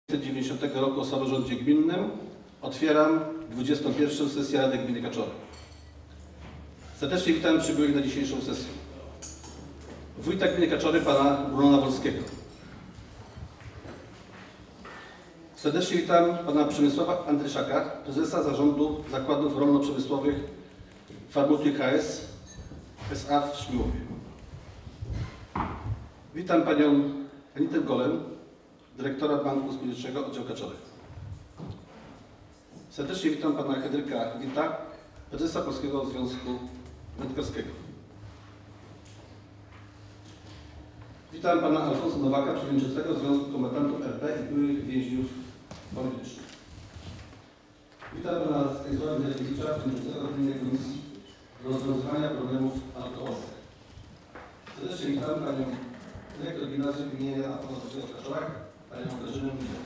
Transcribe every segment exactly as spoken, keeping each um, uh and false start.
tysiąc dziewięćset dziewięćdziesiątego roku o samorządzie gminnym otwieram dwudziestą pierwszą sesję Rady Gminy Kaczory. Serdecznie witam przybyłych na dzisiejszą sesję. Wójta Gminy Kaczory, pana Brunona Wolskiego. Serdecznie witam pana Przemysława Andryszaka, prezesa zarządu zakładów rolno-przemysłowych Farmutuj K S S A w Śmiłowie. Witam panią Anitę Golem, dyrektora Banku Spółdzielczego Oddział Kaczory. Serdecznie witam pana Henryka Wita, prezesa Polskiego Związku Wędkarskiego. Witam pana Alfonsa Nowaka, przewodniczącego Związku Kombatantów R P i byłych więźniów politycznych. Witam pana Stanisława Mierkiewicza, przewodniczącego Gminnej Komisji Rozwiązywania Problemów Alkoholowych. Serdecznie witam panią dyrektor gimnazjum imienia Apostołowskiego w Kaczorach, panią Grażynę Milę.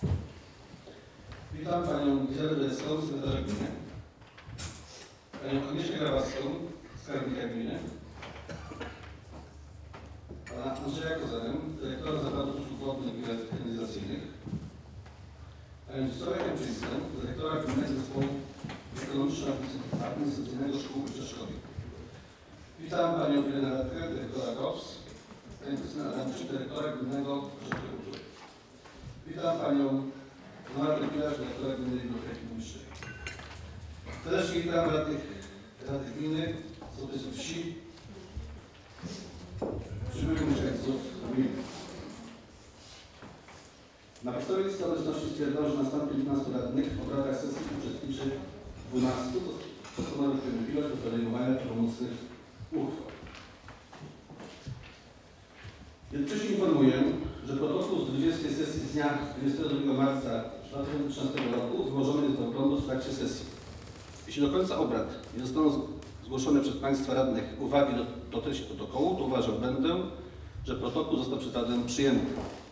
Witam panią Izabelę Dreską, sekretarza gminy, panią Agnieszkę Grabowską, skarbnika gminy, pana Andrzeja Kozarę, dyrektora Zakładu Usług Wodnych i Kanalizacyjnych, panią Zdzisławę Kępczyńską, dyrektora Gminnego Zespołu Ekonomiczno-Administracyjnego Szkół i Przedszkoli. Witam panią Irenę Radkę, dyrektora K O P S, panią Krystynę Adamczyk, dyrektora Gminnego Ośrodka Kultury. Witam panią Martę Pilarz, dyrektora Gminnej Biblioteki Publicznej. Serdecznie witam radnych, radnych gminy, sołtysów wsi, przybyłych mieszkańców gminy. Na podstawie listy obecności stwierdzono, że następnie piętnastu radnych w obradach sesji uczestniczy dwunastu, to stanowi pewien pilot do podejmowania pomocnych uchwał. Jednocześnie informuję, że protokół z dwudziestej sesji z dnia dwudziestego drugiego marca dwa tysiące trzynastego roku wyłożony jest do oglądu w trakcie sesji. Jeśli do końca obrad nie zostaną zgłoszone przez państwa radnych uwagi do, do treści protokołu, to uważał będę, że protokół został przez Radę przyjęty.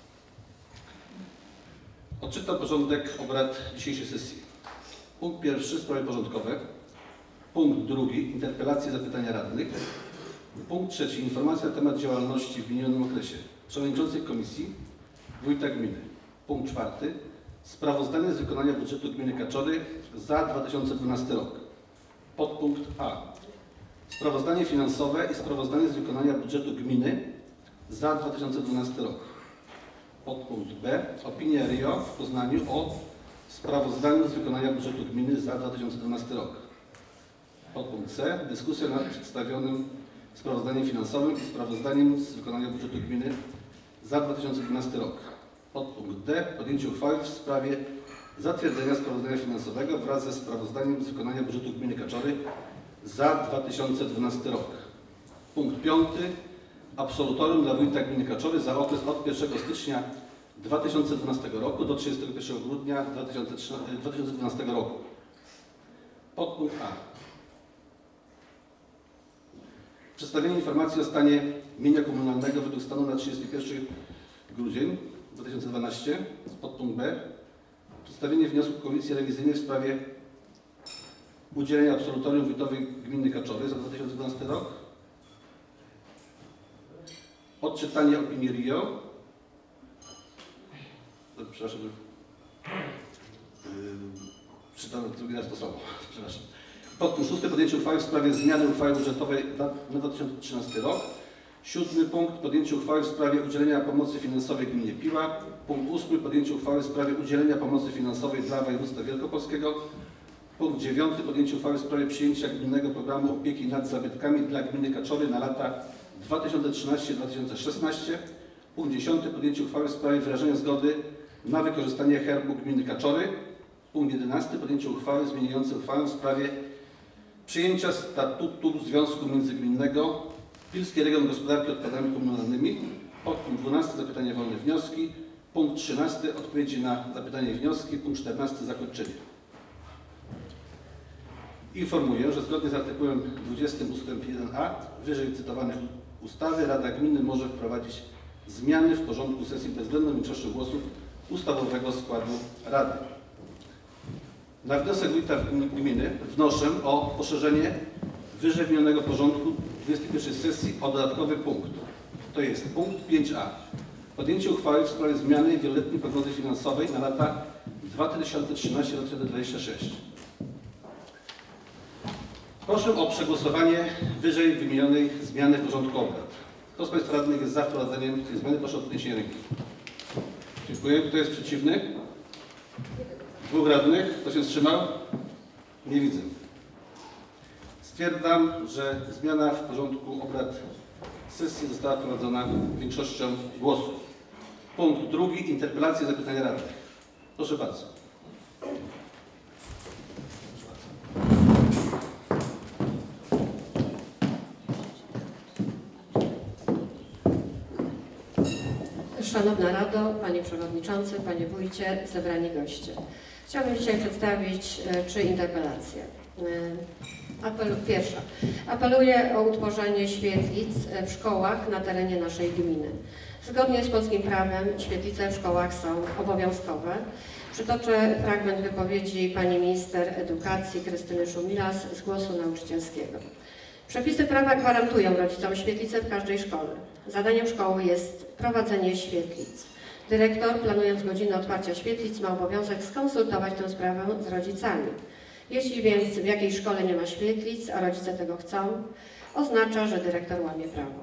Odczytam porządek obrad dzisiejszej sesji. Punkt pierwszy, sprawy porządkowe. Punkt drugi, interpelacje, zapytania radnych. Punkt trzeci, informacja na temat działalności w minionym okresie przewodniczących komisji, wójta gminy. Punkt czwarty, sprawozdanie z wykonania budżetu gminy Kaczory za dwa tysiące dwunasty rok. Podpunkt A. Sprawozdanie finansowe i sprawozdanie z wykonania budżetu gminy za dwa tysiące dwunasty rok. Podpunkt B. Opinia R I O w Poznaniu o sprawozdaniu z wykonania budżetu gminy za dwa tysiące dwunasty rok. Podpunkt C. Dyskusja nad przedstawionym sprawozdaniem finansowym i sprawozdaniem z wykonania budżetu gminy za dwa tysiące dwunasty rok. Podpunkt D. Podjęcie uchwały w sprawie zatwierdzenia sprawozdania finansowego wraz ze sprawozdaniem z wykonania budżetu gminy Kaczory za dwa tysiące dwunasty rok. Punkt piąty. Absolutorium dla wójta gminy Kaczory za okres od pierwszego stycznia dwa tysiące dwunastego roku do trzydziestego pierwszego grudnia dwa tysiące dwunastego roku. Podpunkt A. Przedstawienie informacji o stanie mienia komunalnego według stanu na trzydziesty pierwszy grudzień dwa tysiące dwunastego. Podpunkt B. Przedstawienie wniosku Komisji Rewizyjnej w sprawie udzielenia absolutorium wójtowi gminy Kaczory za dwa tysiące dwunasty rok. Odczytanie opinii R I O. Przepraszam. Yy, czytam drugi raz to samo. Przepraszam. Podpunkt szósty. Podjęcie uchwały w sprawie zmiany uchwały budżetowej na dwa tysiące trzynasty rok. Siódmy punkt. Podjęcie uchwały w sprawie udzielenia pomocy finansowej gminie Piła. Punkt ósmy. Podjęcie uchwały w sprawie udzielenia pomocy finansowej dla województwa wielkopolskiego. Punkt dziewiąty. Podjęcie uchwały w sprawie przyjęcia gminnego programu opieki nad zabytkami dla gminy Kaczory na lata dwa tysiące trzynasty do dwa tysiące szesnastego. Punkt dziesiąty. Podjęcie uchwały w sprawie wyrażenia zgody na wykorzystanie herbu gminy Kaczory. Punkt jedenasty. Podjęcie uchwały zmieniającej uchwałę w sprawie przyjęcia statutu Związku Międzygminnego Pilski Region Gospodarki Odpadami Komunalnymi. Punkt dwunasty. Zapytania wolne wnioski. Punkt trzynasty. Odpowiedzi na zapytania i wnioski. Punkt czternasty. Zakończenie. Informuję, że zgodnie z artykułem dwudziestym ustęp jeden a wyżej cytowanej ustawy Rada Gminy może wprowadzić zmiany w porządku sesji bezwzględną większością głosów ustawowego składu Rady. Na wniosek wójta gminy wnoszę o poszerzenie wyżej wymienionego porządku dwudziestej pierwszej sesji o dodatkowy punkt. To jest punkt pięć a. podjęcie uchwały w sprawie zmiany wieloletniej prognozy finansowej na lata dwa tysiące trzynaście do dwa tysiące dwudziestego szóstego. Proszę o przegłosowanie wyżej wymienionej zmiany porządku obrad. Kto z Państwa radnych jest za wprowadzeniem tej zmiany? Proszę o podniesienie ręki. Dziękuję. Kto jest przeciwny? Dwóch radnych. Kto się wstrzymał? Nie widzę. Stwierdzam, że zmiana w porządku obrad sesji została wprowadzona większością głosów. Punkt drugi. Interpelacje i zapytania radnych. Proszę bardzo. Szanowna Rado, Panie Przewodniczący, Panie Wójcie, zebrani goście. Chciałabym dzisiaj przedstawić trzy interpelacje. Apel, pierwsza. Apeluję o utworzenie świetlic w szkołach na terenie naszej gminy. Zgodnie z polskim prawem świetlice w szkołach są obowiązkowe. Przytoczę fragment wypowiedzi pani minister edukacji Krystyny Szumilas z Głosu Nauczycielskiego. Przepisy prawa gwarantują rodzicom świetlice w każdej szkole. Zadaniem szkoły jest prowadzenie świetlic. Dyrektor, planując godzinę otwarcia świetlic, ma obowiązek skonsultować tę sprawę z rodzicami. Jeśli więc w jakiejś szkole nie ma świetlic, a rodzice tego chcą, oznacza, że dyrektor łamie prawo.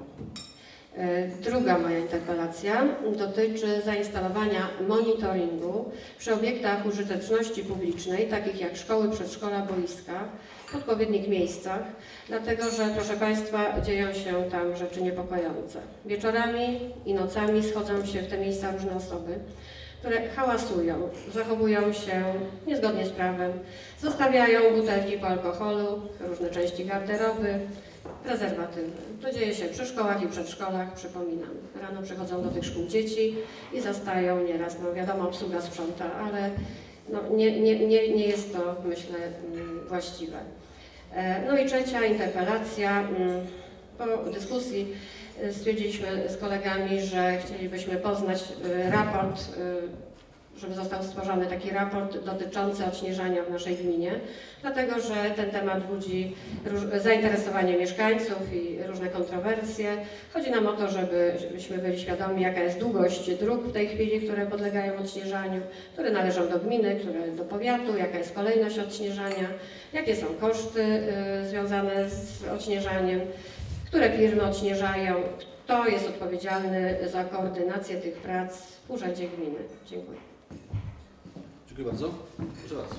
Druga moja interpelacja dotyczy zainstalowania monitoringu przy obiektach użyteczności publicznej, takich jak szkoły, przedszkola, boiska, w odpowiednich miejscach, dlatego że, proszę Państwa, dzieją się tam rzeczy niepokojące. Wieczorami i nocami schodzą się w te miejsca różne osoby, które hałasują, zachowują się niezgodnie z prawem, zostawiają butelki po alkoholu, różne części garderoby, prezerwatywy. To dzieje się przy szkołach i przedszkolach, przypominam. Rano przychodzą do tych szkół dzieci i zastają nieraz, no wiadomo, obsługa sprząta, ale no, nie, nie, nie, nie jest to, myślę, właściwe. No i trzecia interpelacja. Po dyskusji stwierdziliśmy z kolegami, że chcielibyśmy poznać raport, żeby został stworzony taki raport dotyczący odśnieżania w naszej gminie, dlatego że ten temat budzi zainteresowanie mieszkańców i różne kontrowersje. Chodzi nam o to, żebyśmy byli świadomi, jaka jest długość dróg w tej chwili, które podlegają odśnieżaniu, które należą do gminy, które do powiatu, jaka jest kolejność odśnieżania, jakie są koszty y, związane z odśnieżaniem, które firmy odśnieżają, kto jest odpowiedzialny za koordynację tych prac w Urzędzie Gminy. Dziękuję. Dziękuję bardzo. Proszę bardzo.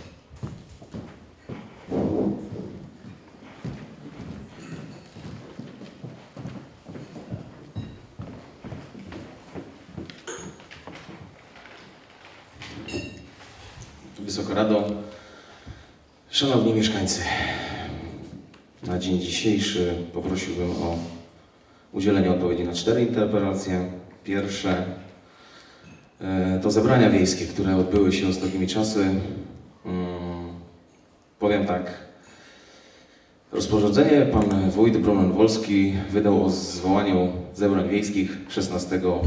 Wysoka Rado, Szanowni mieszkańcy, na dzień dzisiejszy poprosiłbym o udzielenie odpowiedzi na cztery interpelacje. Pierwsze to zebrania wiejskie, które odbyły się ostatnimi czasy. Hmm, powiem tak. Rozporządzenie pan wójt Brunon-Wolski wydał o zwołaniu zebrań wiejskich szesnastego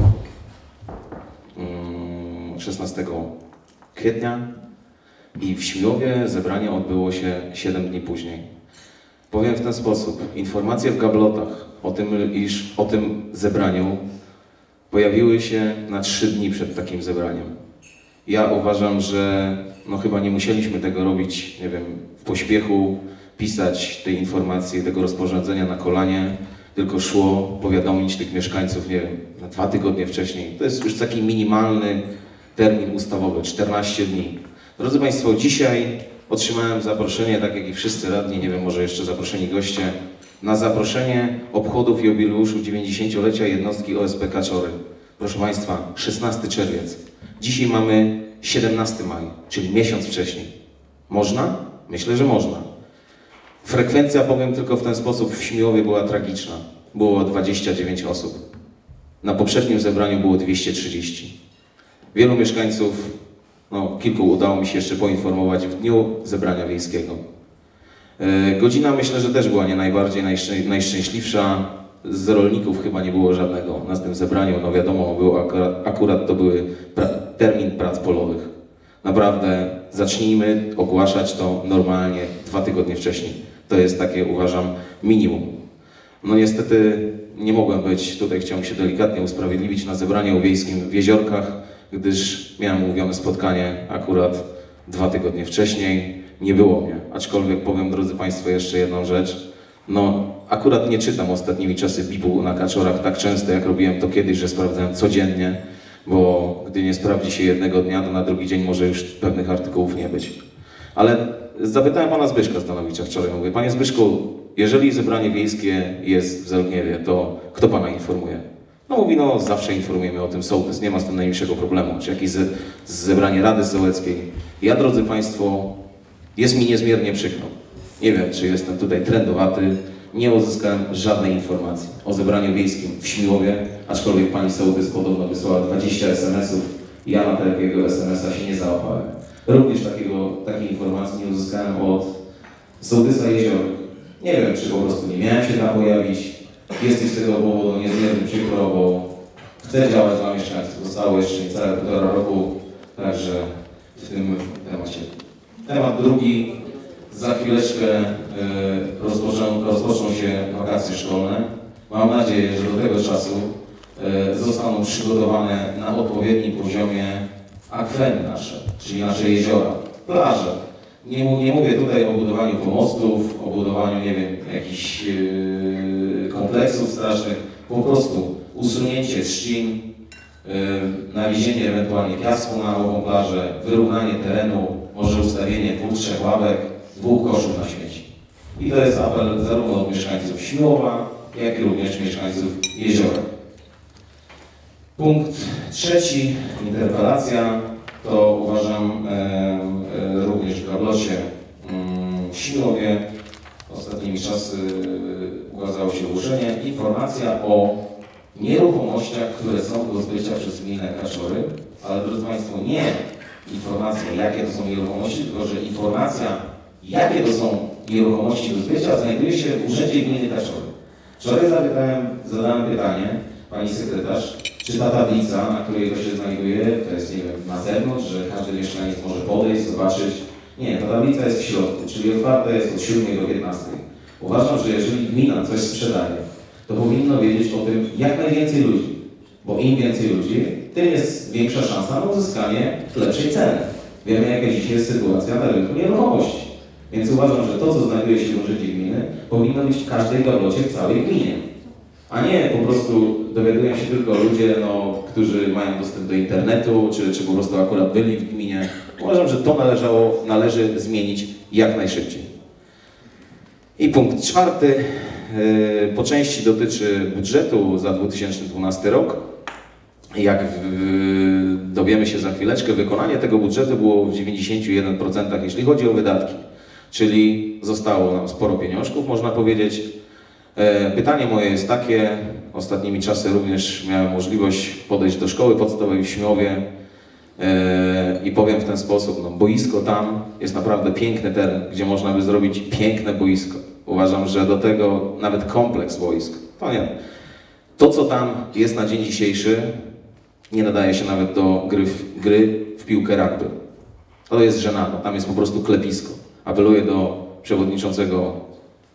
kwietnia i w Śmiłowie zebranie odbyło się siedem dni później. Powiem w ten sposób. Informacje w gablotach o tym, iż o tym zebraniu pojawiły się na trzy dni przed takim zebraniem. Ja uważam, że no chyba nie musieliśmy tego robić, nie wiem, w pośpiechu, pisać tej informacji, tego rozporządzenia na kolanie, tylko szło powiadomić tych mieszkańców, nie wiem, na dwa tygodnie wcześniej. To jest już taki minimalny termin ustawowy, czternaście dni. Drodzy Państwo, dzisiaj otrzymałem zaproszenie, tak jak i wszyscy radni, nie wiem, może jeszcze zaproszeni goście, na zaproszenie obchodów jubileuszu dziewięćdziesięciolecia jednostki O S P Kaczory. Proszę Państwa, szesnasty czerwiec. Dzisiaj mamy siedemnasty maj, czyli miesiąc wcześniej. Można? Myślę, że można. Frekwencja, powiem tylko w ten sposób, w Śmiłowie była tragiczna. Było dwadzieścia dziewięć osób. Na poprzednim zebraniu było dwieście trzydzieści. Wielu mieszkańców, no kilku udało mi się jeszcze poinformować w dniu zebrania wiejskiego. Yy, godzina myślę, że też była nie najbardziej najszczę najszczęśliwsza. Z rolników chyba nie było żadnego na tym zebraniu. No wiadomo, było akurat, akurat to były pra termin prac polowych. Naprawdę zacznijmy ogłaszać to normalnie dwa tygodnie wcześniej. To jest takie, uważam, minimum. No niestety nie mogłem być, tutaj chciałem się delikatnie usprawiedliwić, na zebraniu wiejskim w Jeziorkach, gdyż miałem umówione spotkanie akurat dwa tygodnie wcześniej. Nie było mnie, aczkolwiek powiem, drodzy Państwo, jeszcze jedną rzecz. No, akurat nie czytam ostatnimi czasy bibu na Kaczorach tak często, jak robiłem to kiedyś, że sprawdzałem codziennie, bo gdy nie sprawdzi się jednego dnia, to na drugi dzień może już pewnych artykułów nie być. Ale zapytałem pana Zbyszka Stanowicza wczoraj, mówię, panie Zbyszku, jeżeli zebranie wiejskie jest w Zelgniewie, to kto pana informuje? No mówi, no zawsze informujemy o tym sołtys, nie ma z tym najmniejszego problemu, czy jakieś ze, zebranie Rady Sołeckiej. Ja, drodzy Państwo, jest mi niezmiernie przykro. Nie wiem, czy jestem tutaj trendowaty, nie uzyskałem żadnej informacji o zebraniu wiejskim w Śmiłowie, aczkolwiek pani sołtys podobno wysłała dwadzieścia es em esów, ja na takiego es em esa się nie załapałem. Również takiego, takiej informacji nie uzyskałem od sołtysa Jeziorek. Nie wiem, czy po prostu nie miałem się tam pojawić. Jest mi z tego powodu niezmiernie przykro, bo chcę działać dla mieszkańców. Zostało jeszcze niecałe półtora roku, także w tym temacie. Temat drugi. Za chwileczkę y, rozpoczną, rozpoczną się wakacje szkolne. Mam nadzieję, że do tego czasu y, zostaną przygotowane na odpowiednim poziomie akweny nasze, czyli nasze jeziora, plaże. Nie, nie mówię tutaj o budowaniu pomostów, o budowaniu, nie wiem, jakichś yy, kompleksów strasznych, po prostu usunięcie trzcin, yy, nawiezienie ewentualnie piasku na nową plażę, wyrównanie terenu, może ustawienie dwóch, trzech ławek, dwóch koszów na śmieci. I to jest apel zarówno od mieszkańców Śmiłowa, jak i również mieszkańców Jeziora. Punkt trzeci, interpelacja. To uważam e, e, również w Gablocie, mm, w Śmiłowie. Ostatnimi czasy e, ukazało się ogłoszenie. Informacja o nieruchomościach, które są do zbycia przez gminę Kaczory, ale drodzy Państwo, nie informacja, jakie to są nieruchomości, tylko że informacja, jakie to są nieruchomości do zbycia, znajduje się w Urzędzie Gminy Kaczory. Wczoraj zapytałem, zadałem pytanie pani sekretarz, czy ta tablica, na której to się znajduje, to jest, nie wiem, na zewnątrz, że każdy mieszkaniec może podejść, zobaczyć. Nie, ta tablica jest w środku, czyli otwarta jest od siódmej do piętnastej. Uważam, że jeżeli gmina coś sprzedaje, to powinno wiedzieć o tym jak najwięcej ludzi, bo im więcej ludzi, tym jest większa szansa na uzyskanie lepszej ceny. Wiemy, jaka dzisiaj jest sytuacja na rynku nieruchomości. Więc uważam, że to, co znajduje się w urzędzie gminy, powinno być w każdej gablocie w całej gminie. A nie po prostu dowiadują się tylko ludzie, no, którzy mają dostęp do internetu, czy, czy po prostu akurat byli w gminie. Uważam, że to należało, należy zmienić jak najszybciej. I punkt czwarty, yy, po części dotyczy budżetu za dwa tysiące dwunasty rok. Jak w, dowiemy się za chwileczkę, wykonanie tego budżetu było w dziewięćdziesięciu jeden procent, jeśli chodzi o wydatki. Czyli zostało nam sporo pieniążków, można powiedzieć. Pytanie moje jest takie, ostatnimi czasy również miałem możliwość podejść do szkoły podstawowej w Śmiowie i powiem w ten sposób, no, boisko tam jest naprawdę piękny teren, gdzie można by zrobić piękne boisko. Uważam, że do tego nawet kompleks boisk. To nie. To, co tam jest na dzień dzisiejszy, nie nadaje się nawet do gry w, gry w piłkę rugby. To jest żenada, tam jest po prostu klepisko. Apeluję do przewodniczącego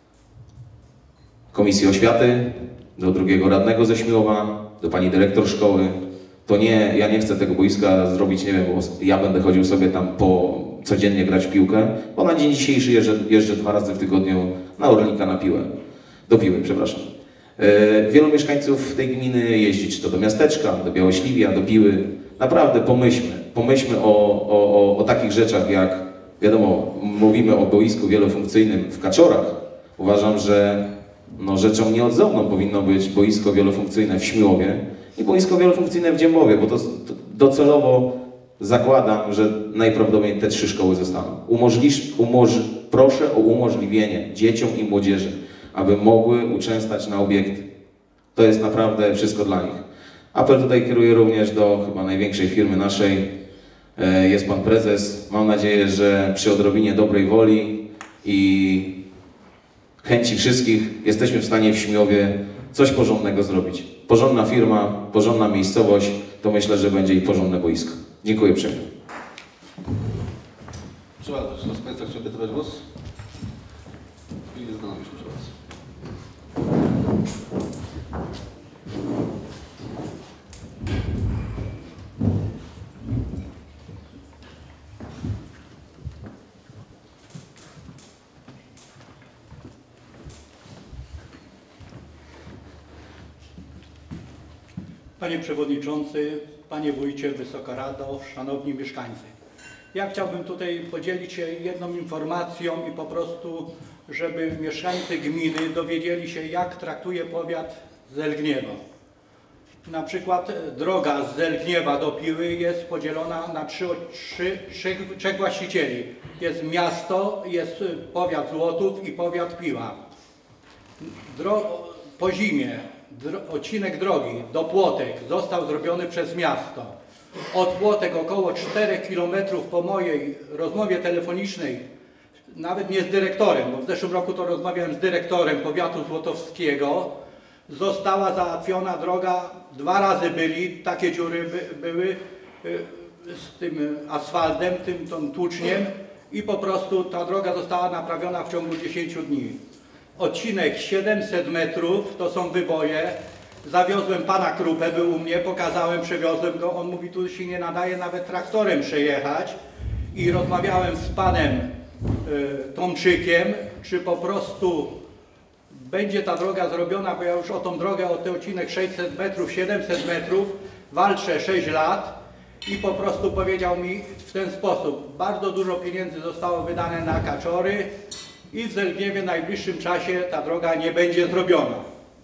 Komisji Oświaty, do drugiego radnego ze Śmiowa, do pani dyrektor szkoły. To nie, ja nie chcę tego boiska zrobić, nie wiem, bo ja będę chodził sobie tam po codziennie grać w piłkę, bo na dzień dzisiejszy jeżdżę, jeżdżę dwa razy w tygodniu na Orlika na piłę. Do piły, przepraszam. Yy, wielu mieszkańców tej gminy jeździ, czy to do miasteczka, do Białośliwia, do Piły. Naprawdę pomyślmy, pomyślmy o, o, o, o takich rzeczach jak, wiadomo, mówimy o boisku wielofunkcyjnym w Kaczorach. Uważam, że no, rzeczą nieodzowną powinno być boisko wielofunkcyjne w Śmiłowie i boisko wielofunkcyjne w Dziębowie, bo to, to docelowo zakładam, że najprawdopodobniej te trzy szkoły zostaną. Umożlisz, umoż, proszę o umożliwienie dzieciom i młodzieży, aby mogły uczęstać na obiekty. To jest naprawdę wszystko dla nich. Apel tutaj kieruję również do chyba największej firmy naszej. Jest pan prezes. Mam nadzieję, że przy odrobinie dobrej woli i chęci wszystkich jesteśmy w stanie w Śmiowie coś porządnego zrobić. Porządna firma, porządna miejscowość, to myślę, że będzie i porządne boisko. Dziękuję uprzejmie. Proszę bardzo, czy ktoś z Państwa chciałby zabrać głos? I zastanowić się, proszę bardzo. Panie Przewodniczący, Panie Wójcie, Wysoka Rado, Szanowni Mieszkańcy. Ja chciałbym tutaj podzielić się jedną informacją i po prostu, żeby mieszkańcy gminy dowiedzieli się, jak traktuje powiat Zelgniewa. Na przykład droga z Zelgniewa do Piły jest podzielona na trzy, trzy, trzech, trzech właścicieli. Jest miasto, jest powiat Złotów i powiat Piła. Dro po zimie dro odcinek drogi do Płotek został zrobiony przez miasto. Od Płotek około czterech kilometrów po mojej rozmowie telefonicznej, nawet nie z dyrektorem, bo w zeszłym roku to rozmawiałem z dyrektorem powiatu złotowskiego, została załatwiona droga, dwa razy byli, takie dziury by, były y, z tym asfaltem, tym tą tłuczniem i po prostu ta droga została naprawiona w ciągu dziesięciu dni. Odcinek siedemset metrów, to są wyboje. Zawiozłem pana Krupę, był u mnie, pokazałem, przewiozłem go. On mówi, tu się nie nadaje nawet traktorem przejechać. I rozmawiałem z panem y, Tomczykiem, czy po prostu będzie ta droga zrobiona, bo ja już o tą drogę, o ten odcinek sześćset metrów, siedemset metrów walczę sześć lat i po prostu powiedział mi w ten sposób. Bardzo dużo pieniędzy zostało wydane na kaczory i w Zelgniewie w najbliższym czasie ta droga nie będzie zrobiona.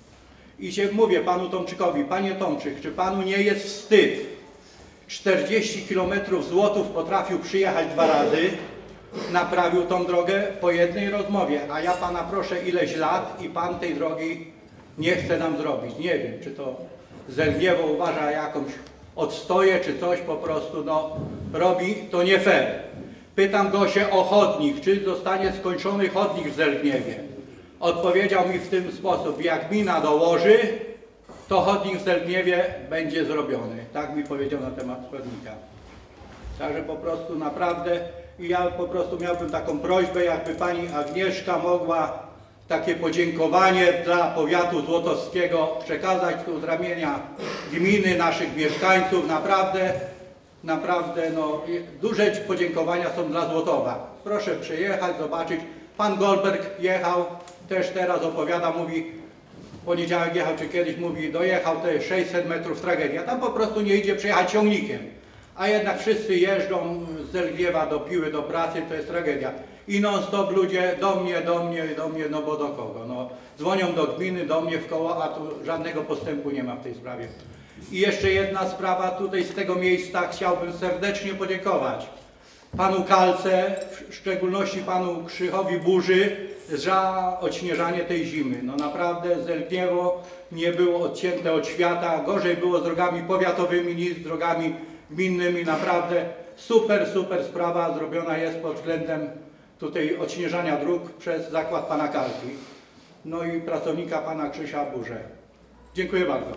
I się mówię panu Tomczykowi, panie Tomczyk, czy panu nie jest wstyd? czterdzieści kilometrów Złotów potrafił przyjechać dwa razy, naprawił tą drogę po jednej rozmowie, a ja pana proszę ileś lat i pan tej drogi nie chce nam zrobić. Nie wiem, czy to Zelgniewo uważa jakąś odstoję, czy coś po prostu no, robi, to nie fair. Pytam go się o chodnik, czy zostanie skończony chodnik w Zelgniewie. Odpowiedział mi w ten sposób, jak gmina dołoży, to chodnik w Zelgniewie będzie zrobiony. Tak mi powiedział na temat chodnika. Także po prostu naprawdę, i ja po prostu miałbym taką prośbę, jakby pani Agnieszka mogła takie podziękowanie dla powiatu złotowskiego przekazać tu z ramienia gminy, naszych mieszkańców. Naprawdę, naprawdę no, duże podziękowania są dla Złotowa. Proszę przyjechać, zobaczyć. Pan Goldberg jechał, też teraz opowiada, mówi, w poniedziałek jechał, czy kiedyś mówi, dojechał te sześćset metrów, tragedia. Tam po prostu nie idzie przejechać ciągnikiem. A jednak wszyscy jeżdżą z Zelgniewa do Piły, do pracy, to jest tragedia. I non stop ludzie do mnie, do mnie, do mnie, no bo do kogo? No, dzwonią do gminy, do mnie w koło, a tu żadnego postępu nie ma w tej sprawie. I jeszcze jedna sprawa, tutaj z tego miejsca chciałbym serdecznie podziękować panu Kalce, w szczególności panu Krzychowi Burzy, za odśnieżanie tej zimy. No naprawdę Zelgniewo nie było odcięte od świata, gorzej było z drogami powiatowymi niż z drogami gminnymi. Naprawdę super, super sprawa zrobiona jest pod względem tutaj odśnieżania dróg przez zakład pana Kalki. No i pracownika pana Krzysia Burze. Dziękuję bardzo.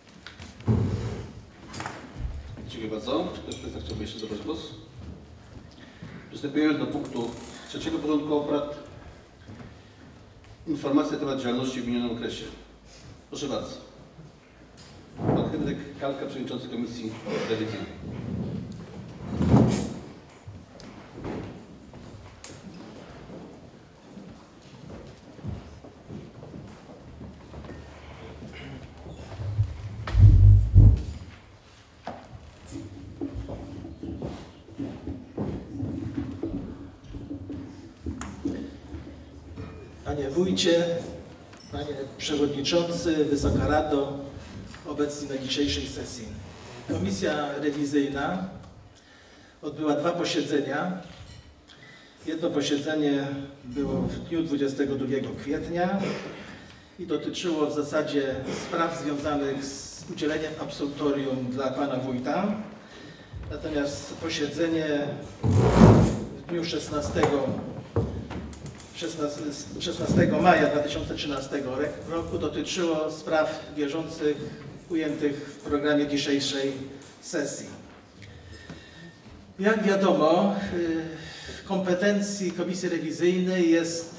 Dziękuję bardzo. Czy ktoś z Państwa chciałby jeszcze zabrać głos? Przystępujemy do punktu trzeciego porządku obrad. Informacja na temat działalności w minionym okresie. Proszę bardzo. Pan Henryk Kalka, przewodniczący Komisji Rewizyjnej. Panie Wójcie, Panie Przewodniczący, Wysoka Rado, obecni na dzisiejszej sesji. Komisja rewizyjna odbyła dwa posiedzenia. Jedno posiedzenie było w dniu dwudziestego drugiego kwietnia i dotyczyło w zasadzie spraw związanych z udzieleniem absolutorium dla Pana Wójta. Natomiast posiedzenie w dniu szesnastego szesnastego maja dwa tysiące trzynastego roku dotyczyło spraw bieżących ujętych w programie dzisiejszej sesji. Jak wiadomo, w kompetencji Komisji Rewizyjnej jest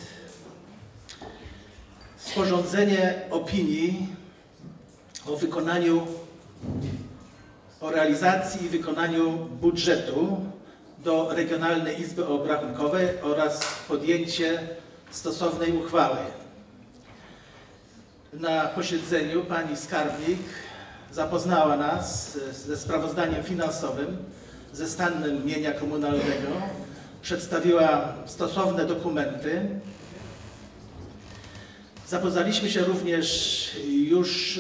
sporządzenie opinii o wykonaniu, o realizacji i wykonaniu budżetu do Regionalnej Izby Obrachunkowej oraz podjęcie stosownej uchwały. Na posiedzeniu pani skarbnik zapoznała nas ze sprawozdaniem finansowym, ze stanem mienia komunalnego, przedstawiła stosowne dokumenty. Zapoznaliśmy się również już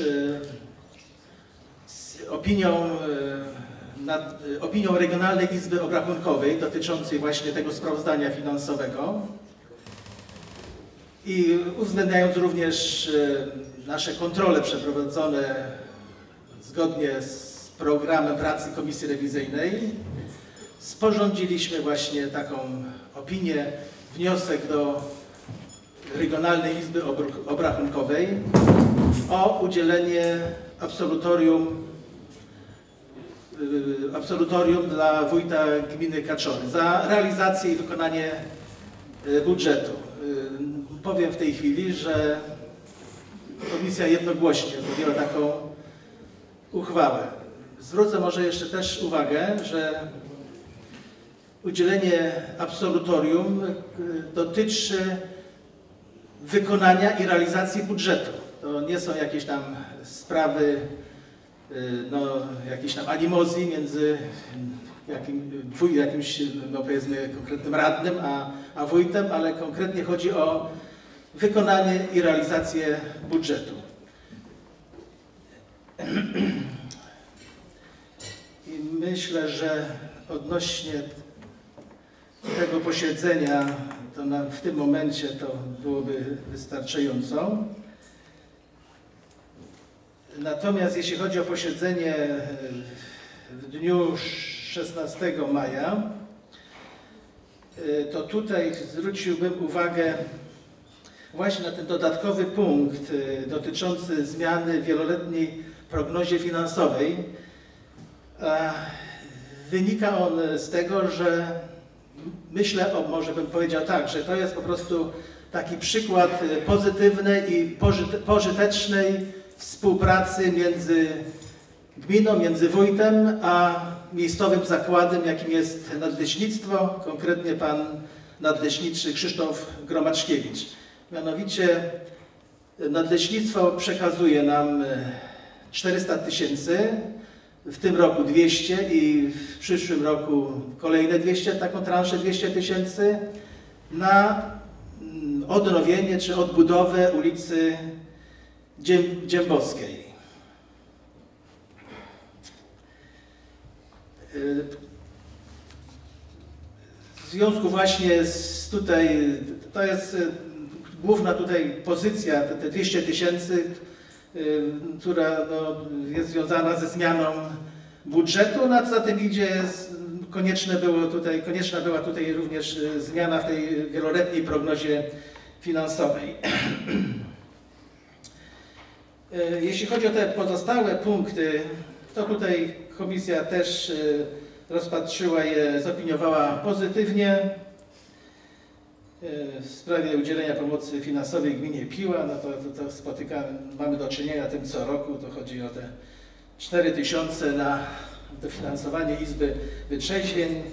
z opinią, nad, opinią Regionalnej Izby Obrachunkowej dotyczącej właśnie tego sprawozdania finansowego i uwzględniając również nasze kontrole przeprowadzone zgodnie z programem pracy Komisji Rewizyjnej, sporządziliśmy właśnie taką opinię, wniosek do Regionalnej Izby Obrachunkowej o udzielenie absolutorium, absolutorium dla wójta gminy Kaczory za realizację i wykonanie budżetu. Powiem w tej chwili, że komisja jednogłośnie podjęła taką uchwałę. Zwrócę może jeszcze też uwagę, że udzielenie absolutorium dotyczy wykonania i realizacji budżetu. To nie są jakieś tam sprawy, no, jakieś tam animozji między jakim, jakimś, no powiedzmy, konkretnym radnym a, a wójtem, ale konkretnie chodzi o wykonanie i realizację budżetu. I myślę, że odnośnie tego posiedzenia, to na, w tym momencie to byłoby wystarczająco. Natomiast jeśli chodzi o posiedzenie w dniu szesnastego maja, to tutaj zwróciłbym uwagę właśnie na ten dodatkowy punkt dotyczący zmiany w wieloletniej prognozie finansowej. Wynika on z tego, że myślę, o, może bym powiedział tak, że to jest po prostu taki przykład pozytywnej i pożytecznej współpracy między gminą, między wójtem, a miejscowym zakładem, jakim jest nadleśnictwo, konkretnie pan nadleśniczy Krzysztof Gromaczkiewicz. Mianowicie nadleśnictwo przekazuje nam czterysta tysięcy, w tym roku dwieście i w przyszłym roku kolejne dwieście, taką transzę dwieście tysięcy na odnowienie czy odbudowę ulicy Dziębowskiej. W związku właśnie z tutaj, to jest główna tutaj pozycja, te dwieście tysięcy, która no, jest związana ze zmianą budżetu, no, a za tym idzie, konieczne było tutaj, konieczna była tutaj również zmiana w tej wieloletniej prognozie finansowej. Jeśli chodzi o te pozostałe punkty, to tutaj komisja też rozpatrzyła je, zaopiniowała pozytywnie. W sprawie udzielenia pomocy finansowej gminie Piła, no to, to, to spotykamy, mamy do czynienia tym co roku, to chodzi o te cztery tysiące na dofinansowanie Izby Wytrzeźwień.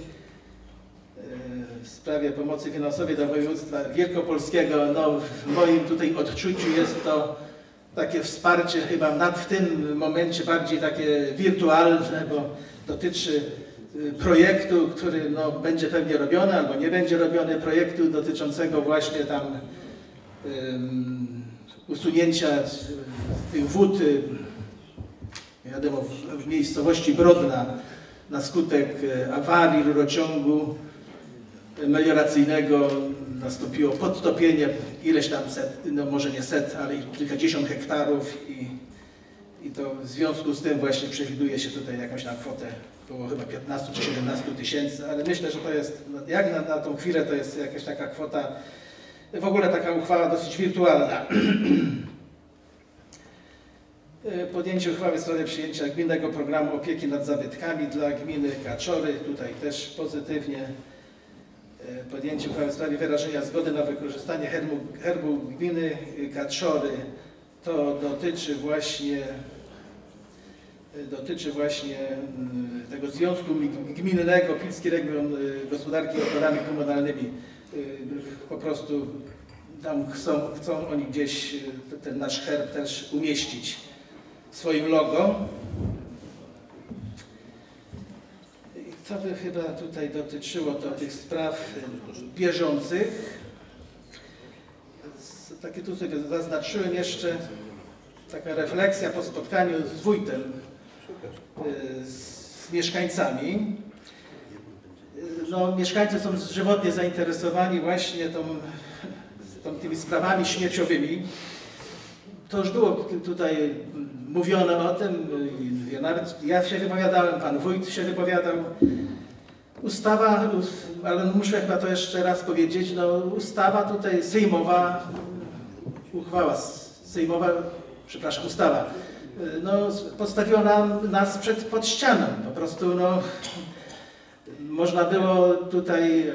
W sprawie pomocy finansowej dla województwa wielkopolskiego, no w moim tutaj odczuciu jest to takie wsparcie chyba nad w tym momencie bardziej takie wirtualne, bo dotyczy projektu, który no, będzie pewnie robiony albo nie będzie robiony, projektu dotyczącego właśnie tam um, usunięcia tych wód, wiadomo, w, w miejscowości Brodna na skutek awarii rurociągu melioracyjnego nastąpiło podtopienie ileś tam set, no może nie set, ale kilkadziesiąt hektarów i, i to w związku z tym właśnie przewiduje się tutaj jakąś tam kwotę około chyba piętnaście czy siedemnaście tysięcy, ale myślę, że to jest, jak na, na tą chwilę to jest jakaś taka kwota, w ogóle taka uchwała dosyć wirtualna. Podjęcie uchwały w sprawie przyjęcia gminnego programu opieki nad zabytkami dla gminy Kaczory, tutaj też pozytywnie. Podjęcie uchwały w sprawie wyrażenia zgody na wykorzystanie herbu, herbu gminy Kaczory, to dotyczy właśnie dotyczy właśnie tego Związku Gminnego Pilski Region Gospodarki Odpadami Komunalnymi. Po prostu tam chcą, chcą oni gdzieś ten nasz herb też umieścić w swoim logo. To by chyba tutaj dotyczyło to tych spraw bieżących. Takie tu sobie zaznaczyłem jeszcze taka refleksja po spotkaniu z wójtem, z mieszkańcami. No, mieszkańcy są żywotnie zainteresowani właśnie tą, tą, tymi sprawami śmieciowymi. To już było tutaj mówione o tym, ja nawet ja się wypowiadałem, pan wójt się wypowiadał. Ustawa, ale muszę chyba to jeszcze raz powiedzieć, no ustawa tutaj sejmowa, uchwała sejmowa, przepraszam, ustawa, no postawiła nam, nas przed, pod ścianą, po prostu no można było tutaj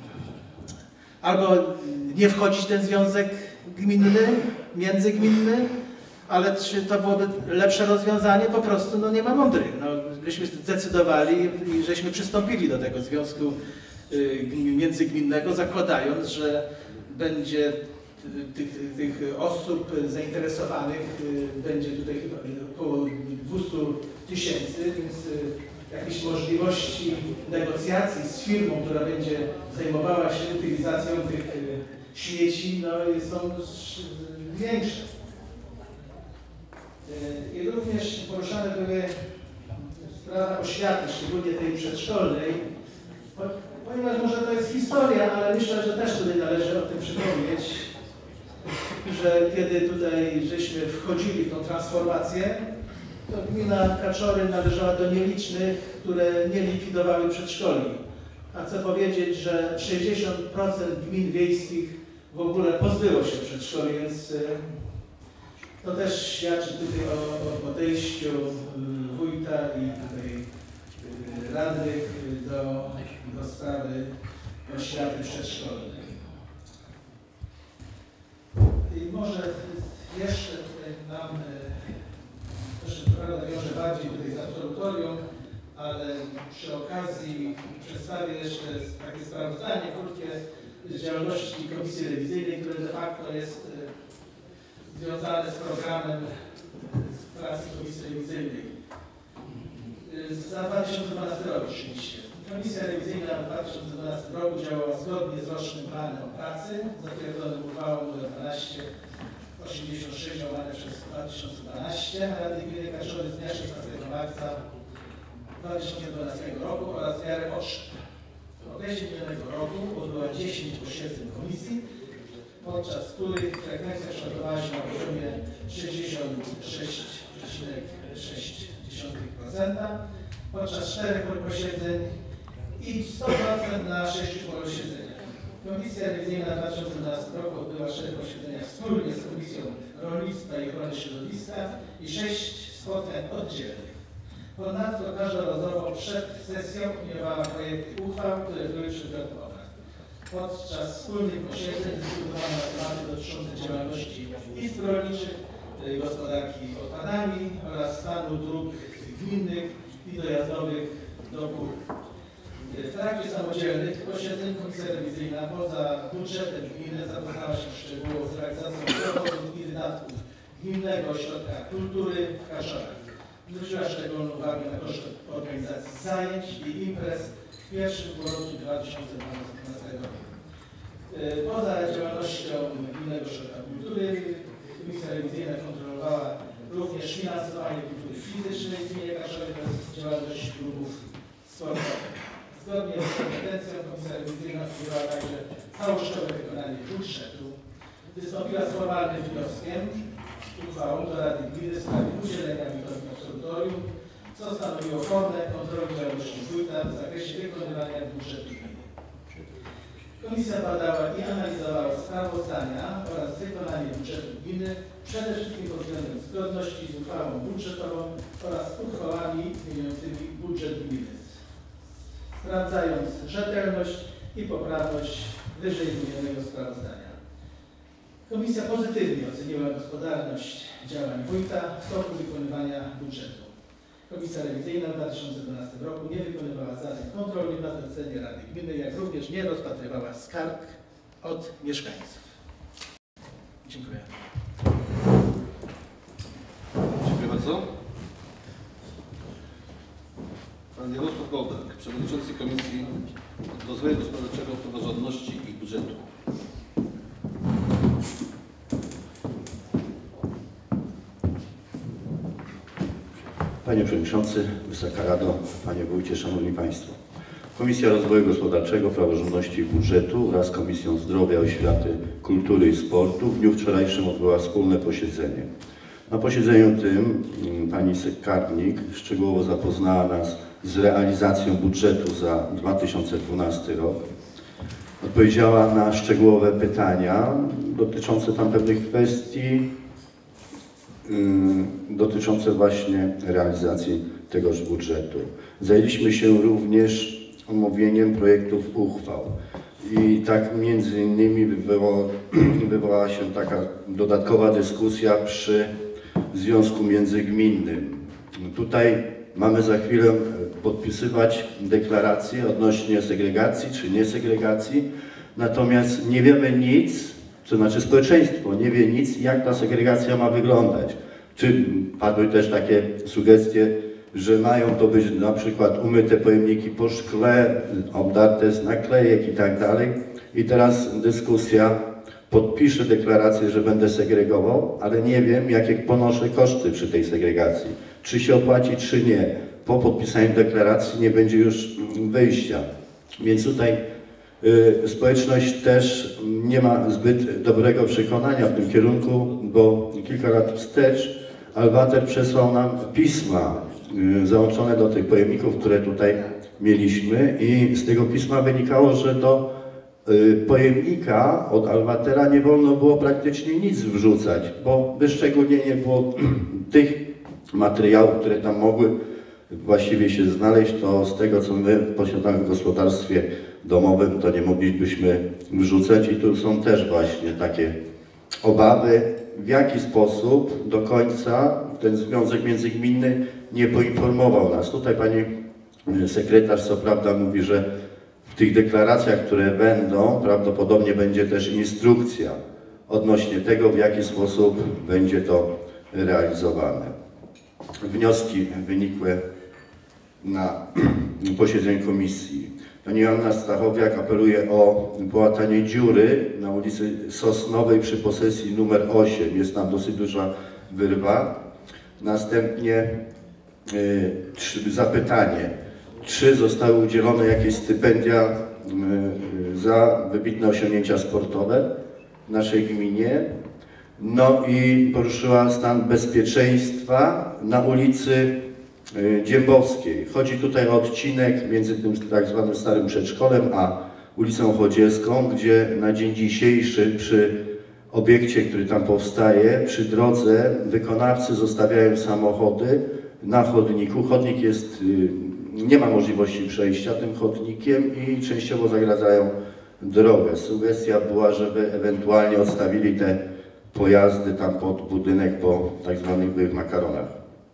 albo nie wchodzić w ten związek gminny, międzygminny, ale czy to byłoby lepsze rozwiązanie? Po prostu no nie ma mądrych. No, żeśmy zdecydowali i żeśmy przystąpili do tego związku y, międzygminnego, zakładając, że będzie tych, tych osób zainteresowanych y, będzie tutaj około dwieście tysięcy, więc y, jakieś możliwości negocjacji z firmą, która będzie zajmowała się utylizacją tych y, śmieci, no, są większe. I również poruszane były sprawy oświaty, szczególnie tej przedszkolnej, ponieważ może to jest historia, ale myślę, że też tutaj należy o tym przypomnieć, że kiedy tutaj żeśmy wchodzili w tą transformację, to gmina Kaczory należała do nielicznych, które nie likwidowały przedszkoli. A chcę powiedzieć, że sześćdziesiąt procent gmin wiejskich w ogóle pozbyło się przedszkoli, więc to też świadczy tutaj o, o podejściu wójta i tutaj radnych do, do sprawy oświaty przedszkolnej. I może jeszcze tutaj nam, proszę prawda, wiąże bardziej tutaj z absolutorium, ale przy okazji przedstawię jeszcze takie sprawozdanie krótkie z działalności Komisji Rewizyjnej, które de facto jest związane z programem pracy Komisji Rewizyjnej. Za dwa tysiące dwunasty rok oczywiście. Komisja Rewizyjna w dwa tysiące dwunastym roku działała zgodnie z rocznym planem pracy, zatwierdzonym uchwałą nr dwanaście osiemdziesiąt sześć łamane przez dwa tysiące dwanaście Rady Gminy Kaczory z dnia szesnastego marca dwa tysiące dwunastego roku oraz w miarę potrzeb. W okresie minionego roku odbyła dziesięć posiedzeń komisji, podczas których frekwencja kształtowała się na poziomie sześćdziesiąt sześć przecinek sześć procent, podczas czterech posiedzeń i sto procent na sześciu posiedzeniach. Komisja Rewizyjna w dwa tysiące dwunastym roku odbyła cztery posiedzenia wspólnie z Komisją Rolnictwa i Ochrony Środowiska i sześć spotkań oddzielnych. Ponadto każdorazowo przed sesją opiniowała projekty uchwał, które były przedmiotem obrad. Podczas wspólnych posiedzeń dyskutowano na tematy dotyczące działalności izb rolniczych, gospodarki odpadami oraz stanu dróg gminnych i dojazdowych do gór. W trakcie samodzielnych posiedzeń Komisja Rewizyjna poza budżetem gminy zapoznała się szczegółowo z realizacją dochodów i wydatków Gminnego Ośrodka Kultury w Kaszorach. Zwróciła szczególną uwagę na koszty organizacji zajęć i imprez w pierwszym półroczu dwa tysiące dwunastego roku. Poza działalnością Gminnego Ośrodka Kultury Komisja Rewizyjna kontrolowała również finansowanie kultury fizycznej w gminie Kaczory oraz działalność klubów sportowych. Zgodnie z kompetencją Komisja Rewizyjna wpływała także całościowe wykonanie budżetu. Wystąpiła z formalnym wnioskiem, uchwałą do Rady Gminy w sprawie udzielenia witowi absolutorium, co stanowiło formę kontroli działalności wójta w zakresie wykonywania budżetu gminy. Komisja badała i analizowała sprawozdania oraz wykonanie budżetu gminy, przede wszystkim pod względem zgodności z uchwałą budżetową oraz uchwałami zmieniającymi budżet gminy, sprawdzając rzetelność i poprawność wyżej wymienionego sprawozdania. Komisja pozytywnie oceniła gospodarność działań wójta w toku wykonywania budżetu. Komisja Rewizyjna w dwa tysiące dwunastym roku nie wykonywała zadań kontrolnych na zlecenie Rady Gminy, jak również nie rozpatrywała skarg od mieszkańców. Dziękuję. Dziękuję bardzo. Pan Jarosław Bobrak, Przewodniczący Komisji Rozwoju Gospodarczego, Praworządności i Budżetu. Panie Przewodniczący, Wysoka Rado, Panie Wójcie, Szanowni Państwo. Komisja Rozwoju Gospodarczego, Praworządności i Budżetu wraz z Komisją Zdrowia, Oświaty, Kultury i Sportu w dniu wczorajszym odbyła wspólne posiedzenie. Na posiedzeniu tym pani skarbnik szczegółowo zapoznała nas z realizacją budżetu za dwa tysiące dwunasty rok. Odpowiedziała na szczegółowe pytania dotyczące tam pewnych kwestii, dotyczące właśnie realizacji tegoż budżetu. Zajęliśmy się również omówieniem projektów uchwał i tak między innymi wywoła, wywołała się taka dodatkowa dyskusja przy związku międzygminnym. Tutaj mamy za chwilę podpisywać deklaracje odnośnie segregacji czy niesegregacji, natomiast nie wiemy nic, to znaczy społeczeństwo nie wie nic, jak ta segregacja ma wyglądać. Czy padły też takie sugestie, że mają to być na przykład umyte pojemniki po szkle, obdarte z naklejek i tak dalej. I teraz dyskusja, podpiszę deklarację, że będę segregował, ale nie wiem, jakie ponoszę koszty przy tej segregacji. Czy się opłaci, czy nie. Po podpisaniu deklaracji nie będzie już wyjścia. Więc tutaj y, społeczność też nie ma zbyt dobrego przekonania w tym kierunku, bo kilka lat wstecz Alwater przesłał nam pisma y, załączone do tych pojemników, które tutaj mieliśmy i z tego pisma wynikało, że do y, pojemnika od Alwatera nie wolno było praktycznie nic wrzucać, bo wyszczególnienie było tych materiałów, które tam mogły właściwie się znaleźć, to z tego, co my posiadamy w gospodarstwie domowym, to nie moglibyśmy wrzucać i tu są też właśnie takie obawy, w jaki sposób do końca ten związek międzygminny nie poinformował nas. Tutaj pani sekretarz co prawda mówi, że w tych deklaracjach, które będą, prawdopodobnie będzie też instrukcja odnośnie tego, w jaki sposób będzie to realizowane. Wnioski wynikłe na posiedzeniu komisji. Pani Joanna Stachowiak apeluje o połatanie dziury na ulicy Sosnowej przy posesji numer osiem. Jest tam dosyć duża wyrwa. Następnie y, zapytanie, czy zostały udzielone jakieś stypendia y, za wybitne osiągnięcia sportowe w naszej gminie. No i poruszyła stan bezpieczeństwa na ulicy Dziębowskiej. Chodzi tutaj o odcinek między tym tak zwanym Starym Przedszkolem a ulicą Chodzielską, gdzie na dzień dzisiejszy przy obiekcie, który tam powstaje, przy drodze wykonawcy zostawiają samochody na chodniku. Chodnik jest, nie ma możliwości przejścia tym chodnikiem i częściowo zagradzają drogę. Sugestia była, żeby ewentualnie odstawili te pojazdy tam pod budynek po tak zwanych byłych makaronach.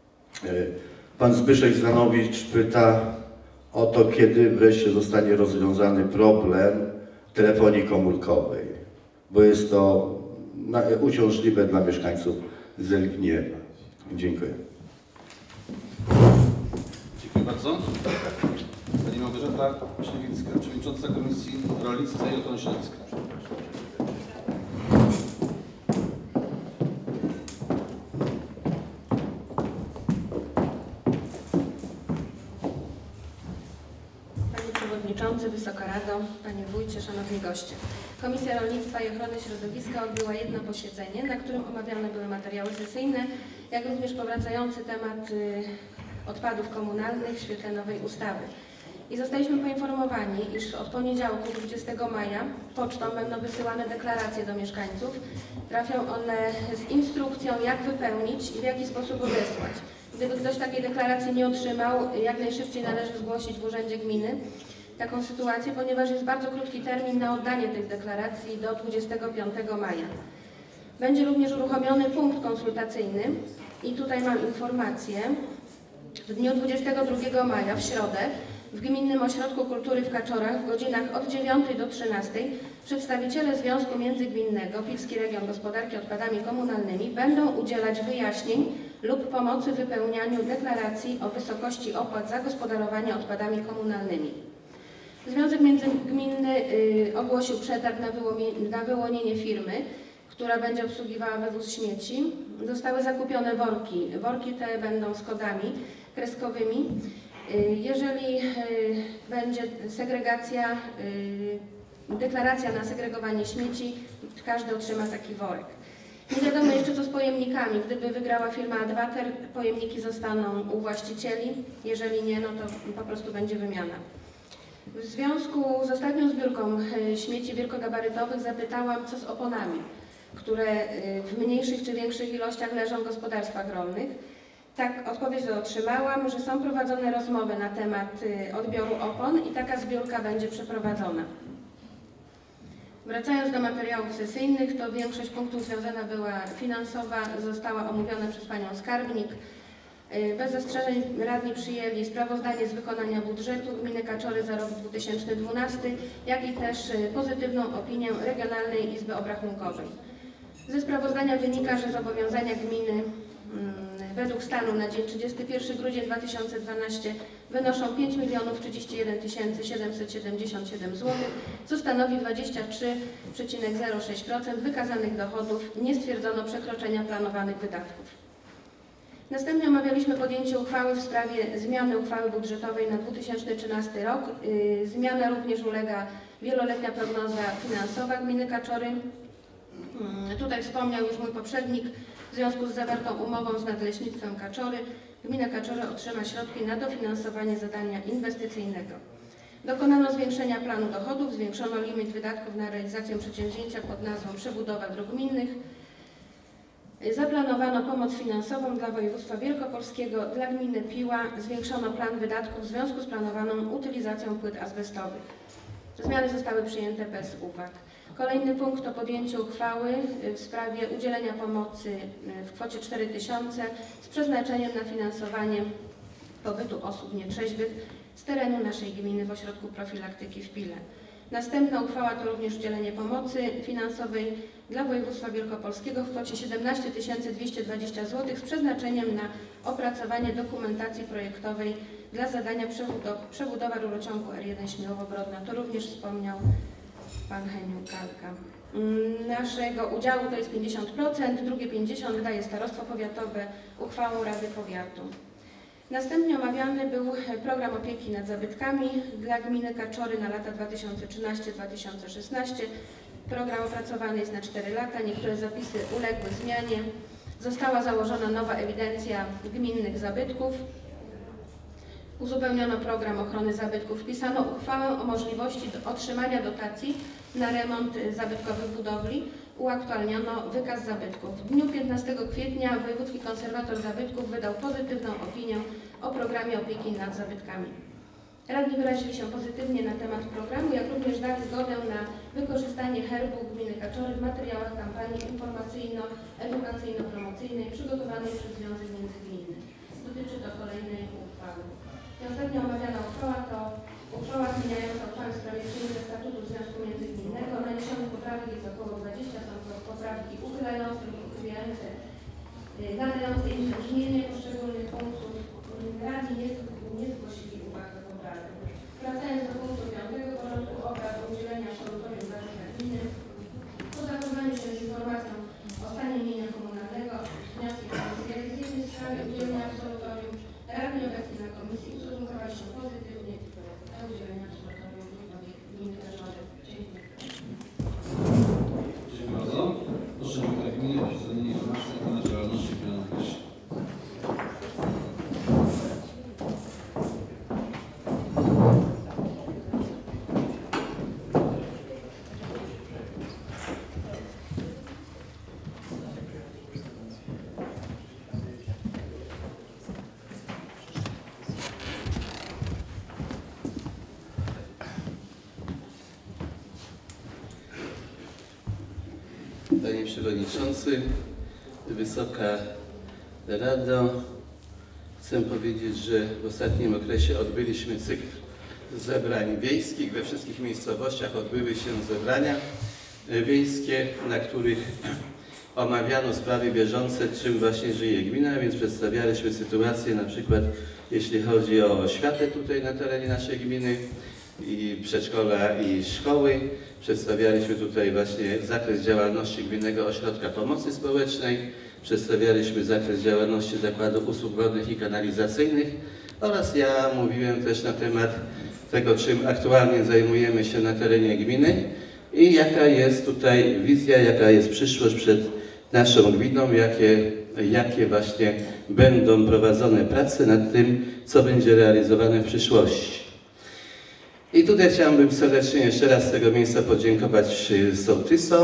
Pan Zbyszek Zanowicz pyta o to, kiedy wreszcie zostanie rozwiązany problem telefonii komórkowej, bo jest to uciążliwe dla mieszkańców Zelgniewa. Dziękuję. Dziękuję bardzo. Pani Małgorzata Śliwicka, Przewodnicząca Komisji Rolnictwa i Ochrony Środowiska. Wysoka Rado, Panie Wójcie, Szanowni Goście. Komisja Rolnictwa i Ochrony Środowiska odbyła jedno posiedzenie, na którym omawiane były materiały sesyjne, jak również powracający temat y, odpadów komunalnych w świetle nowej ustawy. I zostaliśmy poinformowani, iż od poniedziałku dwudziestego maja pocztą będą wysyłane deklaracje do mieszkańców. Trafią one z instrukcją, jak wypełnić i w jaki sposób odesłać. Gdyby ktoś takiej deklaracji nie otrzymał, jak najszybciej należy zgłosić w Urzędzie Gminy taką sytuację, ponieważ jest bardzo krótki termin na oddanie tych deklaracji do dwudziestego piątego maja. Będzie również uruchomiony punkt konsultacyjny i tutaj mam informację. W dniu dwudziestego drugiego maja, w środę, w Gminnym Ośrodku Kultury w Kaczorach w godzinach od dziewiątej do trzynastej przedstawiciele Związku Międzygminnego Pilski Region Gospodarki Odpadami Komunalnymi będą udzielać wyjaśnień lub pomocy w wypełnianiu deklaracji o wysokości opłat za gospodarowanie odpadami komunalnymi. Związek Międzygminny y, ogłosił przetarg na, na wyłonienie firmy, która będzie obsługiwała wywóz śmieci. Zostały zakupione worki. Worki te będą z kodami kreskowymi. Y, jeżeli y, będzie segregacja, y, deklaracja na segregowanie śmieci, każdy otrzyma taki worek. Nie wiadomo jeszcze co z pojemnikami. Gdyby wygrała firma Adwater, pojemniki zostaną u właścicieli. Jeżeli nie, no to po prostu będzie wymiana. W związku z ostatnią zbiórką śmieci wielkogabarytowych zapytałam, co z oponami, które w mniejszych czy większych ilościach leżą w gospodarstwach rolnych. Tak, odpowiedź otrzymałam, że są prowadzone rozmowy na temat odbioru opon i taka zbiórka będzie przeprowadzona. Wracając do materiałów sesyjnych, to większość punktów związana była finansowa, została omówiona przez Panią Skarbnik. Bez zastrzeżeń radni przyjęli sprawozdanie z wykonania budżetu gminy Kaczory za rok dwa tysiące dwunasty, jak i też pozytywną opinię Regionalnej Izby Obrachunkowej. Ze sprawozdania wynika, że zobowiązania gminy według stanu na dzień trzydziesty pierwszy grudnia dwa tysiące dwunastego wynoszą pięć milionów trzydzieści jeden tysięcy siedemset siedemdziesiąt siedem złotych, co stanowi dwadzieścia trzy przecinek zero sześć procent wykazanych dochodów. Nie stwierdzono przekroczenia planowanych wydatków. Następnie omawialiśmy podjęcie uchwały w sprawie zmiany uchwały budżetowej na dwa tysiące trzynasty rok. Yy, zmiana również ulega wieloletnia prognoza finansowa gminy Kaczory. Yy, tutaj wspomniał już mój poprzednik, w związku z zawartą umową z Nadleśnictwem Kaczory, gmina Kaczory otrzyma środki na dofinansowanie zadania inwestycyjnego. Dokonano zwiększenia planu dochodów, zwiększono limit wydatków na realizację przedsięwzięcia pod nazwą Przebudowa dróg gminnych. Zaplanowano pomoc finansową dla województwa wielkopolskiego, dla gminy Piła. Zwiększono plan wydatków w związku z planowaną utylizacją płyt azbestowych. Zmiany zostały przyjęte bez uwag. Kolejny punkt to podjęcie uchwały w sprawie udzielenia pomocy w kwocie cztery tysiące z przeznaczeniem na finansowanie pobytu osób nietrzeźwych z terenu naszej gminy w ośrodku profilaktyki w Pile. Następna uchwała to również udzielenie pomocy finansowej dla województwa wielkopolskiego w kwocie siedemnaście tysięcy dwieście dwadzieścia złotych z przeznaczeniem na opracowanie dokumentacji projektowej dla zadania przebudowa rurociągu R jeden Śmiłowo-Brodna. To również wspomniał Pan Heniu Kalka. Naszego udziału to jest pięćdziesiąt procent, drugie pięćdziesiąt procent daje starostwo powiatowe uchwałą Rady Powiatu. Następnie omawiany był program opieki nad zabytkami dla gminy Kaczory na lata dwa tysiące trzynasty do dwa tysiące szesnastego. Program opracowany jest na cztery lata, niektóre zapisy uległy zmianie. Została założona nowa ewidencja gminnych zabytków. Uzupełniono program ochrony zabytków, wpisano uchwałę o możliwości otrzymania dotacji na remont zabytkowych budowli, uaktualniono wykaz zabytków. W dniu piętnastego kwietnia wojewódzki konserwator zabytków wydał pozytywną opinię o programie opieki nad zabytkami. Radni wyrazili się pozytywnie na temat programu, jak również dali zgodę na wykorzystanie herbu gminy Kaczory w materiałach kampanii informacyjno-edukacyjno-promocyjnej przygotowanej przez Związek Międzygminny. Dotyczy to kolejnej uchwały. I ostatnia omawiana uchwała to uchwała zmieniająca uchwałę w sprawie przyjęcia statutu Związku Międzygminnego. Naniesionych poprawek jest około dwadzieścia, są to poprawki uchylające lub uchylające, nadające inne brzmienie poszczególnych punktów. Radni nie, nie zgłosili uwag do poprawek. Wracając do punktu piątego porządku obrad o udzieleniu absolutorium dla gminy. Po zapoznaniu się z informacją o stanie mienia komunalnego, wnioski realizacyjne w sprawie udzielenia absolutorium, radni obecni na komisji ustosunkowali się pozytywnie do udzielenia absolutorium gminy Kaczory. Dziękuję. Dziękuję bardzo. Proszę Wójta Gminy o przedstawienie informacji na temat działalności gminy. Panie Przewodniczący, Wysoka Rado, chcę powiedzieć, że w ostatnim okresie odbyliśmy cykl zebrań wiejskich. We wszystkich miejscowościach odbyły się zebrania wiejskie, na których omawiano sprawy bieżące, czym właśnie żyje gmina, więc przedstawialiśmy sytuację na przykład jeśli chodzi o oświatę tutaj na terenie naszej gminy i przedszkola i szkoły. Przedstawialiśmy tutaj właśnie zakres działalności Gminnego Ośrodka Pomocy Społecznej, przedstawialiśmy zakres działalności Zakładu Usług Wodnych i Kanalizacyjnych oraz ja mówiłem też na temat tego, czym aktualnie zajmujemy się na terenie gminy i jaka jest tutaj wizja, jaka jest przyszłość przed naszą gminą, jakie, jakie właśnie będą prowadzone prace nad tym, co będzie realizowane w przyszłości. I tutaj chciałbym serdecznie jeszcze raz z tego miejsca podziękować sołtysom,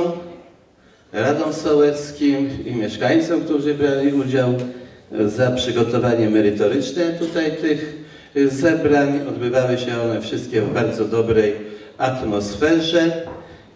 radom sołeckim i mieszkańcom, którzy brali udział za przygotowanie merytoryczne tutaj tych zebrań. Odbywały się one wszystkie w bardzo dobrej atmosferze.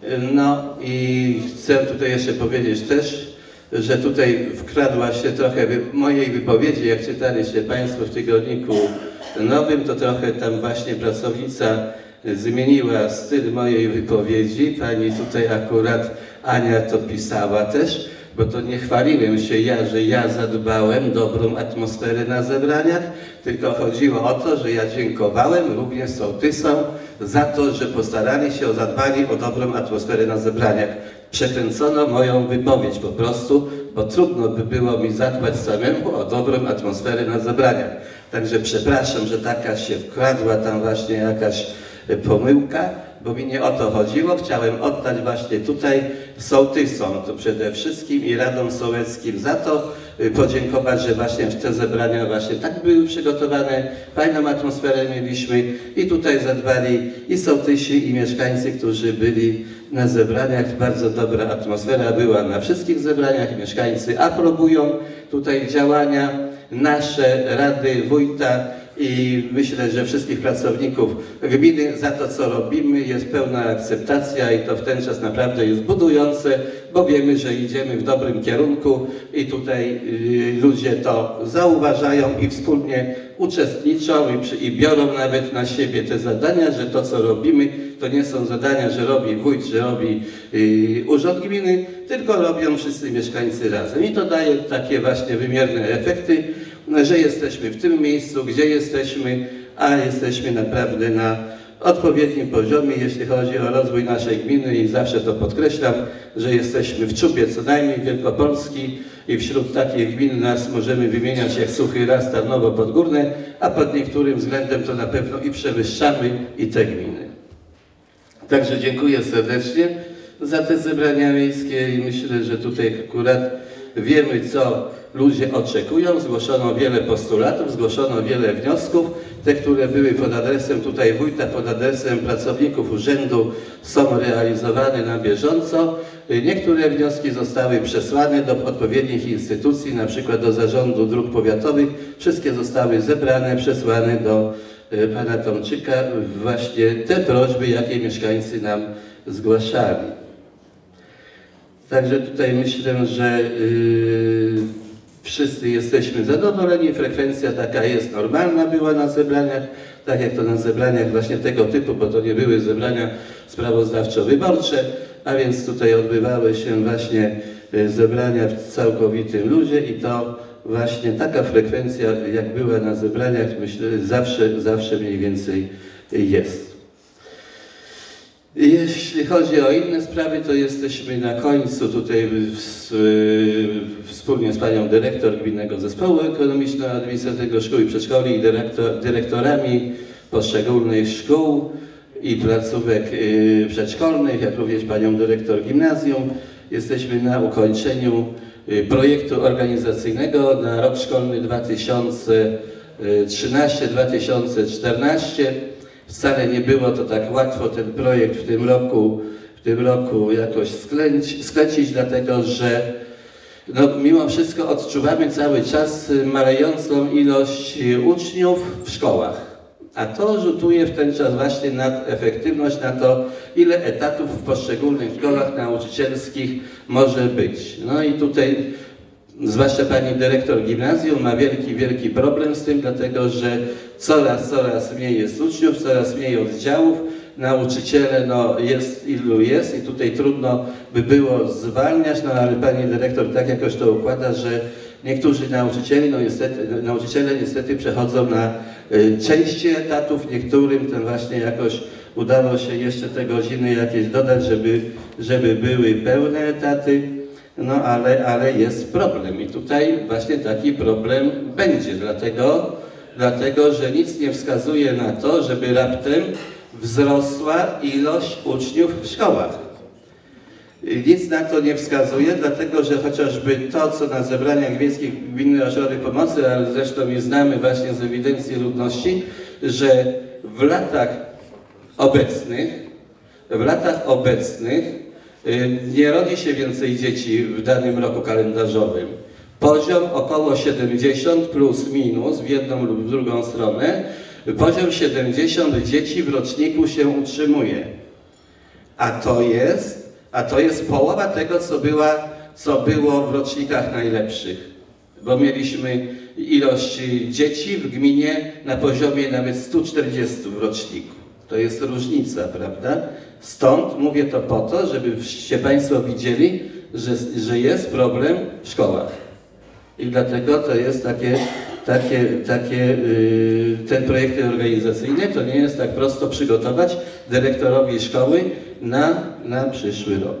No i chcę tutaj jeszcze powiedzieć też, że tutaj wkradła się trochę mojej wypowiedzi, jak czytaliście Państwo w tygodniku nowym, to trochę tam właśnie pracownica zmieniła styl mojej wypowiedzi. Pani tutaj akurat, Ania, to pisała też, bo to nie chwaliłem się ja, że ja zadbałem dobrą atmosferę na zebraniach, tylko chodziło o to, że ja dziękowałem również sołtysom za to, że postarali się o zadbanie o dobrą atmosferę na zebraniach. Przekręcono moją wypowiedź po prostu, bo trudno by było mi zadbać samemu o dobrą atmosferę na zebraniach. Także przepraszam, że taka się wkradła tam właśnie jakaś pomyłka, bo mi nie o to chodziło. Chciałem oddać właśnie tutaj sołtysom, to przede wszystkim i radom sołeckim za to, podziękować, że właśnie w te zebrania właśnie tak były przygotowane, fajną atmosferę mieliśmy i tutaj zadbali i sołtysi, i mieszkańcy, którzy byli na zebraniach. Bardzo dobra atmosfera była na wszystkich zebraniach, mieszkańcy aprobują tutaj działania nasze, rady, wójta i myślę, że wszystkich pracowników gminy za to, co robimy. Jest pełna akceptacja i to w ten czas naprawdę jest budujące, bo wiemy, że idziemy w dobrym kierunku i tutaj y, ludzie to zauważają i wspólnie uczestniczą i, przy, i biorą nawet na siebie te zadania, że to, co robimy, to nie są zadania, że robi wójt, że robi y, urząd gminy, tylko robią wszyscy mieszkańcy razem. I to daje takie właśnie wymierne efekty, że jesteśmy w tym miejscu, gdzie jesteśmy, a jesteśmy naprawdę na odpowiednim poziomie, jeśli chodzi o rozwój naszej gminy i zawsze to podkreślam, że jesteśmy w czubie co najmniej Wielkopolski i wśród takich gmin nas możemy wymieniać jak Suchy Raz, Tarnowo Podgórne, a pod niektórym względem to na pewno i przewyższamy i te gminy. Także dziękuję serdecznie za te zebrania miejskie i myślę, że tutaj akurat wiemy, co ludzie oczekują. Zgłoszono wiele postulatów, zgłoszono wiele wniosków. Te, które były pod adresem tutaj wójta, pod adresem pracowników urzędu, są realizowane na bieżąco. Niektóre wnioski zostały przesłane do odpowiednich instytucji, na przykład do Zarządu Dróg Powiatowych. Wszystkie zostały zebrane, przesłane do pana Tomczyka. Właśnie te prośby, jakie mieszkańcy nam zgłaszali. Także tutaj myślę, że yy, wszyscy jesteśmy zadowoleni. Frekwencja taka jest normalna była na zebraniach, tak jak to na zebraniach właśnie tego typu, bo to nie były zebrania sprawozdawczo-wyborcze, a więc tutaj odbywały się właśnie zebrania w całkowitym ludzie i to właśnie taka frekwencja, jak była na zebraniach, myślę, zawsze, zawsze mniej więcej jest. Jeśli chodzi o inne sprawy, to jesteśmy na końcu tutaj w, w, wspólnie z panią dyrektor Gminnego Zespołu Ekonomiczno-Administracyjnego Szkół i Przedszkoli i dyrektor, dyrektorami poszczególnych szkół i placówek y, przedszkolnych, jak również panią dyrektor gimnazjum. Jesteśmy na ukończeniu y, projektu organizacyjnego na rok szkolny dwa tysiące trzynaście dwa tysiące czternaście. Wcale nie było to tak łatwo ten projekt w tym roku, w tym roku jakoś sklęć, sklecić, dlatego że no, mimo wszystko odczuwamy cały czas malejącą ilość uczniów w szkołach. A to rzutuje w ten czas właśnie na efektywność, na to, ile etatów w poszczególnych szkołach nauczycielskich może być. No i tutaj zwłaszcza pani dyrektor gimnazjum ma wielki, wielki problem z tym, dlatego że coraz, coraz mniej jest uczniów, coraz mniej oddziałów. nauczyciele, no jest ilu jest i tutaj trudno by było zwalniać, no ale pani dyrektor tak jakoś to układa, że niektórzy nauczyciele, no niestety, nauczyciele niestety przechodzą na y, części etatów, niektórym ten właśnie jakoś udało się jeszcze te godziny jakieś dodać, żeby, żeby były pełne etaty, no ale, ale jest problem i tutaj właśnie taki problem będzie, dlatego, dlatego że nic nie wskazuje na to, żeby raptem wzrosła ilość uczniów w szkołach. Nic na to nie wskazuje, dlatego że chociażby to, co na zebraniach wiejskich Gminny Ośrodek Pomocy, ale zresztą i znamy właśnie z ewidencji ludności, że w latach obecnych, w latach obecnych nie rodzi się więcej dzieci w danym roku kalendarzowym. Poziom około siedemdziesiąt plus minus w jedną lub w drugą stronę, poziom siedemdziesiąt dzieci w roczniku się utrzymuje. A to jest, a to jest połowa tego, co, była, co było w rocznikach najlepszych. Bo mieliśmy ilość dzieci w gminie na poziomie nawet stu czterdziestu w roczniku. To jest różnica, prawda? Stąd mówię to po to, żebyście Państwo widzieli, że, że jest problem w szkołach. I dlatego to jest takie, takie, takie yy, ten projekt organizacyjny, to nie jest tak prosto przygotować dyrektorowi szkoły na, na przyszły rok.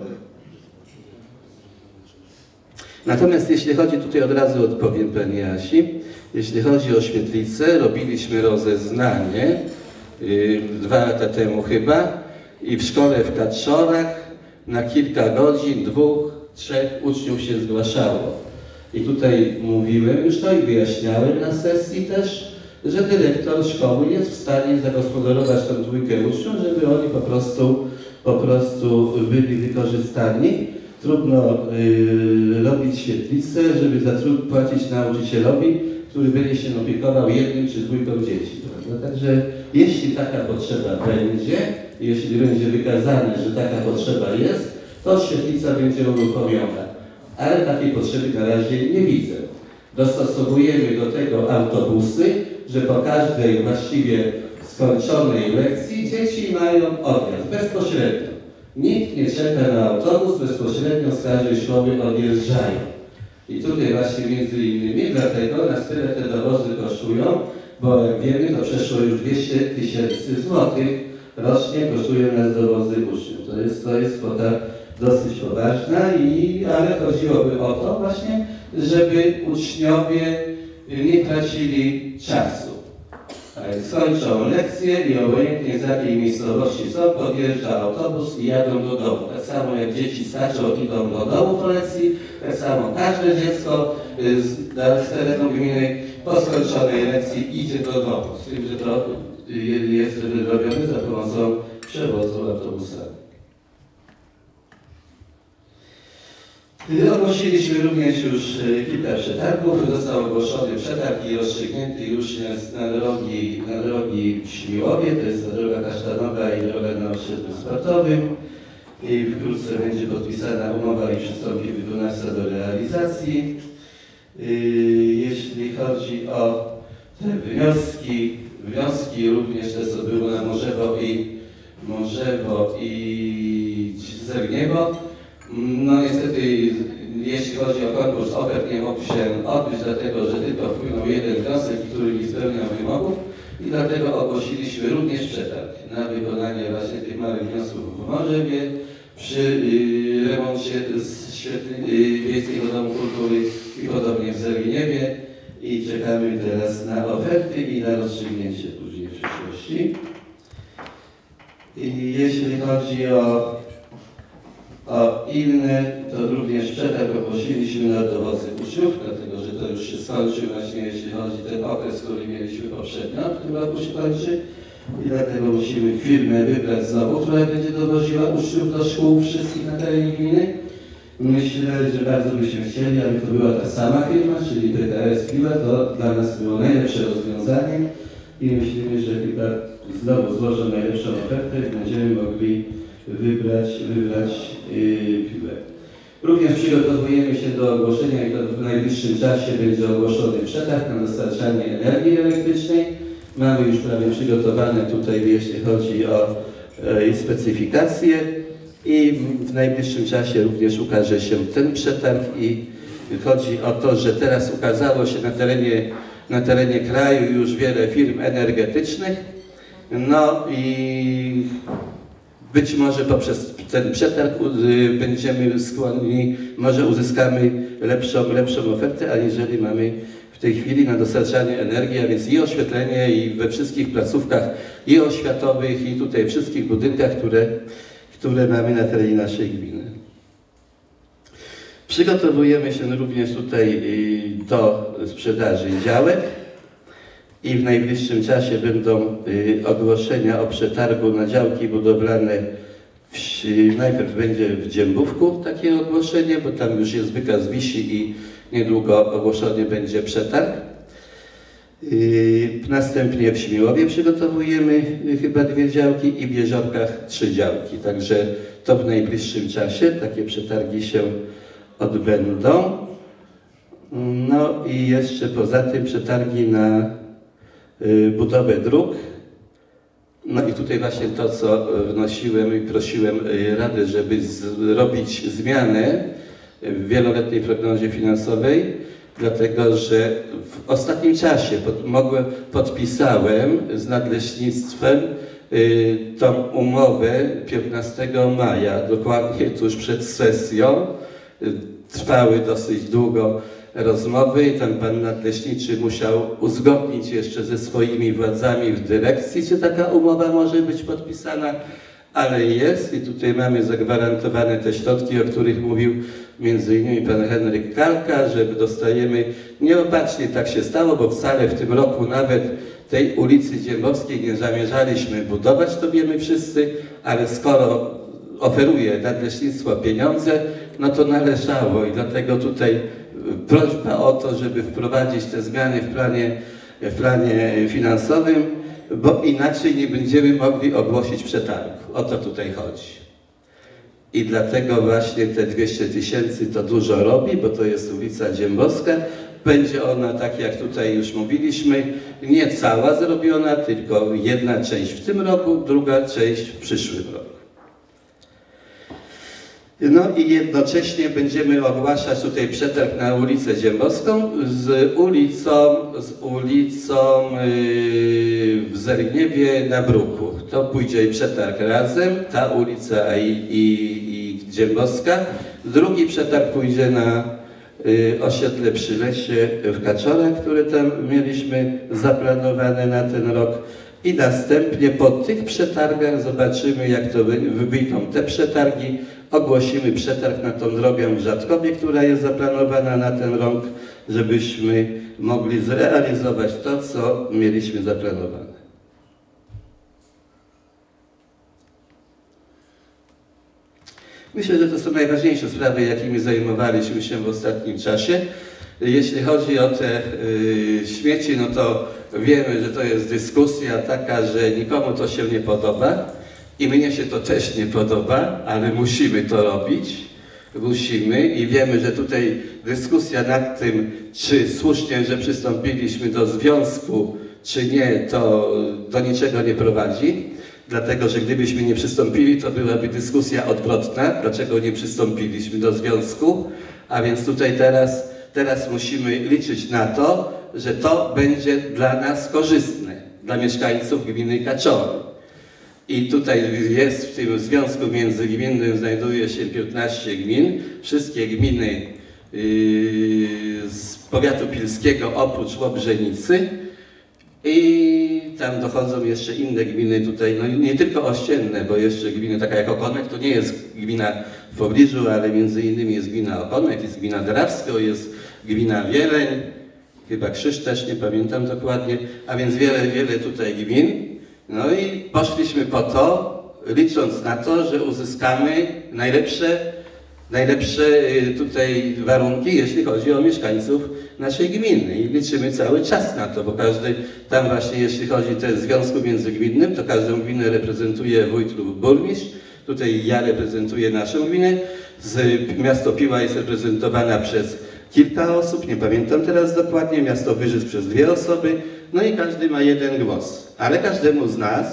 Natomiast jeśli chodzi, tutaj od razu odpowiem Pani Asi, jeśli chodzi o świetlicę, robiliśmy rozeznanie yy, dwa lata temu chyba i w szkole w Katrzorach na kilka godzin, dwóch, trzech uczniów się zgłaszało. I tutaj mówiłem już to i wyjaśniałem na sesji też, że dyrektor szkoły jest w stanie zagospodarować tą dwójkę uczniów, żeby oni po prostu, po prostu byli wykorzystani. Trudno yy, robić świetlicę, żeby płacić nauczycielowi, który będzie się opiekował jednym czy dwójką dzieci. Prawda? Także jeśli taka potrzeba będzie, jeśli będzie wykazane, że taka potrzeba jest, to świetlica będzie uruchomiona. Ale takiej potrzeby na razie nie widzę. Dostosowujemy do tego autobusy, że po każdej właściwie skończonej lekcji dzieci mają odjazd bezpośrednio. Nikt nie czeka na autobus, bezpośrednio z każdej szkoły odjeżdżają. I tutaj właśnie między innymi dlatego nas tyle te dowozy kosztują, bo jak wiemy, to przeszło już dwieście tysięcy złotych rocznie kosztują nas dowozy uczniów. To jest, to jest kwota dosyć poważna, i, ale chodziłoby o to właśnie, żeby uczniowie nie tracili czasu. Skończą lekcje i obojętnie z jakiej miejscowości są, podjeżdża autobus i jadą do domu. Tak samo jak dzieci skaczą, idą do domu po lekcji, tak samo każde dziecko z, z terenu gminy po skończonej lekcji idzie do domu. Z tym, że to jest robione za pomocą przewozu autobusami. Ogłosiliśmy również już kilka przetargów. Został ogłoszony przetarg i rozstrzygnięty już na drogi, na drogi w Śmiłowie, to jest ta droga kasztanowa i droga na osiedlu sportowym. I wkrótce będzie podpisana umowa i przystąpi wykonawca do realizacji. Jeśli chodzi o te wnioski, wnioski również te, co było na Morzewo i Morzewo i Zerniewo. No niestety, jeśli chodzi o konkurs ofert, nie mógł się odbyć, dlatego że tylko wpłynął jeden wniosek, który nie spełniał wymogów i dlatego ogłosiliśmy również przetarg na wykonanie właśnie tych małych wniosków w Morzewie przy y, remoncie z świetli, y, Wiejskiego Domu Kultury i podobnie w Zerwiniewie i czekamy teraz na oferty i na rozstrzygnięcie później w przyszłości. I jeśli chodzi o O inne, to również przetarg ogłosiliśmy na dowozy uczniów, dlatego że to już się skończy właśnie, jeśli chodzi o ten okres, który mieliśmy poprzednio, w tym roku się kończy. I dlatego musimy firmę wybrać znowu, która będzie dowoziła uczniów do szkół wszystkich na terenie gminy. Myślę, że bardzo byśmy chcieli, aby to była ta sama firma, czyli P K S Piła, to dla nas było najlepsze rozwiązanie i myślimy, że chyba znowu złożą najlepszą ofertę i będziemy mogli wybrać, wybrać yy, piłę. Również przygotowujemy się do ogłoszenia i to w najbliższym czasie będzie ogłoszony przetarg na dostarczanie energii elektrycznej. Mamy już prawie przygotowane tutaj, jeśli chodzi o i specyfikacje i w najbliższym czasie również ukaże się ten przetarg i chodzi o to, że teraz ukazało się na terenie, na terenie kraju już wiele firm energetycznych, no i być może poprzez ten przetarg będziemy skłonni, może uzyskamy lepszą, lepszą ofertę, aniżeli mamy w tej chwili na dostarczanie energii, a więc i oświetlenie, i we wszystkich placówkach i oświatowych, i tutaj wszystkich budynkach, które, które mamy na terenie naszej gminy. Przygotowujemy się również tutaj do sprzedaży działek i w najbliższym czasie będą ogłoszenia o przetargu na działki budowlane. W, najpierw będzie w Dziębówku takie ogłoszenie, bo tam już jest wykaz wisi i niedługo ogłoszony będzie przetarg. Następnie w Śmiłowie przygotowujemy chyba dwie działki i w Jeziorkach trzy działki. Także to w najbliższym czasie takie przetargi się odbędą. No i jeszcze poza tym przetargi na budowę dróg. No i tutaj właśnie to, co wnosiłem i prosiłem Radę, żeby zrobić zmianę w wieloletniej prognozie finansowej, dlatego że w ostatnim czasie pod, mogłem, podpisałem z Nadleśnictwem y, tą umowę piętnastego maja, dokładnie tuż przed sesją. Y, trwały dosyć długo rozmowy i tam pan nadleśniczy musiał uzgodnić jeszcze ze swoimi władzami w dyrekcji, czy taka umowa może być podpisana, ale jest i tutaj mamy zagwarantowane te środki, o których mówił między innymi pan Henryk Kalka, że dostajemy, nieopatrznie tak się stało, bo wcale w tym roku nawet tej ulicy Dziębowskiej nie zamierzaliśmy budować, to wiemy wszyscy, ale skoro oferuje Nadleśnictwo pieniądze, no to należało i dlatego tutaj prośba o to, żeby wprowadzić te zmiany w planie, w planie finansowym, bo inaczej nie będziemy mogli ogłosić przetargu. O to tutaj chodzi. I dlatego właśnie te dwieście tysięcy to dużo robi, bo to jest ulica Dziębowska. Będzie ona, tak jak tutaj już mówiliśmy, nie cała zrobiona, tylko jedna część w tym roku, druga część w przyszłym roku. No i jednocześnie będziemy ogłaszać tutaj przetarg na ulicę Dziębowską z ulicą, z ulicą yy, w Zerniewie na Bruku. To pójdzie przetarg razem, ta ulica i, i, i Dziębowska. Drugi przetarg pójdzie na yy, osiedle przy lesie w Kaczorach, które tam mieliśmy zaplanowane na ten rok. I następnie po tych przetargach zobaczymy, jak to wyjdą te przetargi. Ogłosimy przetarg na tą drogę w Rzadkowie, która jest zaplanowana na ten rok, żebyśmy mogli zrealizować to, co mieliśmy zaplanowane. Myślę, że to są najważniejsze sprawy, jakimi zajmowaliśmy się w ostatnim czasie. Jeśli chodzi o te y, śmieci, no to wiemy, że to jest dyskusja taka, że nikomu to się nie podoba. I mnie się to też nie podoba, ale musimy to robić. Musimy i wiemy, że tutaj dyskusja nad tym, czy słusznie, że przystąpiliśmy do związku, czy nie, to do niczego nie prowadzi. Dlatego, że gdybyśmy nie przystąpili, to byłaby dyskusja odwrotna, dlaczego nie przystąpiliśmy do związku. A więc tutaj teraz, teraz musimy liczyć na to, że to będzie dla nas korzystne, dla mieszkańców gminy Kaczory. I tutaj jest w tym związku międzygminnym znajduje się piętnaście gmin. Wszystkie gminy yy, z powiatu pilskiego oprócz Łobrzenicy. I tam dochodzą jeszcze inne gminy tutaj, no nie tylko ościenne, bo jeszcze gminy taka jak Okonek, to nie jest gmina w pobliżu, ale między innymi jest gmina Okonek, jest gmina Drawsko, jest gmina Wieleń, chyba Krzyż też, nie pamiętam dokładnie, a więc wiele, wiele tutaj gmin. No i poszliśmy po to, licząc na to, że uzyskamy najlepsze, najlepsze tutaj warunki, jeśli chodzi o mieszkańców naszej gminy. I liczymy cały czas na to, bo każdy tam właśnie, jeśli chodzi o ten związku międzygminnym, to każdą gminę reprezentuje wójt lub burmistrz. Tutaj ja reprezentuję naszą gminę. Z, miasto Piła jest reprezentowana przez kilka osób, nie pamiętam teraz dokładnie, miasto Wyżyc przez dwie osoby. No i każdy ma jeden głos, ale każdemu z nas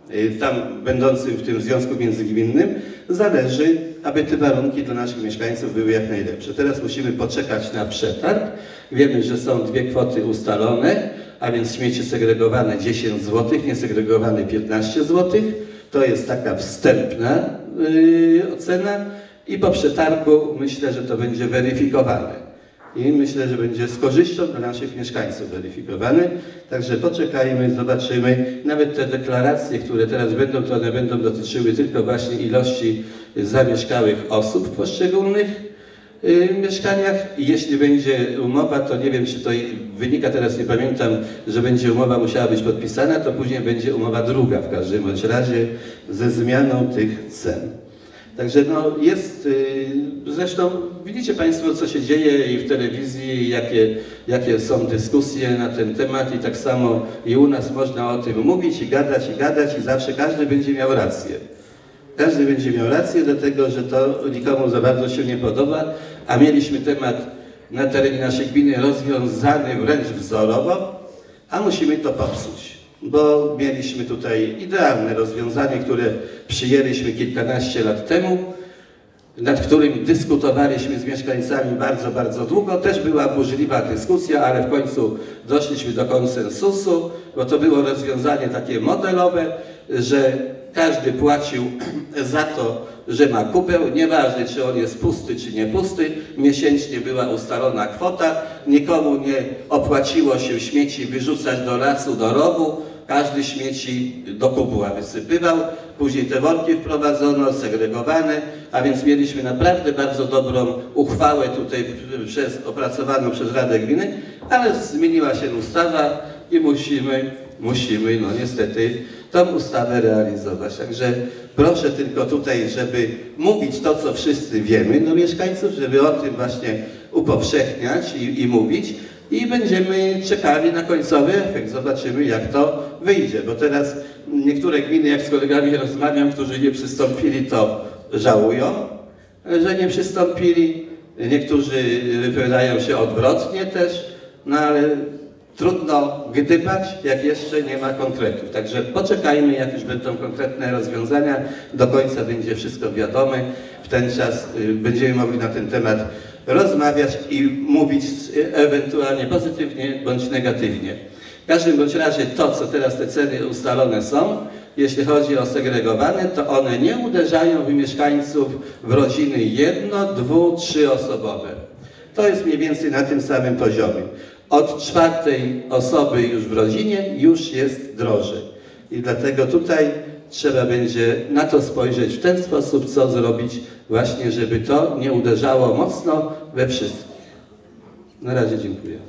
tam będącym w tym związku międzygminnym, zależy, aby te warunki dla naszych mieszkańców były jak najlepsze. Teraz musimy poczekać na przetarg. Wiemy, że są dwie kwoty ustalone, a więc śmieci segregowane dziesięć złotych, niesegregowane piętnaście złotych. To jest taka wstępna yy, ocena i po przetargu myślę, że to będzie weryfikowane. I myślę, że będzie z korzyścią dla naszych mieszkańców weryfikowany. Także poczekajmy, zobaczymy. Nawet te deklaracje, które teraz będą, to one będą dotyczyły tylko właśnie ilości zamieszkałych osób w poszczególnych y, mieszkaniach. I jeśli będzie umowa, to nie wiem, czy to wynika, teraz nie pamiętam, że będzie umowa musiała być podpisana, to później będzie umowa druga w każdym bądź razie ze zmianą tych cen. Także no jest, yy, zresztą widzicie Państwo, co się dzieje i w telewizji, jakie, jakie są dyskusje na ten temat i tak samo i u nas można o tym mówić i gadać i gadać i zawsze każdy będzie miał rację. Każdy będzie miał rację, dlatego że to nikomu za bardzo się nie podoba, a mieliśmy temat na terenie naszej gminy rozwiązany wręcz wzorowo, a musimy to popsuć. Bo mieliśmy tutaj idealne rozwiązanie, które przyjęliśmy kilkanaście lat temu, nad którym dyskutowaliśmy z mieszkańcami bardzo, bardzo długo. Też była burzliwa dyskusja, ale w końcu doszliśmy do konsensusu, bo to było rozwiązanie takie modelowe, że każdy płacił za to, że ma kubeł, nieważne czy on jest pusty czy nie pusty, miesięcznie była ustalona kwota, nikomu nie opłaciło się śmieci wyrzucać do lasu, do rowu, każdy śmieci do kubła wysypywał, później te worki wprowadzono, segregowane, a więc mieliśmy naprawdę bardzo dobrą uchwałę tutaj przez, opracowaną przez Radę Gminy, ale zmieniła się ustawa i musimy, musimy no niestety tą ustawę realizować. Także proszę tylko tutaj, żeby mówić to, co wszyscy wiemy do mieszkańców, żeby o tym właśnie upowszechniać i, i mówić. I będziemy czekali na końcowy efekt. Zobaczymy, jak to wyjdzie. Bo teraz niektóre gminy, jak z kolegami rozmawiam, którzy nie przystąpili, to żałują, że nie przystąpili. Niektórzy wypowiadają się odwrotnie też, no ale trudno gdybać, jak jeszcze nie ma konkretów. Także poczekajmy, jak już będą konkretne rozwiązania. Do końca będzie wszystko wiadome. W ten czas będziemy mogli na ten temat rozmawiać i mówić ewentualnie pozytywnie bądź negatywnie. W każdym bądź razie to, co teraz te ceny ustalone są, jeśli chodzi o segregowane, to one nie uderzają w mieszkańców w rodziny jedno, dwu, trzyosobowe. To jest mniej więcej na tym samym poziomie. Od czwartej osoby już w rodzinie już jest drożej. I dlatego tutaj trzeba będzie na to spojrzeć w ten sposób, co zrobić właśnie, żeby to nie uderzało mocno we wszystkich. Na razie dziękuję.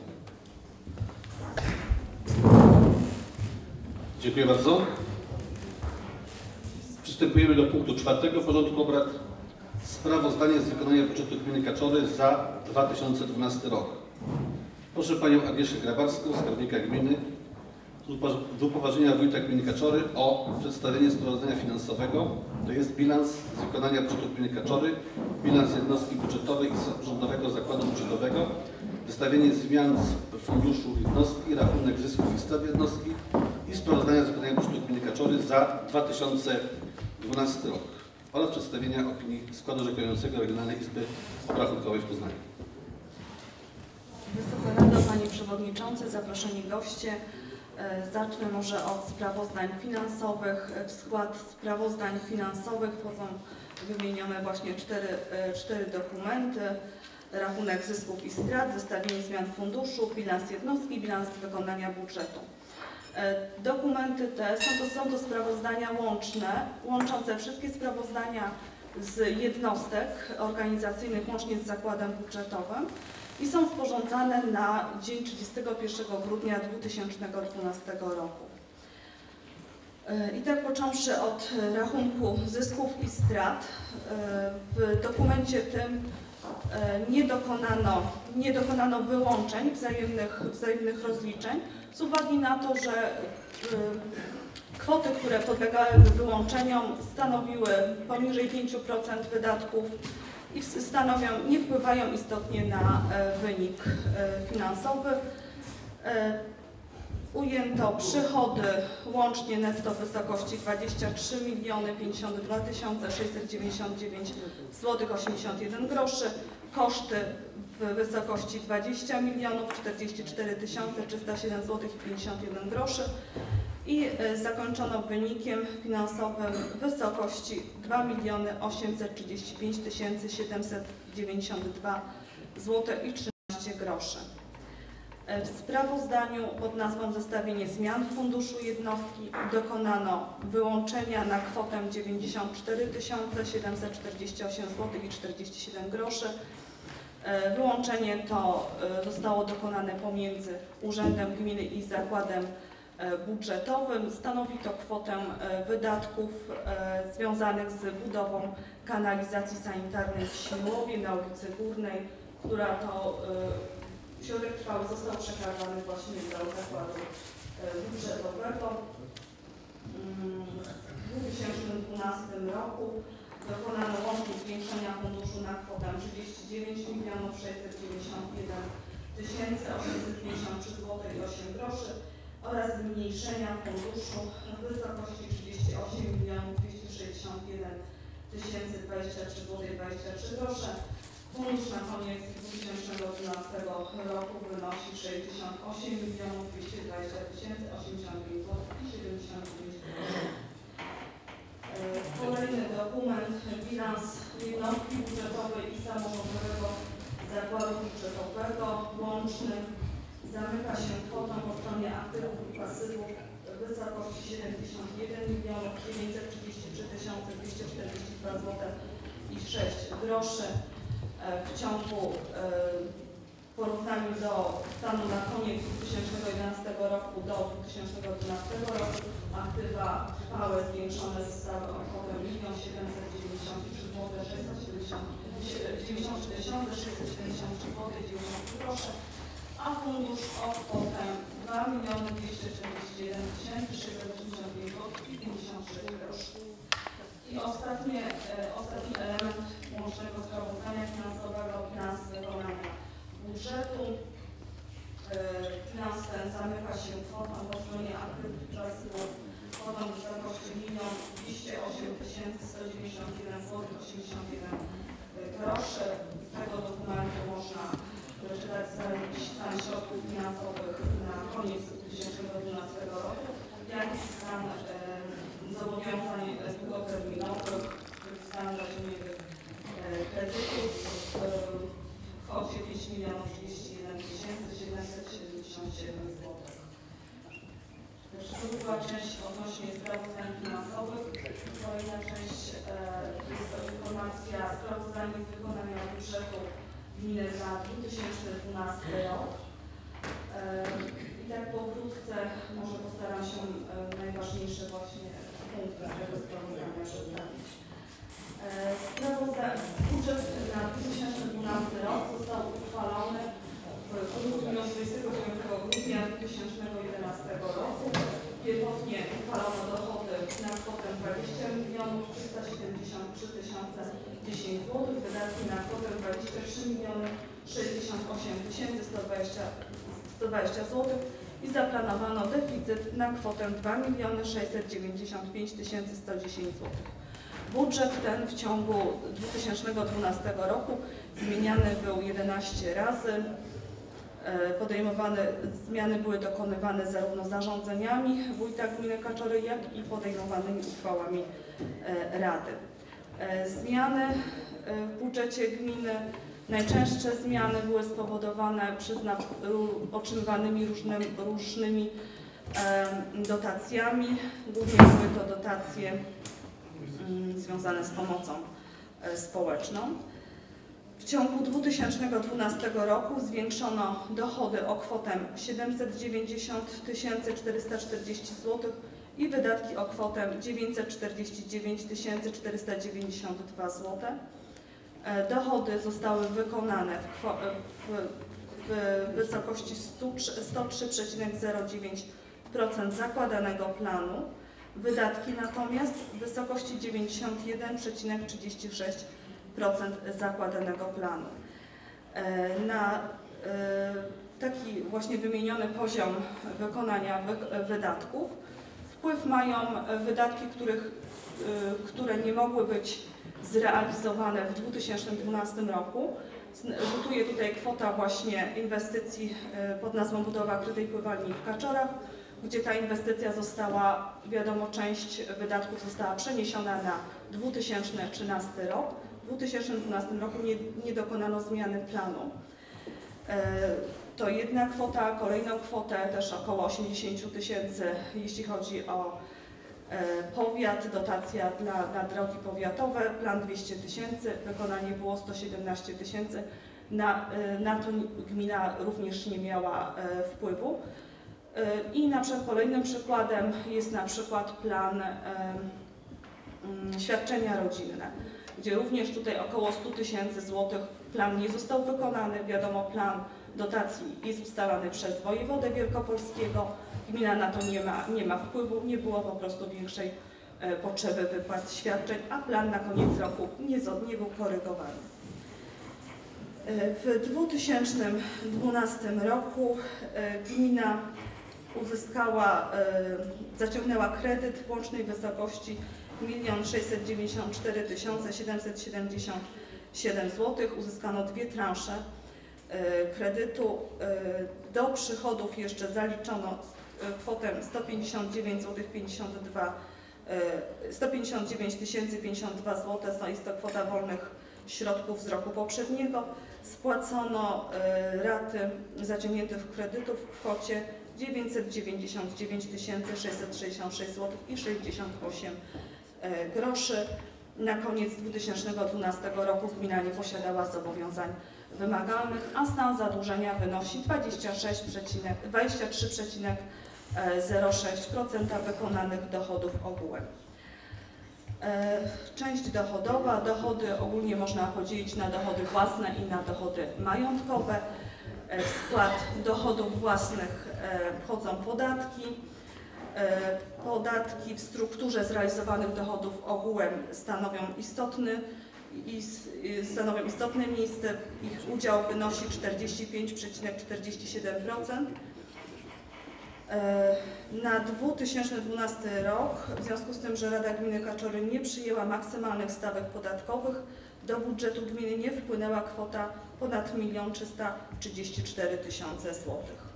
Dziękuję bardzo. Przystępujemy do punktu czwartego porządku obrad. Sprawozdanie z wykonania budżetu gminy Kaczory za dwa tysiące dwunasty rok. Proszę Panią Agnieszkę Grabarską, skarbnika gminy, z upoważnienia wójta gminy Kaczory o przedstawienie sprawozdania finansowego, to jest bilans z wykonania budżetu gminy Kaczory, bilans jednostki budżetowej i rządowego zakładu budżetowego, wystawienie zmian w funduszu jednostki, rachunek zysków i strat jednostki i sprawozdania z wykonania budżetu gminy Kaczory za dwa tysiące dwunasty rok oraz przedstawienia opinii składu orzekającego Regionalnej Izby Obrachunkowej w Poznaniu. Wysoka Rado, Panie Przewodniczący, zaproszeni goście. Zacznę może od sprawozdań finansowych. W skład sprawozdań finansowych wchodzą wymienione właśnie cztery, cztery dokumenty. Rachunek zysków i strat, zestawienie zmian funduszu, bilans jednostki, bilans wykonania budżetu. Dokumenty te są to, są to sprawozdania łączne, łączące wszystkie sprawozdania z jednostek organizacyjnych łącznie z zakładem budżetowym i są sporządzane na dzień trzydziestego pierwszego grudnia dwa tysiące dwunastego roku. I tak począwszy od rachunku zysków i strat, w dokumencie tym nie dokonano, nie dokonano wyłączeń wzajemnych, wzajemnych rozliczeń z uwagi na to, że kwoty, które podlegały wyłączeniom, stanowiły poniżej pięciu procent wydatków i stanowią, nie wpływają istotnie na wynik finansowy. ujęto przychody łącznie netto w wysokości dwadzieścia trzy miliony pięćdziesiąt dwa tysiące sześćset dziewięćdziesiąt dziewięć złotych osiemdziesiąt jeden groszy, koszty w wysokości dwadzieścia milionów czterdzieści cztery tysiące trzysta siedem złotych pięćdziesiąt jeden groszy i zakończono wynikiem finansowym w wysokości dwa miliony osiemset trzydzieści pięć tysięcy siedemset dziewięćdziesiąt dwa złotych i trzynaście groszy. W sprawozdaniu pod nazwą Zestawienie zmian w funduszu jednostki dokonano wyłączenia na kwotę dziewięćdziesiąt cztery tysiące siedemset czterdzieści osiem złotych i czterdzieści siedem groszy. Wyłączenie to zostało dokonane pomiędzy Urzędem Gminy i Zakładem Budżetowym. Stanowi to kwotę wydatków związanych z budową kanalizacji sanitarnej w Śmiłowie na ulicy Górnej, która to środek trwały został przekazany właśnie do Zakładu Budżetowego. W dwa tysiące dwunastym roku dokonano łącznie zwiększenia funduszu na kwotę trzydzieści dziewięć milionów sześćset dziewięćdziesiąt jeden tysięcy osiemset pięćdziesiąt trzy złotych i osiem groszy oraz zmniejszenia funduszu w wysokości trzydzieści osiem milionów dwieście sześćdziesiąt jeden tysięcy dwadzieścia trzy złotych i dwadzieścia trzy grosze. Fundusz na koniec dwa tysiące dwunastego roku wynosi sześćdziesiąt osiem milionów dwieście dwadzieścia tysięcy osiemdziesiąt pięć złotych i siedemdziesiąt dziewięć groszy. Kolejny dokument, bilans jednostki budżetowej i samorządowego zakładu budżetowego łączny zamyka się kwotą po stronie aktywów i pasywów w wysokości siedemdziesiąt jeden milionów dziewięćset trzydzieści trzy tysiące dwieście czterdzieści dwa złotych i sześć groszy. W ciągu w porównaniu do stanu na koniec dwa tysiące jedenastego roku do dwa tysiące dwunastego roku aktywa trwałe zwiększone zostały o kwotę milion siedemset dziewięćdziesiąt trzy złotych sześćset dziewięćdziesiąt trzy tysiące sześćset siedemdziesiąt trzy złotych dziewięćdziesiąt groszy, a fundusz o kwotę dwa miliony dwieście czterdzieści jeden tysięcy sześćset osiemdziesiąt pięć złotych i pięćdziesiąt sześć groszy. I ostatnie, ostatni element łącznego sprawozdania finansowego, bilans wykonania budżetu. Bilans ten zamyka się kwotą po stronie aktywów i pasywów kwotą w wysokości milion dwieście osiem tysięcy sto dziewięćdziesiąt jeden złotych osiemdziesiąt jeden groszy. Z tego dokumentu można przeczytać stan środków finansowych na koniec dwa tysiące dwunastego roku, jak i stan zobowiązań długoterminowych, stan zaciągniętych kredytów w kwocie pięć milionów trzydzieści jeden tysięcy siedemset siedemdziesiąt siedem złotych. To była część odnośnie sprawozdań finansowych. Kolejna część jest to informacja sprawozdania z wykonania budżetu gminy za dwa tysiące dwunasty rok. I tak pokrótce może postaram się najważniejsze właśnie punkty z tego sprawozdania przedstawić. Budżet na dwa tysiące dwunasty rok został uchwalony w grudniu, dwudziestego dziewiątego grudnia dwa tysiące jedenastego roku. Pierwotnie uchwalono dochody na kwotę dwadzieścia milionów trzysta siedemdziesiąt trzy tysiące dziesięć złotych, wydatki na kwotę dwadzieścia trzy miliony sześćdziesiąt osiem tysięcy sto dwadzieścia złotych i zaplanowano deficyt na kwotę dwa miliony sześćset dziewięćdziesiąt pięć tysięcy sto dziesięć złotych. Budżet ten w ciągu dwa tysiące dwunastego roku zmieniany był jedenaście razy. Podejmowane zmiany były dokonywane zarówno zarządzeniami wójta gminy Kaczory, jak i podejmowanymi uchwałami rady. Zmiany w budżecie gminy, najczęstsze zmiany były spowodowane otrzymywanymi różnymi, różnymi dotacjami. Głównie były to dotacje związane z pomocą społeczną. W ciągu dwa tysiące dwunastego roku zwiększono dochody o kwotę siedemset dziewięćdziesiąt tysięcy czterysta czterdzieści złotych i wydatki o kwotę dziewięćset czterdzieści dziewięć tysięcy czterysta dziewięćdziesiąt dwa złote. Dochody zostały wykonane w, w, w wysokości sto trzy przecinek zero dziewięć procent zakładanego planu. Wydatki natomiast w wysokości dziewięćdziesiąt jeden przecinek trzydzieści sześć procent zakładanego planu. Na taki właśnie wymieniony poziom wykonania wydatków. Wpływ mają wydatki, których, które nie mogły być zrealizowane w dwa tysiące dwunastym roku. Rzutuje tutaj kwota właśnie inwestycji pod nazwą budowa krytej pływalni w Kaczorach, gdzie ta inwestycja została, wiadomo, część wydatków została przeniesiona na dwa tysiące trzynasty rok. W dwa tysiące dwunastym roku nie, nie dokonano zmiany planu. To jedna kwota, kolejną kwotę też około osiemdziesiąt tysięcy, jeśli chodzi o powiat, dotacja dla, na drogi powiatowe, plan dwieście tysięcy, wykonanie było sto siedemnaście tysięcy, na, na to gmina również nie miała wpływu. I na przykład kolejnym przykładem jest na przykład plan świadczenia rodzinne, gdzie również tutaj około sto tysięcy złotych plan nie został wykonany. Wiadomo, plan dotacji jest ustalany przez wojewodę wielkopolskiego. Gmina na to nie ma, nie ma wpływu, nie było po prostu większej e, potrzeby wypłat świadczeń, a plan na koniec roku nie, nie był korygowany. E, w dwa tysiące dwunastym roku e, gmina uzyskała, e, zaciągnęła kredyt w łącznej wysokości milion sześćset dziewięćdziesiąt cztery tysiące siedemset siedemdziesiąt siedem złotych. Uzyskano dwie transze e, kredytu. E, do przychodów jeszcze zaliczono kwotę sto pięćdziesiąt dziewięć tysięcy pięćdziesiąt dwa złote, jest to kwota wolnych środków z roku poprzedniego. Spłacono raty zaciągniętych kredytów w kwocie dziewięćset dziewięćdziesiąt dziewięć tysięcy sześćset sześćdziesiąt sześć złotych i sześćdziesiąt osiem groszy. Na koniec dwa tysiące dwunastego roku gmina nie posiadała zobowiązań wymagalnych, a stan zadłużenia wynosi dwadzieścia trzy przecinek zero sześć procent wykonanych dochodów ogółem. Część dochodowa. Dochody ogólnie można podzielić na dochody własne i na dochody majątkowe. W skład dochodów własnych wchodzą podatki. Podatki w strukturze zrealizowanych dochodów ogółem stanowią istotny, stanowią istotne miejsce. Ich udział wynosi czterdzieści pięć przecinek czterdzieści siedem procent. Na dwa tysiące dwunasty rok, w związku z tym, że Rada Gminy Kaczory nie przyjęła maksymalnych stawek podatkowych, do budżetu gminy nie wpłynęła kwota ponad milion trzysta trzydzieści cztery tysiące złotych.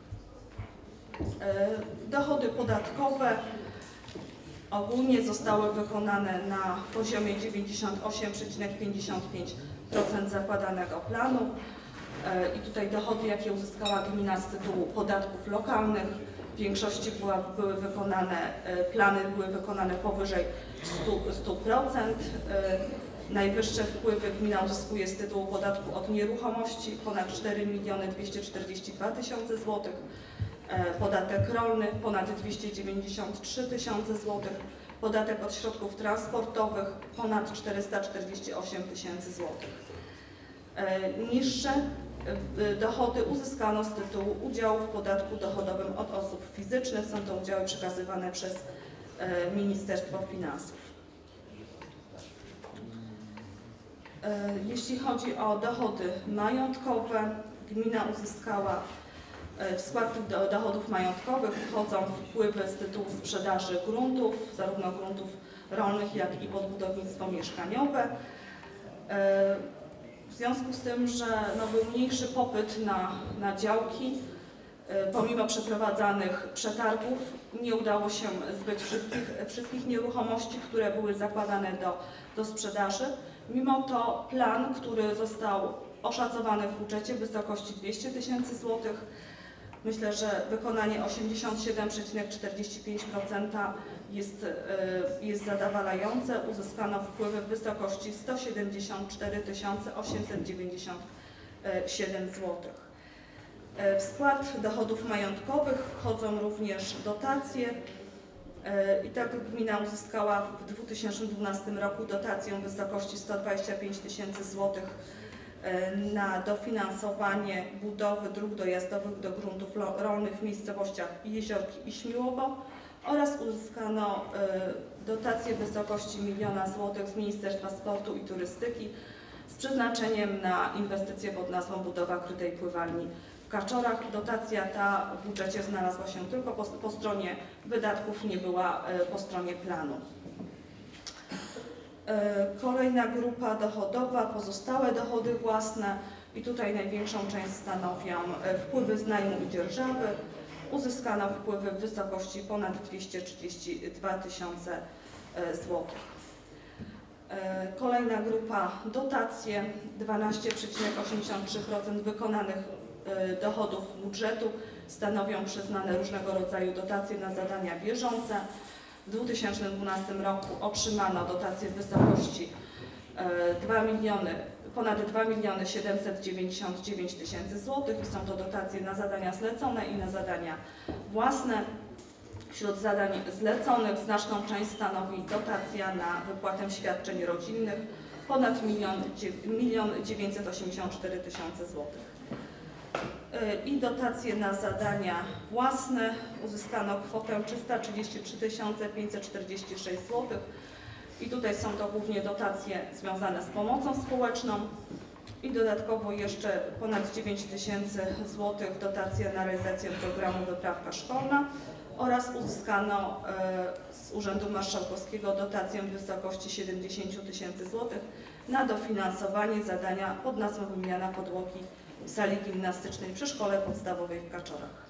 Dochody podatkowe ogólnie zostały wykonane na poziomie dziewięćdziesiąt osiem przecinek pięćdziesiąt pięć procent zakładanego planu. I tutaj dochody, jakie uzyskała gmina z tytułu podatków lokalnych, w większości była, były wykonane, plany były wykonane powyżej stu procent. Najwyższe wpływy gmina uzyskuje z tytułu podatku od nieruchomości, ponad cztery miliony dwieście czterdzieści dwa tysiące złotych. Podatek rolny ponad dwieście dziewięćdziesiąt trzy tysiące złotych, podatek od środków transportowych ponad czterysta czterdzieści osiem tysięcy złotych. Niższe dochody uzyskano z tytułu udziału w podatku dochodowym od osób fizycznych. Są to udziały przekazywane przez Ministerstwo Finansów. Jeśli chodzi o dochody majątkowe, gmina uzyskała w skład do dochodów majątkowych wchodzą wpływy z tytułu sprzedaży gruntów, zarówno gruntów rolnych, jak i pod budownictwo mieszkaniowe. W związku z tym, że no, był mniejszy popyt na, na działki, pomimo przeprowadzanych przetargów nie udało się zbyć wszystkich, wszystkich nieruchomości, które były zakładane do, do sprzedaży. Mimo to plan, który został oszacowany w budżecie w wysokości dwieście tysięcy złotych, myślę, że wykonanie osiemdziesiąt siedem przecinek czterdzieści pięć procent jest, jest zadowalające. Uzyskano wpływy w wysokości sto siedemdziesiąt cztery tysiące osiemset dziewięćdziesiąt siedem złotych. W skład dochodów majątkowych wchodzą również dotacje. I tak gmina uzyskała w dwa tysiące dwunastym roku dotację w wysokości sto dwadzieścia pięć tysięcy złotych na dofinansowanie budowy dróg dojazdowych do gruntów rolnych w miejscowościach Jeziorki i Śmiłowo oraz uzyskano dotację w wysokości miliona złotych z Ministerstwa Sportu i Turystyki z przeznaczeniem na inwestycje pod nazwą budowa krytej pływalni w Kaczorach. Dotacja ta w budżecie znalazła się tylko po, po stronie wydatków, nie była po stronie planu. Kolejna grupa dochodowa, pozostałe dochody własne i tutaj największą część stanowią wpływy z najmu i dzierżawy. Uzyskano wpływy w wysokości ponad dwieście trzydzieści dwa tysiące złotych. Kolejna grupa dotacje, dwanaście przecinek osiemdziesiąt trzy procent wykonanych dochodów budżetu stanowią przyznane różnego rodzaju dotacje na zadania bieżące. W dwa tysiące dwunastym roku otrzymano dotacje w wysokości dwa miliony, ponad dwa miliony siedemset dziewięćdziesiąt dziewięć tysięcy złotych i są to dotacje na zadania zlecone i na zadania własne. Wśród zadań zleconych znaczną część stanowi dotacja na wypłatę świadczeń rodzinnych, ponad milion dziewięćset osiemdziesiąt cztery tysiące złotych. I dotacje na zadania własne uzyskano kwotę trzysta trzydzieści trzy tysiące pięćset czterdzieści sześć złotych i tutaj są to głównie dotacje związane z pomocą społeczną i dodatkowo jeszcze ponad dziewięć tysięcy złotych dotacja na realizację programu Wyprawka Szkolna oraz uzyskano z Urzędu Marszałkowskiego dotację w wysokości siedemdziesiąt tysięcy złotych na dofinansowanie zadania pod nazwą wymiana podłogi w sali gimnastycznej przy szkole podstawowej w Kaczorach.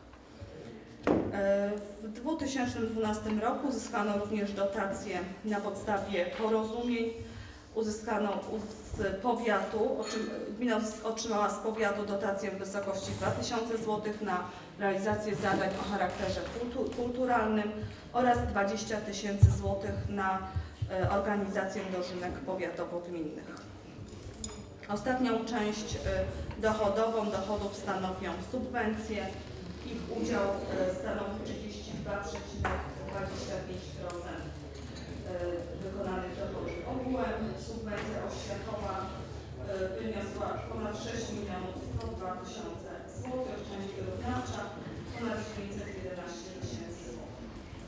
W dwa tysiące dwunastym roku uzyskano również dotacje na podstawie porozumień. Uzyskano z powiatu, gmina otrzymała z powiatu dotację w wysokości dwa tysiące złotych na realizację zadań o charakterze kulturalnym oraz dwadzieścia tysięcy złotych na organizację dożynek powiatowo-gminnych. Ostatnią część dochodową dochodów stanowią subwencje. Ich udział stanowi trzydzieści dwa przecinek dwadzieścia pięć procent wykonanych dochodów ogółem. Subwencja oświatowa wyniosła ponad sześć milionów sto dwa tysiące złotych, część wyrównawcza ponad dziewięćset jedenaście tysięcy złotych.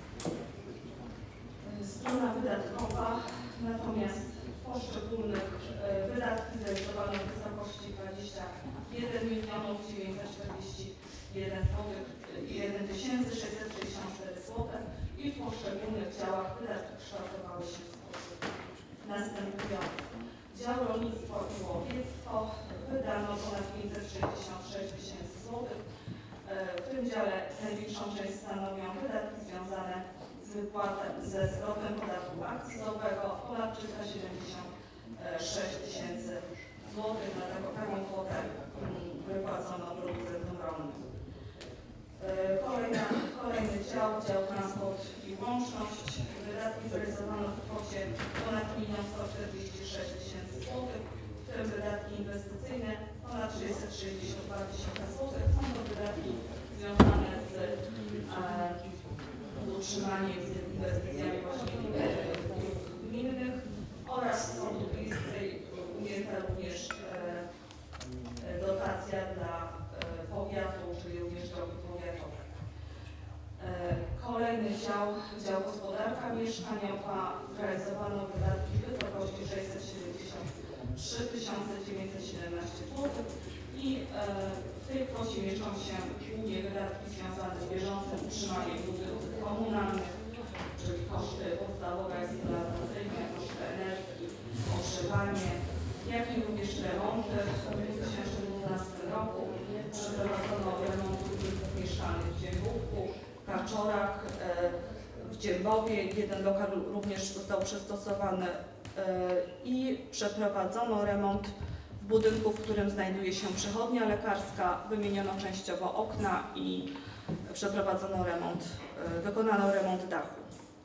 Strona wydatkowa natomiast poszczególnych wydatki zrealizowano w wysokości dwadzieścia jeden milionów dziewięćset czterdzieści jeden tysięcy sześćset sześćdziesiąt cztery złote i w poszczególnych działach wydatki kształtowały się w sposób następujący. Dział rolnictwo i łowiectwo wydano ponad pięćset sześćdziesiąt sześć tysięcy złotych. W tym dziale największą część stanowią wydatki związane z wypłatą, ze zwrotem podatku akcyzowego ponad trzysta siedemdziesiąt sześć tysięcy złotych. Na taką kwotę wypłacono producentom rolnym. Kolejna, kolejny dział, dział transport i łączność. Wydatki zrealizowano w kwocie ponad milion sto czterdzieści sześć tysięcy złotych, w tym wydatki inwestycyjne ponad sześćset sześćdziesiąt dwa tysiące złotych. Są to wydatki związane z, e, z utrzymaniem, z inwestycjami właśnie dróg gminnych oraz są tutaj ujęta również e, dotacja dla powiatu, czyli również drogi powiatowe. Kolejny dział, dział gospodarka mieszkaniowa, realizowano wydatki w wysokości sześćset siedemdziesiąt trzy tysiące dziewięćset siedemnaście złotych i w tej kwocie mieszczą się głównie wydatki związane z bieżącym utrzymaniem budynków komunalnych, czyli koszty podstawowe, eksploatacyjne, koszty energii, ogrzewanie, jak i również remonty. W dwa tysiące dwunastym roku przeprowadzono remont budynków mieszkalnych w Dziębówku, w Kaczorach, w Dziębowie. Jeden lokal również został przystosowany i przeprowadzono remont w budynku, w którym znajduje się przychodnia lekarska. Wymieniono częściowo okna i przeprowadzono remont, wykonano remont dachu.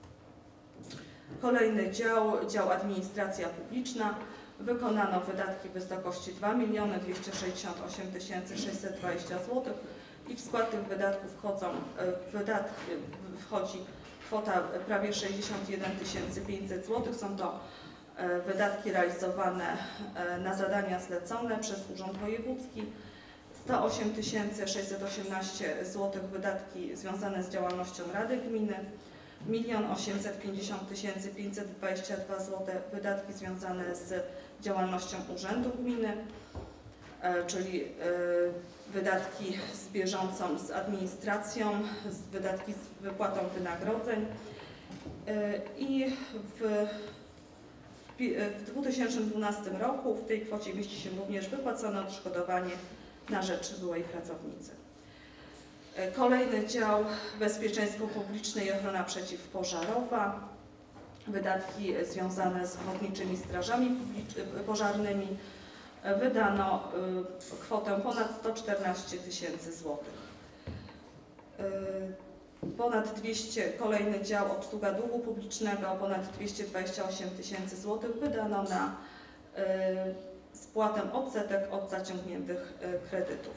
Kolejny dział, dział administracja publiczna. Wykonano wydatki w wysokości dwa miliony dwieście sześćdziesiąt osiem tysięcy sześćset dwadzieścia złotych i w skład tych wydatków wchodzą, wydatki, wchodzi kwota prawie sześćdziesiąt jeden tysięcy pięćset złotych. Są to wydatki realizowane na zadania zlecone przez Urząd Wojewódzki. sto osiem tysięcy sześćset osiemnaście złotych wydatki związane z działalnością Rady Gminy. milion osiemset pięćdziesiąt tysięcy pięćset dwadzieścia dwa złote wydatki związane z działalnością Urzędu Gminy. czyli wydatki z bieżącą, z administracją, z wydatki z wypłatą wynagrodzeń. I w, w dwa tysiące dwunastym roku w tej kwocie mieści się również wypłacone odszkodowanie na rzecz byłej pracownicy. Kolejny dział bezpieczeństwo publiczne i ochrona przeciwpożarowa. Wydatki związane z ochotniczymi strażami pożarnymi. Wydano kwotę ponad sto czternaście tysięcy złotych. Ponad dwieście, kolejny dział obsługa długu publicznego, ponad dwieście dwadzieścia osiem tysięcy złotych wydano na spłatę odsetek od zaciągniętych kredytów.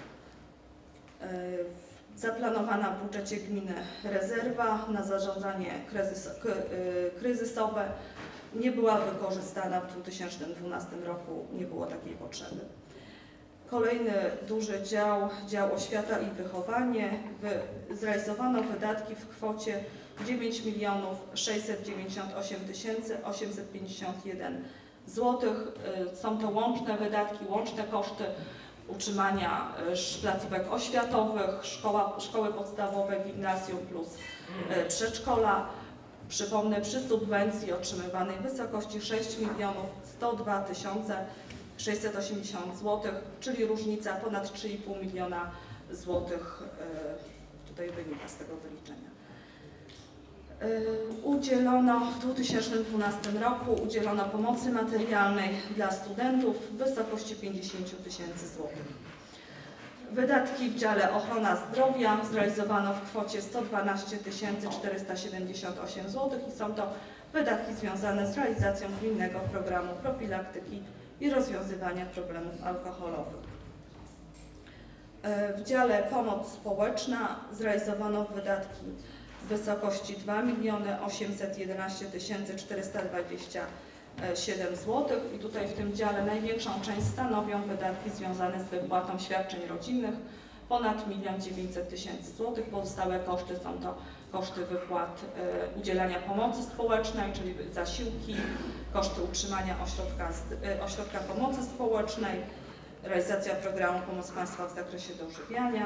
Zaplanowana w budżecie gminy rezerwa na zarządzanie kryzys, kryzysowe nie była wykorzystana w dwa tysiące dwunastym roku, nie było takiej potrzeby. Kolejny duży dział, dział oświata i wychowanie. Wy, zrealizowano wydatki w kwocie dziewięć milionów sześćset dziewięćdziesiąt osiem tysięcy osiemset pięćdziesiąt jeden złotych. Są to łączne wydatki, łączne koszty utrzymania placówek oświatowych, szkoła, szkoły podstawowe, gimnazjum plus przedszkola. Przypomnę, przy subwencji otrzymywanej w wysokości sześć milionów sto dwa tysiące sześćset osiemdziesiąt złotych, czyli różnica ponad trzy i pół miliona złotych tutaj wynika z tego wyliczenia. Udzielono w dwa tysiące dwunastym roku udzielono pomocy materialnej dla studentów w wysokości pięćdziesiąt tysięcy złotych. Wydatki w dziale ochrona zdrowia zrealizowano w kwocie sto dwanaście tysięcy czterysta siedemdziesiąt osiem złotych i są to wydatki związane z realizacją gminnego programu profilaktyki i rozwiązywania problemów alkoholowych. W dziale pomoc społeczna zrealizowano wydatki w wysokości dwa miliony osiemset jedenaście tysięcy czterysta dwadzieścia siedem złotych i tutaj w tym dziale największą część stanowią wydatki związane z wypłatą świadczeń rodzinnych, ponad milion dziewięćset tysięcy złotych. Pozostałe koszty są to koszty wypłat y, udzielania pomocy społecznej, czyli zasiłki, koszty utrzymania ośrodka, y, ośrodka pomocy społecznej, realizacja programu Pomoc Państwa w zakresie dożywiania.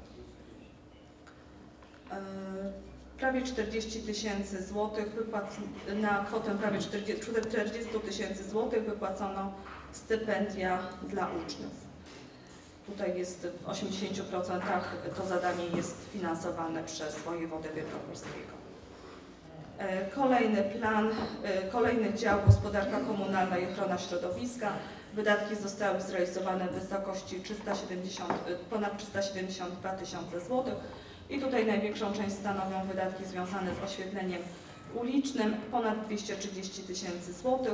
Y, Prawie czterdzieści tysięcy złotych na kwotę prawie czterdzieści tysięcy złotych wypłacono stypendia dla uczniów. Tutaj jest w osiemdziesięciu procentach to zadanie jest finansowane przez wojewodę wielkopolskiego. Kolejny plan, kolejny dział gospodarka komunalna i ochrona środowiska. Wydatki zostały zrealizowane w wysokości trzysta siedemdziesiąt, ponad trzysta siedemdziesiąt dwa tysiące złotych. I tutaj największą część stanowią wydatki związane z oświetleniem ulicznym, ponad dwieście trzydzieści tysięcy złotych,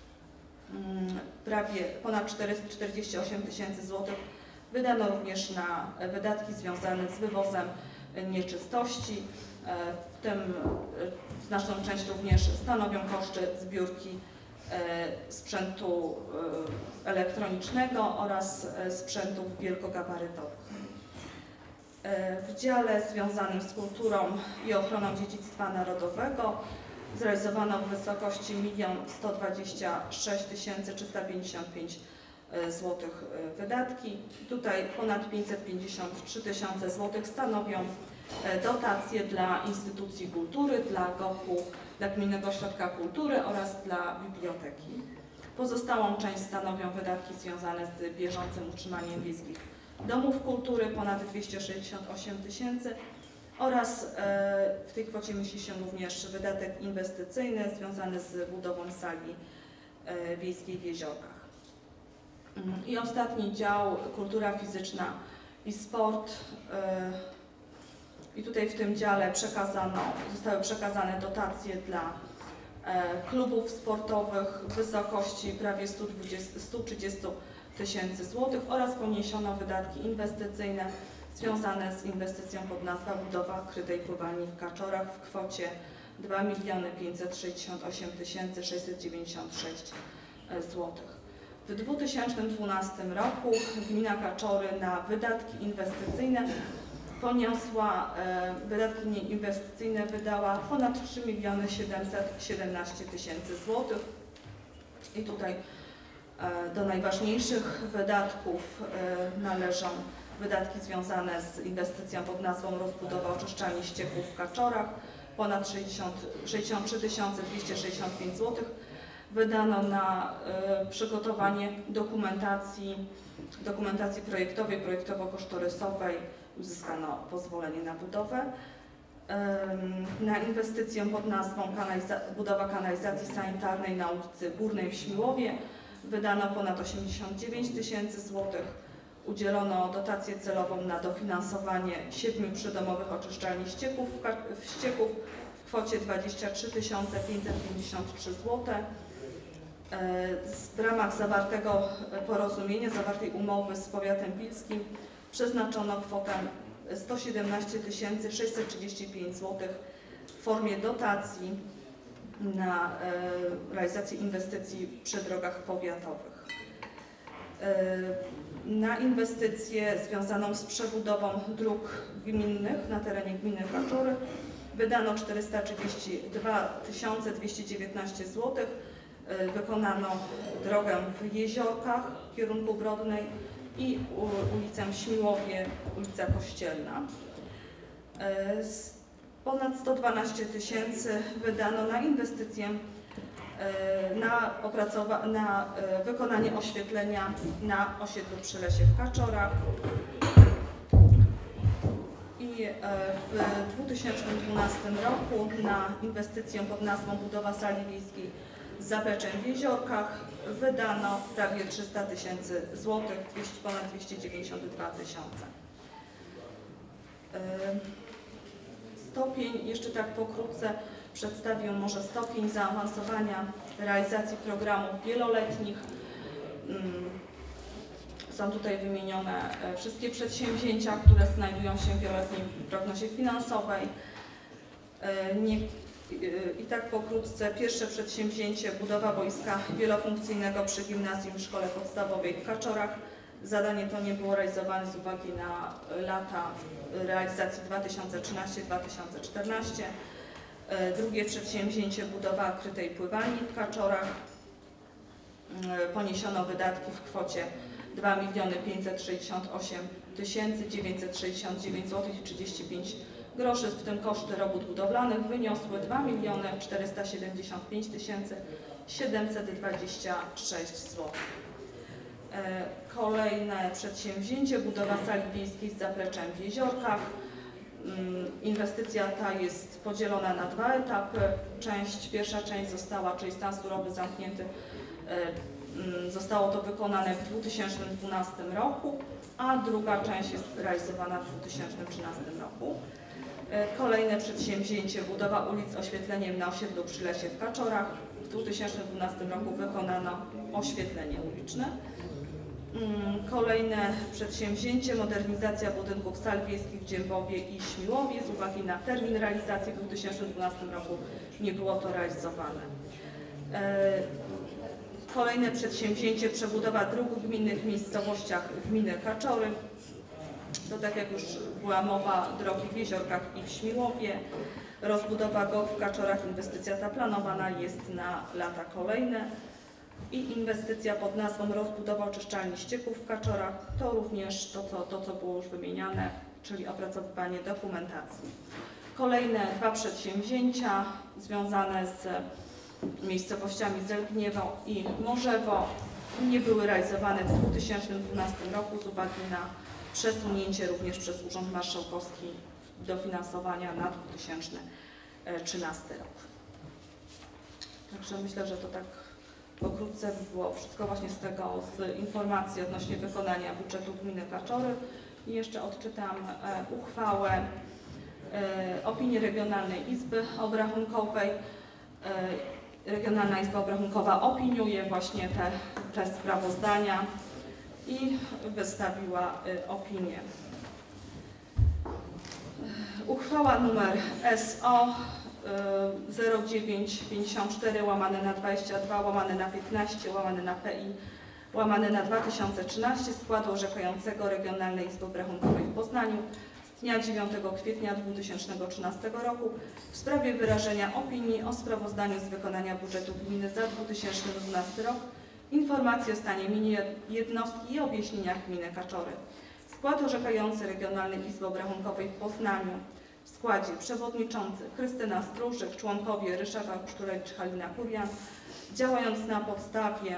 prawie ponad czterysta czterdzieści osiem tysięcy złotych wydano również na wydatki związane z wywozem nieczystości, w tym znaczną część również stanowią koszty zbiórki sprzętu elektronicznego oraz sprzętów wielkogabarytowych. W dziale związanym z kulturą i ochroną dziedzictwa narodowego zrealizowano w wysokości jeden milion sto dwadzieścia sześć tysięcy trzysta pięćdziesiąt pięć złotych wydatki. Tutaj ponad pięćset pięćdziesiąt trzy tysiące złotych stanowią dotacje dla instytucji kultury, dla G O K-u, dla Gminnego Ośrodka Kultury oraz dla biblioteki. Pozostałą część stanowią wydatki związane z bieżącym utrzymaniem wiejskich domów kultury, ponad dwieście sześćdziesiąt osiem tysięcy oraz w tej kwocie mieści się również wydatek inwestycyjny związany z budową sali wiejskiej w Jeziorkach. I ostatni dział kultura fizyczna i sport. I tutaj w tym dziale przekazano, zostały przekazane dotacje dla klubów sportowych w wysokości prawie stu trzydziestu tysięcy złotych oraz poniesiono wydatki inwestycyjne związane z inwestycją pod nazwą budowa krytej pływalni w Kaczorach w kwocie dwa miliony pięćset sześćdziesiąt osiem tysięcy sześćset dziewięćdziesiąt sześć złotych. W dwa tysiące dwunastym roku gmina Kaczory na wydatki inwestycyjne poniosła, e, wydatki inwestycyjne wydała ponad trzy miliony siedemset siedemnaście tysięcy złotych i tutaj Do najważniejszych wydatków należą wydatki związane z inwestycją pod nazwą rozbudowa oczyszczalni ścieków w Kaczorach, ponad sześćdziesiąt trzy tysiące dwieście sześćdziesiąt pięć złotych. Wydano na przygotowanie dokumentacji, dokumentacji projektowej, projektowo-kosztorysowej, uzyskano pozwolenie na budowę. Na inwestycję pod nazwą kanaliza budowa kanalizacji sanitarnej na ulicy Górnej w Śmiłowie wydano ponad osiemdziesiąt dziewięć tysięcy złotych. Udzielono dotację celową na dofinansowanie siedmiu przydomowych oczyszczalni ścieków w, ścieków w kwocie dwadzieścia trzy tysiące pięćset pięćdziesiąt trzy złote. W ramach zawartego porozumienia, zawartej umowy z powiatem pilskim przeznaczono kwotę sto siedemnaście tysięcy sześćset trzydzieści pięć złotych w formie dotacji na realizację inwestycji przy drogach powiatowych. Na inwestycję związaną z przebudową dróg gminnych na terenie gminy Kaczory wydano czterysta trzydzieści dwa tysiące dwieście dziewiętnaście złotych. Wykonano drogę w Jeziorkach w kierunku Brodnej i ulicę w Śmiłowie, ulica Kościelna. Ponad sto dwanaście tysięcy wydano na inwestycję na, na wykonanie oświetlenia na osiedlu Przylesie w Kaczorach. I w dwa tysiące dwunastym roku na inwestycję pod nazwą budowa sali wiejskiej z zapleczem w Jeziorkach wydano prawie trzysta tysięcy złotych, ponad dwieście dziewięćdziesiąt dwa tysiące. Stopień, jeszcze tak pokrótce przedstawię może stopień zaawansowania realizacji programów wieloletnich. Są tutaj wymienione wszystkie przedsięwzięcia, które znajdują się w wieloletniej prognozie finansowej. Nie, I tak pokrótce, pierwsze przedsięwzięcie, budowa boiska wielofunkcyjnego przy gimnazjum w szkole podstawowej w Kaczorach. Zadanie to nie było realizowane z uwagi na lata realizacji dwa tysiące trzynasty do dwa tysiące czternastego. Drugie przedsięwzięcie, budowa krytej pływalni w Kaczorach. Poniesiono wydatki w kwocie dwa miliony pięćset sześćdziesiąt osiem tysięcy dziewięćset sześćdziesiąt dziewięć złotych i trzydzieści pięć groszy, w tym koszty robót budowlanych wyniosły dwa miliony czterysta siedemdziesiąt pięć tysięcy siedemset dwadzieścia sześć złotych. Kolejne przedsięwzięcie, budowa sali wiejskiej z zapleczem w Jeziorkach. Inwestycja ta jest podzielona na dwa etapy. Część, pierwsza część została, czyli stan surowy zamknięty, zostało to wykonane w dwa tysiące dwunastym roku, a druga część jest realizowana w dwa tysiące trzynastym roku. Kolejne przedsięwzięcie, budowa ulic oświetleniem na osiedlu Przylesie w Kaczorach. W dwa tysiące dwunastym roku wykonano oświetlenie uliczne. Kolejne przedsięwzięcie, modernizacja budynków sal wiejskich w Dziębowie i Śmiłowie. Z uwagi na termin realizacji w dwa tysiące dwunastym roku nie było to realizowane. Kolejne przedsięwzięcie, przebudowa dróg gminnych w miejscowościach gminy Kaczory. To, tak jak już była mowa, drogi w Jeziorkach i w Śmiłowie. Rozbudowa G O K w Kaczorach, inwestycja ta planowana jest na lata kolejne. I inwestycja pod nazwą rozbudowa oczyszczalni ścieków w Kaczorach, to również to co, to, co było już wymieniane, czyli opracowywanie dokumentacji. Kolejne dwa przedsięwzięcia związane z miejscowościami Zelgniewo i Morzewo nie były realizowane w dwa tysiące dwunastym roku z uwagi na przesunięcie również przez Urząd Marszałkowski dofinansowania na dwa tysiące trzynasty rok. Także myślę, że to tak pokrótce by było wszystko właśnie z tego, z informacji odnośnie wykonania budżetu gminy Kaczory. I jeszcze odczytam e, uchwałę e, opinii Regionalnej Izby Obrachunkowej. E, Regionalna Izba Obrachunkowa opiniuje właśnie te, te sprawozdania i wystawiła e, opinię. Uchwała numer S O zero dziewięć pięćdziesiąt cztery łamane na dwadzieścia dwa łamane na piętnaście łamane na P I łamane na dwa tysiące trzynaście składu orzekającego Regionalnej Izby Obrachunkowej w Poznaniu z dnia dziewiątego kwietnia dwa tysiące trzynastego roku w sprawie wyrażenia opinii o sprawozdaniu z wykonania budżetu gminy za dwa tysiące dwunasty rok Informacje o stanie mienia jednostki i objaśnieniach gminy Kaczory. Skład orzekający Regionalnej Izby Obrachunkowej w Poznaniu w składzie przewodniczący Krystyna Struszyk, członkowie Ryszard Pszczurewicz, Halina Kurian, działając na podstawie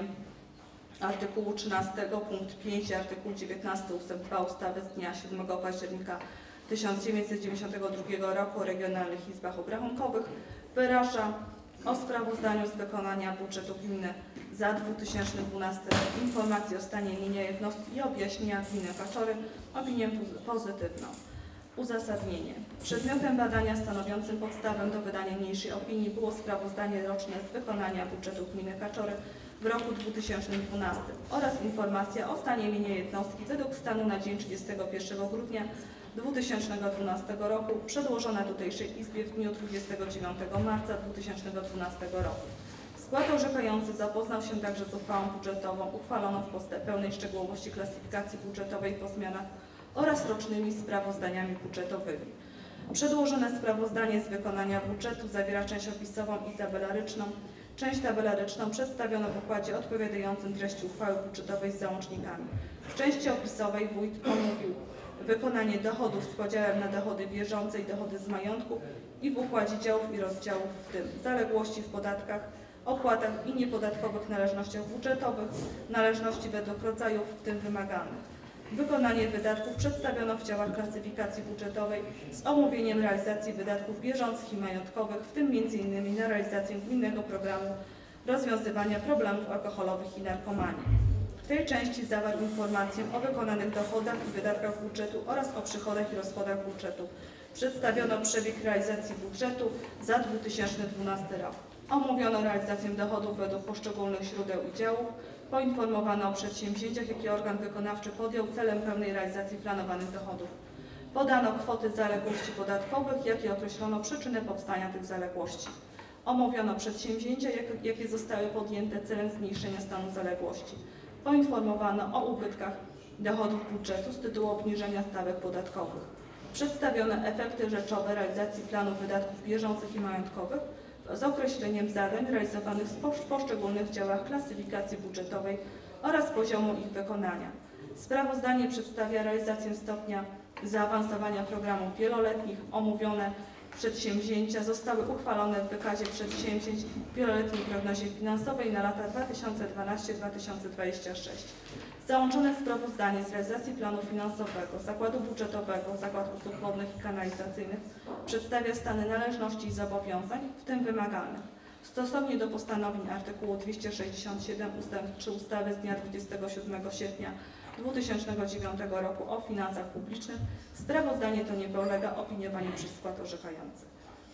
artykułu trzynastego punkt pięć i artykułu dziewiętnastego ustęp dwa ustawy z dnia siódmego października tysiąc dziewięćset dziewięćdziesiątego drugiego roku o Regionalnych Izbach Obrachunkowych wyraża o sprawozdaniu z wykonania budżetu gminy za dwa tysiące dwunasty rok, informację o stanie mienia jednostki i objaśnienia gminy Kaczory, opinię pozytywną. Uzasadnienie. Przedmiotem badania stanowiącym podstawę do wydania niniejszej opinii było sprawozdanie roczne z wykonania budżetu gminy Kaczory w roku dwa tysiące dwunastym oraz informacja o stanie mienia jednostki według stanu na dzień trzydziestego pierwszego grudnia dwa tysiące dwunastego roku, przedłożona tutejszej Izbie w dniu dwudziestego dziewiątego marca dwa tysiące dwunastego roku. Skład orzekający zapoznał się także z uchwałą budżetową uchwaloną w pełnej szczegółowości klasyfikacji budżetowej po zmianach oraz rocznymi sprawozdaniami budżetowymi. Przedłożone sprawozdanie z wykonania budżetu zawiera część opisową i tabelaryczną. Część tabelaryczną przedstawiono w układzie odpowiadającym treści uchwały budżetowej z załącznikami. W części opisowej wójt omówił wykonanie dochodów z podziałem na dochody bieżące i dochody z majątku i w układzie działów i rozdziałów, w tym zaległości w podatkach, opłatach i niepodatkowych należnościach budżetowych, należności według rodzajów, w tym wymaganych. Wykonanie wydatków przedstawiono w działach klasyfikacji budżetowej z omówieniem realizacji wydatków bieżących i majątkowych, w tym między innymi na realizację gminnego programu rozwiązywania problemów alkoholowych i narkomanii. W tej części zawarł informację o wykonanych dochodach i wydatkach budżetu oraz o przychodach i rozchodach budżetu. Przedstawiono przebieg realizacji budżetu za dwa tysiące dwunasty rok. Omówiono realizację dochodów według poszczególnych źródeł i działów. Poinformowano o przedsięwzięciach, jakie organ wykonawczy podjął celem pełnej realizacji planowanych dochodów. Podano kwoty zaległości podatkowych, jak i określono przyczynę powstania tych zaległości. Omówiono przedsięwzięcia, jakie zostały podjęte celem zmniejszenia stanu zaległości. Poinformowano o ubytkach dochodów budżetu z tytułu obniżenia stawek podatkowych. Przedstawiono efekty rzeczowe realizacji planów wydatków bieżących i majątkowych z określeniem zadań realizowanych w poszczególnych działach klasyfikacji budżetowej oraz poziomu ich wykonania. Sprawozdanie przedstawia realizację stopnia zaawansowania programów wieloletnich. Omówione przedsięwzięcia zostały uchwalone w wykazie przedsięwzięć w wieloletniej prognozie finansowej na lata dwa tysiące dwunasty do dwa tysiące dwudziestego szóstego. Załączone sprawozdanie z realizacji planu finansowego Zakładu Budżetowego Zakład Usług Wodnych i Kanalizacyjnych przedstawia stany należności i zobowiązań, w tym wymagalnych. Stosownie do postanowień artykułu dwieście sześćdziesiąt siedem ustęp trzy ustawy z dnia dwudziestego siódmego sierpnia dwa tysiące dziewiątego roku o finansach publicznych, sprawozdanie to nie podlega opiniowaniu przez skład orzekający.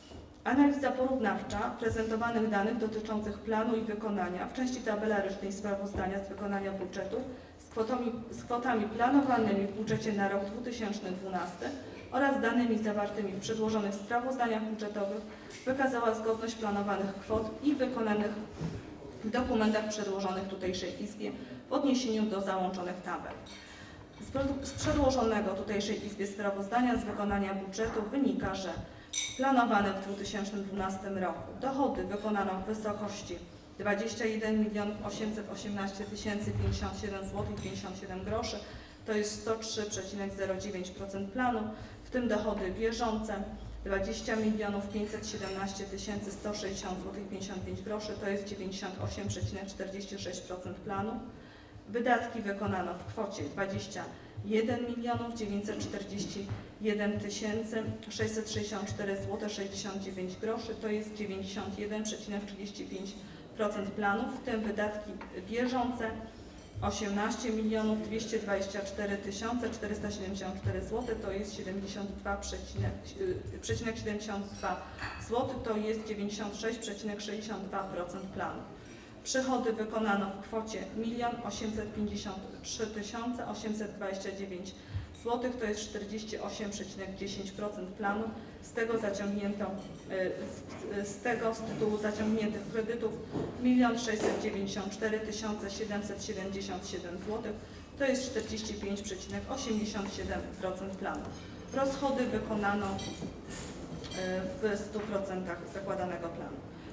Analiza porównawcza prezentowanych danych dotyczących planu i wykonania w części tabelarycznej sprawozdania z wykonania budżetu z kwotami, z kwotami planowanymi w budżecie na rok dwa tysiące dwunasty oraz danymi zawartymi w przedłożonych sprawozdaniach budżetowych wykazała zgodność planowanych kwot i wykonanych w dokumentach przedłożonych tutejszej Izbie w odniesieniu do załączonych tabel. Z przedłożonego tutejszej Izbie sprawozdania z wykonania budżetu wynika, że planowane w dwa tysiące dwunastym roku dochody wykonano w wysokości dwadzieścia jeden milionów osiemset osiemnaście tysięcy pięćdziesiąt siedem złotych pięćdziesiąt siedem groszy, to jest sto trzy przecinek zero dziewięć procent planu, w tym dochody bieżące dwadzieścia milionów pięćset siedemnaście tysięcy sto sześćdziesiąt złotych pięćdziesiąt pięć groszy, to jest dziewięćdziesiąt osiem przecinek czterdzieści sześć procent planu. Wydatki wykonano w kwocie dwadzieścia jeden milionów dziewięćset czterdzieści jeden tysięcy sześćset sześćdziesiąt cztery złotych sześćdziesiąt dziewięć groszy, to jest dziewięćdziesiąt jeden przecinek trzydzieści pięć procent planu, w tym wydatki bieżące osiemnaście milionów dwieście dwadzieścia cztery tysiące czterysta siedemdziesiąt cztery złotych, to jest siedemdziesiąt dwa przecinek siedemdziesiąt dwa złotych, to jest dziewięćdziesiąt sześć przecinek sześćdziesiąt dwa procent planu. Przychody wykonano w kwocie jeden milion osiemset pięćdziesiąt trzy tysiące osiemset dwadzieścia dziewięć złotych, to jest czterdzieści osiem przecinek dziesięć procent planu. Z tego zaciągnięto, z, z tego z tytułu zaciągniętych kredytów milion sześćset dziewięćdziesiąt cztery tysiące siedemset siedemdziesiąt siedem złotych, to jest czterdzieści pięć przecinek osiemdziesiąt siedem procent planu. Rozchody wykonano w stu procentach zakładanego planu.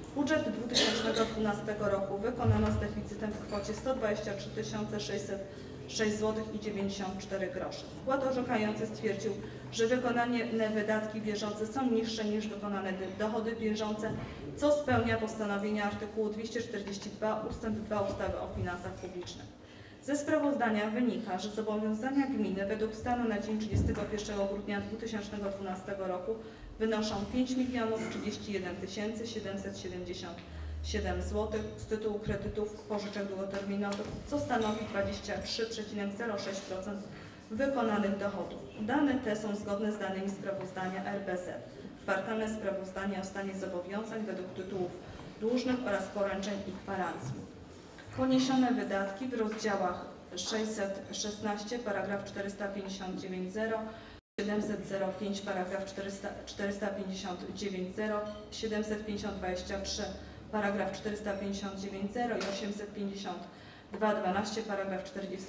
Budżet dwa tysiące dwunastego roku wykonano z deficytem w kwocie sto dwadzieścia trzy tysiące sześćset sześć złotych i dziewięćdziesiąt cztery grosze. Skład orzekający stwierdził, że wykonane wydatki bieżące są niższe niż wykonane dochody bieżące, co spełnia postanowienia artykułu dwieście czterdzieści dwa ustęp dwa ustawy o finansach publicznych. Ze sprawozdania wynika, że zobowiązania gminy według stanu na dzień trzydziestego pierwszego grudnia dwa tysiące dwunastego roku wynoszą pięć milionów trzydzieści jeden tysięcy siedemset siedemdziesiąt siedem złotych z tytułu kredytów pożyczek długoterminowych, co stanowi dwadzieścia trzy przecinek zero sześć procent wykonanych dochodów. Dane te są zgodne z danymi sprawozdania R B Z. Kwartalne sprawozdanie o stanie zobowiązań według tytułów dłużnych oraz poręczeń i gwarancji. Poniesione wydatki w rozdziałach sześćset szesnaście, paragraf czterysta pięćdziesiąt dziewięć zero, siedemset pięć, paragraf czterysta pięćdziesiąt dziewięć zero, siedemset pięćdziesiąt dwadzieścia trzy, paragraf czterysta pięćdziesiąt dziewięć zero i osiemset pięćdziesiąt dwa dwanaście, paragraf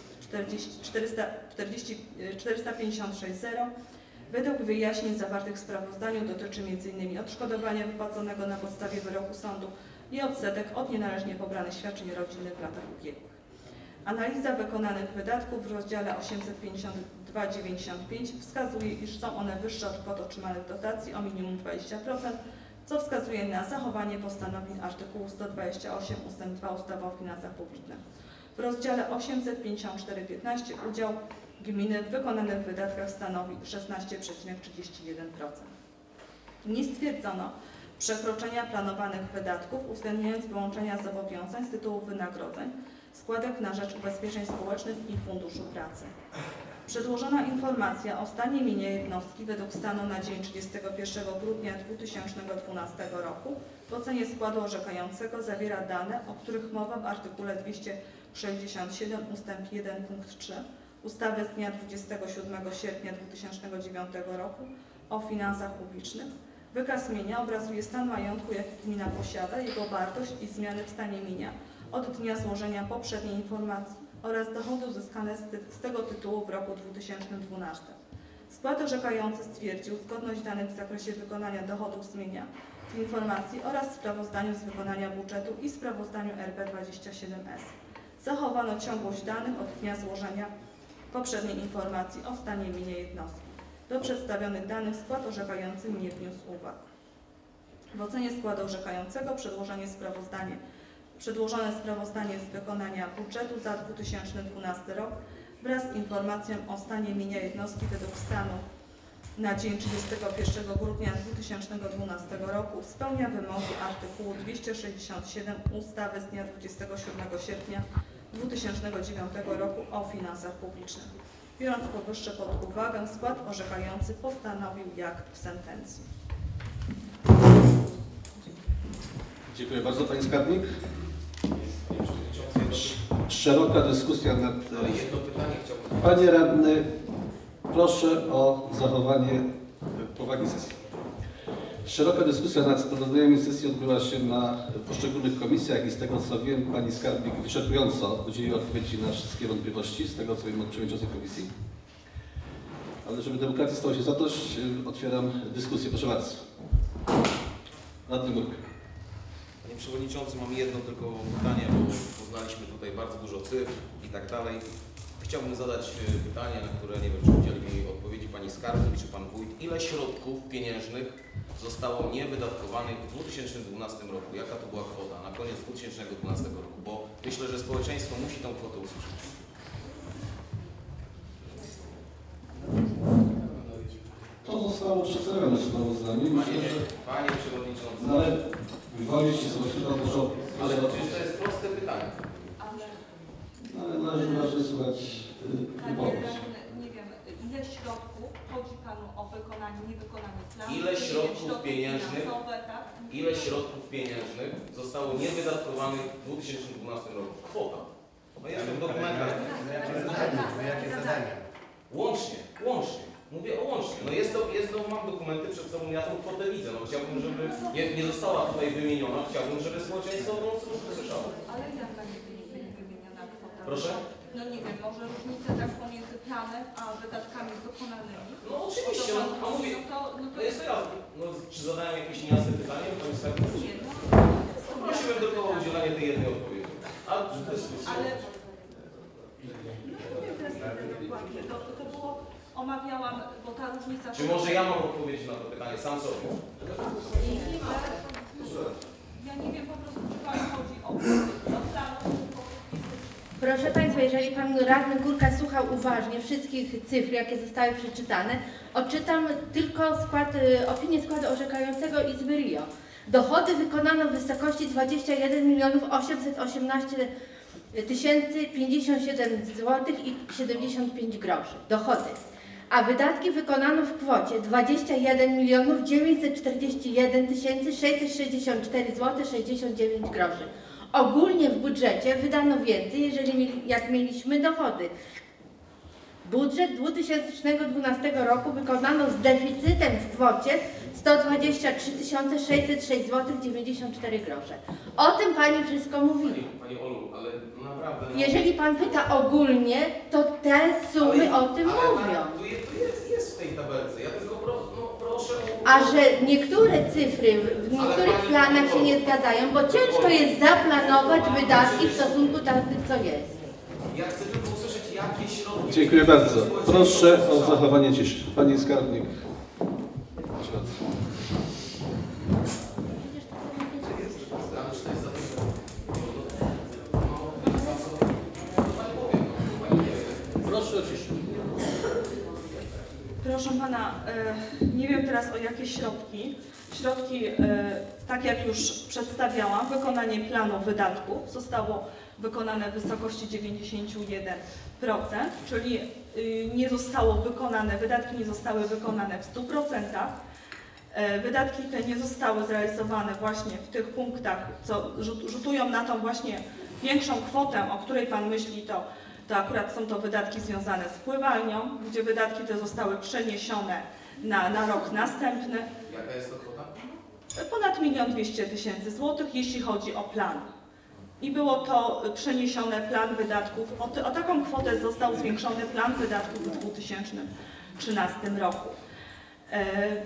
czterysta pięćdziesiąt sześć zero. Według wyjaśnień zawartych w sprawozdaniu dotyczy między innymi odszkodowania wypłaconego na podstawie wyroku sądu i odsetek od nienależnie pobranych świadczeń rodzinnych w latach ubiegłych. Analiza wykonanych wydatków w rozdziale osiemset pięćdziesiąt dwa dziewięćdziesiąt pięć wskazuje, iż są one wyższe od kwot otrzymanych dotacji o minimum dwadzieścia procent, co wskazuje na zachowanie postanowień artykułu sto dwadzieścia osiem ustęp dwa ustawy o finansach publicznych. W rozdziale osiemset pięćdziesiąt cztery piętnaście udział gminy w wykonanych wydatkach stanowi szesnaście przecinek trzydzieści jeden procent. Nie stwierdzono przekroczenia planowanych wydatków, uwzględniając wyłączenia zobowiązań z tytułu wynagrodzeń, składek na rzecz ubezpieczeń społecznych i Funduszu Pracy. Przedłożona informacja o stanie mienia jednostki według stanu na dzień trzydziestego pierwszego grudnia dwa tysiące dwunastego roku w ocenie składu orzekającego zawiera dane, o których mowa w artykule dwieście sześćdziesiąt siedem ustęp jeden punkt trzy ustawy z dnia dwudziestego siódmego sierpnia dwa tysiące dziewiątego roku o finansach publicznych. Wykaz mienia obrazuje stan majątku, jaki gmina posiada, jego wartość i zmiany w stanie mienia od dnia złożenia poprzedniej informacji oraz dochody uzyskane z, ty z tego tytułu w roku dwa tysiące dwunastym. Skład orzekający stwierdził zgodność danych w zakresie wykonania dochodów z mienia w informacji oraz sprawozdaniu z wykonania budżetu i sprawozdaniu R B dwadzieścia siedem S. Zachowano ciągłość danych od dnia złożenia poprzedniej informacji o stanie mienia jednostki. Do przedstawionych danych skład orzekający nie wniósł uwag. W ocenie składu orzekającego przedłożone sprawozdanie, przedłożone sprawozdanie z wykonania budżetu za dwa tysiące dwunasty rok wraz z informacją o stanie mienia jednostki według stanu na dzień trzydziestego pierwszego grudnia dwa tysiące dwunastego roku spełnia wymogi artykułu dwieście sześćdziesiąt siedem ustawy z dnia dwudziestego siódmego sierpnia dwa tysiące dziewiątego roku o finansach publicznych. Biorąc powyższe pod uwagę, skład orzekający postanowił jak w sentencji. Dziękuję bardzo, Pani Skarbnik. Szeroka dyskusja nad... Ale jedno pytanie chciałbym... Panie Radny, proszę o zachowanie powagi sesji. Szeroka dyskusja nad sprawozdaniami sesji odbyła się na poszczególnych komisjach i z tego co wiem, Pani Skarbnik wyczerpująco udzieliła odpowiedzi na wszystkie wątpliwości, z tego co wiem od przewodniczącej komisji. Ale żeby demokracji stało się zadość, otwieram dyskusję. Proszę bardzo. Radny Górka. Panie Przewodniczący, mam jedno tylko pytanie, bo poznaliśmy tutaj bardzo dużo cyfr i tak dalej. Chciałbym zadać pytanie, na które nie wiem, czy udzieli mi odpowiedzi Pani Skarbnik czy Pan Wójt. Ile środków pieniężnych zostało niewydatkowanych w dwa tysiące dwunastym roku? Jaka to była kwota na koniec dwa tysiące dwunastego roku? Bo myślę, że społeczeństwo musi tę kwotę usłyszeć. To zostało przedstawione w sprawozdaniu. Panie, Panie Przewodniczący. No ale wywołuję się sobie chyba dużo. Ale przecież to jest proste pytanie. No, ale należy uważnie słuchać wypowiedzi. Nie wiem, ile środków chodzi Panu o wykonanie niewykonanych planów? Ile środków pieniężnych, tak? ile środków pieniężnych zostało niewydatkowanych w dwa tysiące dwunastym roku? Kwota. No jestem w dokumentach. Na jakie zadania? Łącznie, łącznie. Mówię o łącznie. No jest to, jest to, mam dokumenty przed sobą, ja tą kwotę widzę. No chciałbym, żeby nie, nie została tutaj wymieniona, chciałbym, żeby społeczeństwo o tym usłyszało. Ale jaka nie wymieniona kwota? Proszę? No nie wiem, może różnica tak pomiędzy planem a wydatkami wykonanymi? No oczywiście, no, no mówię, no to, no to to jest tak. No, czy zadałem jakieś niejasne pytanie? Nie, no, Prosiłem tylko o udzielenie tej jednej odpowiedzi. A dyskusji. Ale no nie wiem teraz dokładnie, to, to było, omawiałam, bo ta różnica... Czy może ja mam odpowiedzieć na to pytanie sam sobie? Ja nie wiem po prostu, czy Pani chodzi o, o planu. Proszę Państwa, jeżeli Pan Radny Górka słuchał uważnie wszystkich cyfr, jakie zostały przeczytane, odczytam tylko skład, opinię składu orzekającego Izby R I O. Dochody wykonano w wysokości dwadzieścia jeden milionów osiemset osiemnaście tysięcy pięćdziesiąt siedem złotych i siedemdziesiąt pięć groszy. Dochody. A wydatki wykonano w kwocie dwadzieścia jeden milionów dziewięćset czterdzieści jeden tysięcy sześćset sześćdziesiąt cztery złote sześćdziesiąt dziewięć groszy. Ogólnie w budżecie wydano więcej, jeżeli mieli, jak mieliśmy dochody. Budżet dwa tysiące dwunastego roku wykonano z deficytem w kwocie sto dwadzieścia trzy tysiące sześćset sześć złotych dziewięćdziesiąt cztery grosze. O tym Pani wszystko mówiła. Pani Olu, ale naprawdę... No... Jeżeli Pan pyta ogólnie, to te sumy ale, o tym ale, mówią. Ale, tu jest, tu jest, jest w tej tabelce, ja tylko pro, no, proszę o... A że niektóre cyfry w niektórych planach się nie zgadzają, bo ciężko jest zaplanować wydatki w stosunku do tych, co jest. Ja chcę tylko usłyszeć, jakie środki... Dziękuję bardzo. Proszę o zachowanie ciszy. Pani skarbnik. Proszę o ciszę. Proszę Pana, e, nie wiem teraz o jakie środki. Środki, e, tak jak już przedstawiałam, wykonanie planu wydatków zostało wykonane w wysokości dziewięćdziesiąt jeden procent, czyli y, nie zostało wykonane, wydatki nie zostały wykonane w stu procentach. E, wydatki te nie zostały zrealizowane właśnie w tych punktach, co rzut, rzutują na tą właśnie większą kwotę, o której Pan myśli, to to akurat są to wydatki związane z pływalnią, gdzie wydatki te zostały przeniesione na, na rok następny. Jaka jest to kwota? Ponad milion dwieście tysięcy złotych, jeśli chodzi o plan. I było to przeniesione, plan wydatków, o, ty, o taką kwotę został zwiększony plan wydatków w dwa tysiące trzynastym roku. E,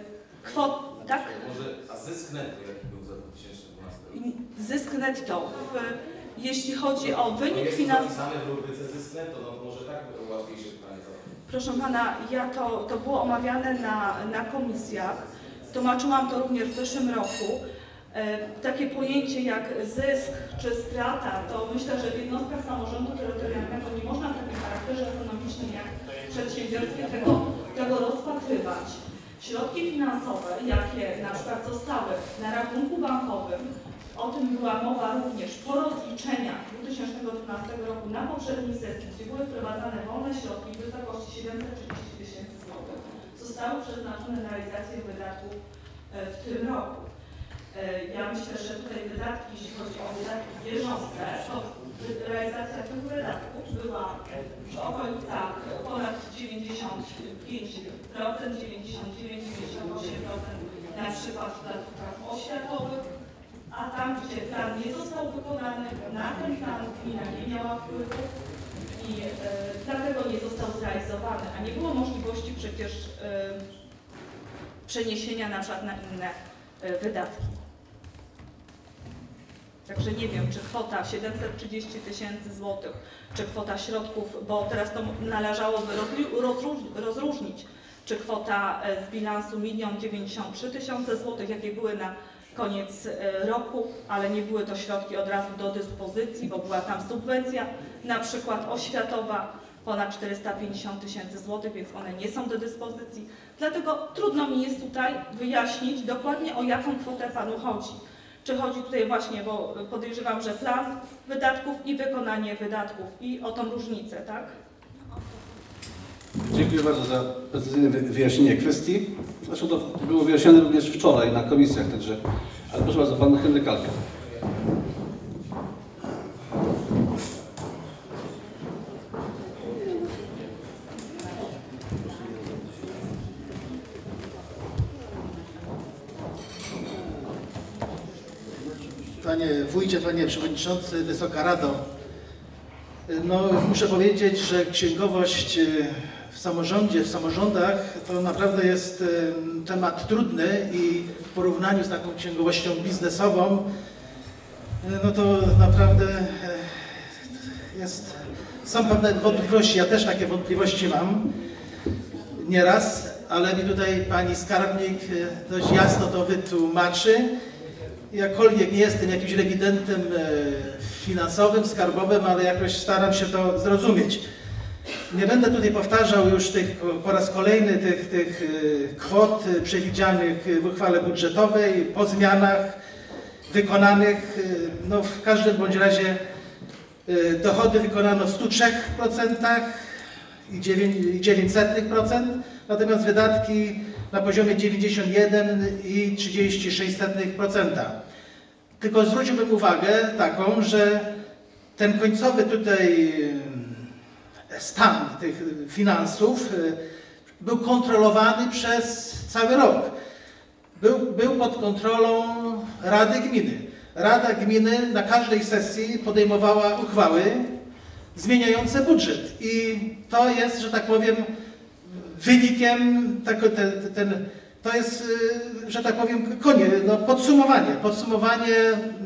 kwot, tak? Może, a zysk netto jaki był za dwa tysiące dwunasty rok? Zysk netto. W, Jeśli chodzi o wynik finansowy... w rubryce zysk netto, no to może tak było łatwiejsze pytanie. Proszę Pana, ja to, to było omawiane na, na komisjach. Tłumaczyłam to również w zeszłym roku. E, takie pojęcie jak zysk czy strata, to myślę, że w jednostkach samorządu terytorialnego nie można w takim charakterze ekonomicznym jak przedsiębiorstwie tego, tego rozpatrywać. Środki finansowe, jakie na przykład zostały na rachunku bankowym, o tym była mowa również po rozliczeniach dwa tysiące dwunastego roku na poprzedniej sesji, gdzie były wprowadzane wolne środki w wysokości siedemset trzydzieści tysięcy złotych, zostały przeznaczone na realizację wydatków w tym roku. Ja myślę, że tutaj wydatki, jeśli chodzi o wydatki bieżące, to realizacja tych wydatków była w okolicach ponad dziewięćdziesiąt pięć procent, dziewięćdziesiąt dziewięć do dziewięćdziesięciu ośmiu procent na przykład w wydatkach oświatowych, a tam, gdzie plan nie został wykonany, na ten plan gmina nie miała wpływu i e, dlatego nie został zrealizowany, a nie było możliwości przecież e, przeniesienia na przykład na inne e, wydatki. Także nie wiem, czy kwota siedemset trzydzieści tysięcy złotych, czy kwota środków, bo teraz to należałoby rozróżnić, czy kwota z bilansu milion dziewięćdziesiąt trzy tysiące złotych, jakie były na koniec roku, ale nie były to środki od razu do dyspozycji, bo była tam subwencja, na przykład oświatowa, ponad czterysta pięćdziesiąt tysięcy złotych, więc one nie są do dyspozycji. Dlatego trudno mi jest tutaj wyjaśnić dokładnie, o jaką kwotę Panu chodzi. Czy chodzi tutaj właśnie, bo podejrzewam, że plan wydatków i wykonanie wydatków i o tą różnicę, tak? Dziękuję bardzo za precyzyjne wyjaśnienie kwestii. Zresztą to było wyjaśnione również wczoraj na komisjach, także. Ale proszę bardzo, Pan Henryk Kalka. Panie Wójcie, Panie Przewodniczący, Wysoka Rado. No, muszę powiedzieć, że księgowość w samorządzie, w samorządach to naprawdę jest temat trudny i w porównaniu z taką księgowością biznesową no to naprawdę jest, są pewne wątpliwości, ja też takie wątpliwości mam nieraz, ale mi tutaj pani skarbnik dość jasno to wytłumaczy. Jakkolwiek nie jestem jakimś rewidentem finansowym, skarbowym, ale jakoś staram się to zrozumieć. Nie będę tutaj powtarzał już tych, po raz kolejny tych, tych kwot przewidzianych w uchwale budżetowej, po zmianach wykonanych. No w każdym bądź razie dochody wykonano w stu trzech procentach i dziewięć setnych procent, natomiast wydatki na poziomie dziewięćdziesiąt jeden i trzydzieści sześć setnych procent. Tylko zwróciłbym uwagę taką, że ten końcowy tutaj stan tych finansów był kontrolowany przez cały rok. Był, był pod kontrolą Rady Gminy. Rada Gminy na każdej sesji podejmowała uchwały zmieniające budżet i to jest, że tak powiem, wynikiem, tak, ten, ten, to jest, że tak powiem, koniec, no podsumowanie, podsumowanie,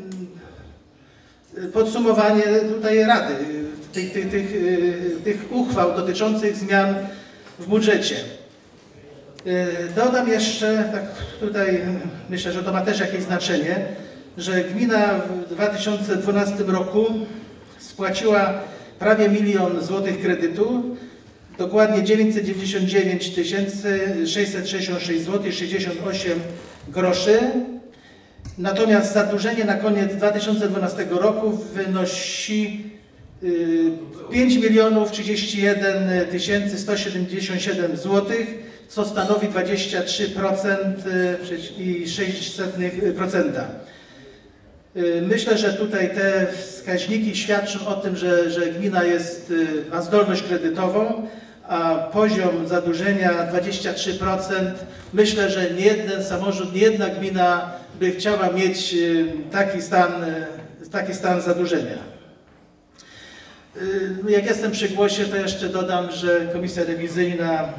podsumowanie tutaj Rady, tych, tych, tych, tych uchwał dotyczących zmian w budżecie. Dodam jeszcze, tak tutaj myślę, że to ma też jakieś znaczenie, że gmina w dwa tysiące dwunastym roku spłaciła prawie milion złotych kredytu, dokładnie dziewięćset dziewięćdziesiąt dziewięć tysięcy sześćset sześćdziesiąt sześć złotych sześćdziesiąt osiem groszy. Natomiast zadłużenie na koniec dwa tysiące dwunastego roku wynosi pięć milionów trzydzieści jeden tysięcy sto siedemdziesiąt siedem złotych, co stanowi dwadzieścia trzy procent i sześć setnych procent. Myślę, że tutaj te wskaźniki świadczą o tym, że, że gmina jest, ma zdolność kredytową, a poziom zadłużenia dwadzieścia trzy procent. Myślę, że nie jeden samorząd, nie jedna gmina by chciała mieć taki stan, taki stan zadłużenia. Jak jestem przy głosie, to jeszcze dodam, że Komisja Rewizyjna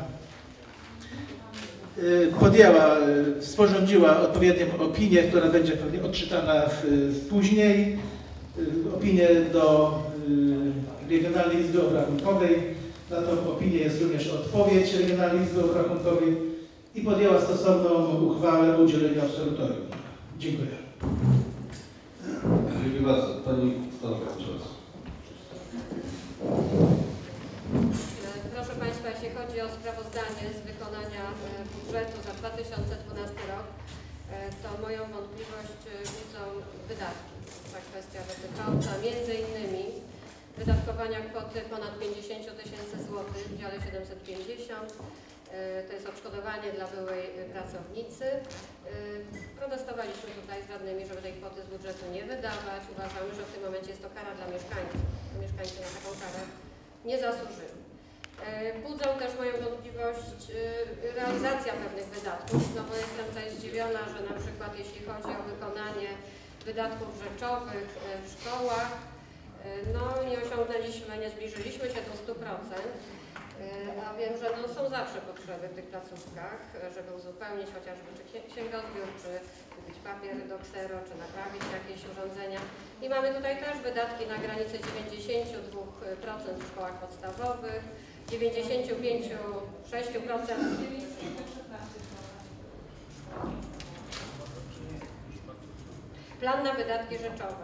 podjęła, sporządziła odpowiednią opinię, która będzie pewnie odczytana w, w później. Opinię do Regionalnej Izby Obrachunkowej. Na tą opinię jest również odpowiedź Regionalnej Izby Obrachunkowej i podjęła stosowną uchwałę o udzieleniu absolutorium. Dziękuję. Dziękuję bardzo. Pani Stanowa, Proszę Państwa, jeśli chodzi o sprawozdanie z wykonania budżetu za dwa tysiące dwunasty rok, to moją wątpliwość budzą wydatki. Ta kwestia dotycząca między innymi wydatkowania kwoty ponad pięćdziesiąt tysięcy złotych w dziale siedemset pięćdziesiąt. To jest odszkodowanie dla byłej pracownicy. Protestowaliśmy tutaj z radnymi, żeby tej kwoty z budżetu nie wydawać. Uważamy, że w tym momencie jest to kara dla mieszkańców. Mieszkańcy na taką karę nie zasłużyli. Budzą też moją wątpliwość realizacja pewnych wydatków, no bo jestem tutaj zdziwiona, że na przykład jeśli chodzi o wykonanie wydatków rzeczowych w szkołach, no nie osiągnęliśmy, nie zbliżyliśmy się do stu procent, a wiem, że no, są zawsze potrzeby w tych placówkach, żeby uzupełnić chociażby czy księgozbiór, czy kupić papier do ksero, czy naprawić jakieś urządzenia. I mamy tutaj też wydatki na granicy dziewięćdziesiąt dwa procent w szkołach podstawowych, dziewięćdziesiąt pięć przecinek sześć procent. Plan na wydatki rzeczowe.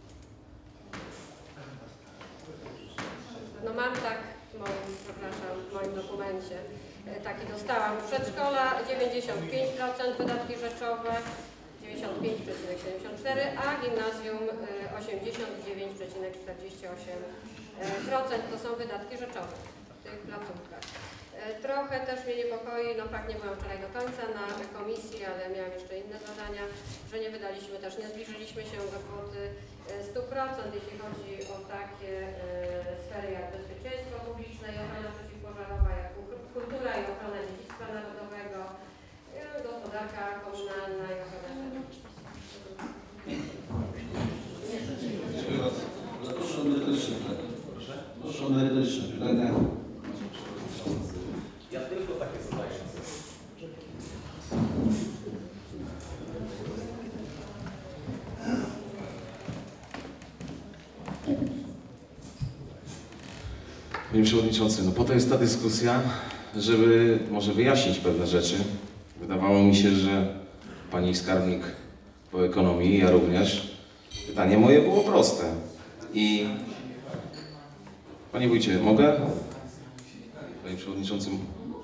No mam tak, w moim, przepraszam, w moim dokumencie, taki dostałam. Przedszkola dziewięćdziesiąt pięć procent wydatki rzeczowe, dziewięćdziesiąt pięć przecinek siedemdziesiąt cztery procent, a gimnazjum osiemdziesiąt dziewięć przecinek czterdzieści osiem procent to są wydatki rzeczowe w tych placówkach. Trochę też mnie niepokoi, no fakt nie byłam wczoraj do końca na komisji, ale miałam jeszcze inne zadania, że nie wydaliśmy też, nie zbliżyliśmy się do kwoty stu procent, jeśli chodzi o takie e, sfery jak bezpieczeństwo publiczne i ochrona przeciwpożarowa, jak kultura i ochrona dziedzictwa narodowego, e, gospodarka komunalna i ochrona środowiska. Dziękuję bardzo. Proszę o merytoryczne pytania. Proszę o merytoryczne pytania. Ja tylko takie zadaję. Panie Przewodniczący, no po to jest ta dyskusja, żeby może wyjaśnić pewne rzeczy. Wydawało mi się, że Pani skarbnik po ekonomii, ja również, pytanie moje było proste. I Panie Wójcie, mogę? Panie Przewodniczący.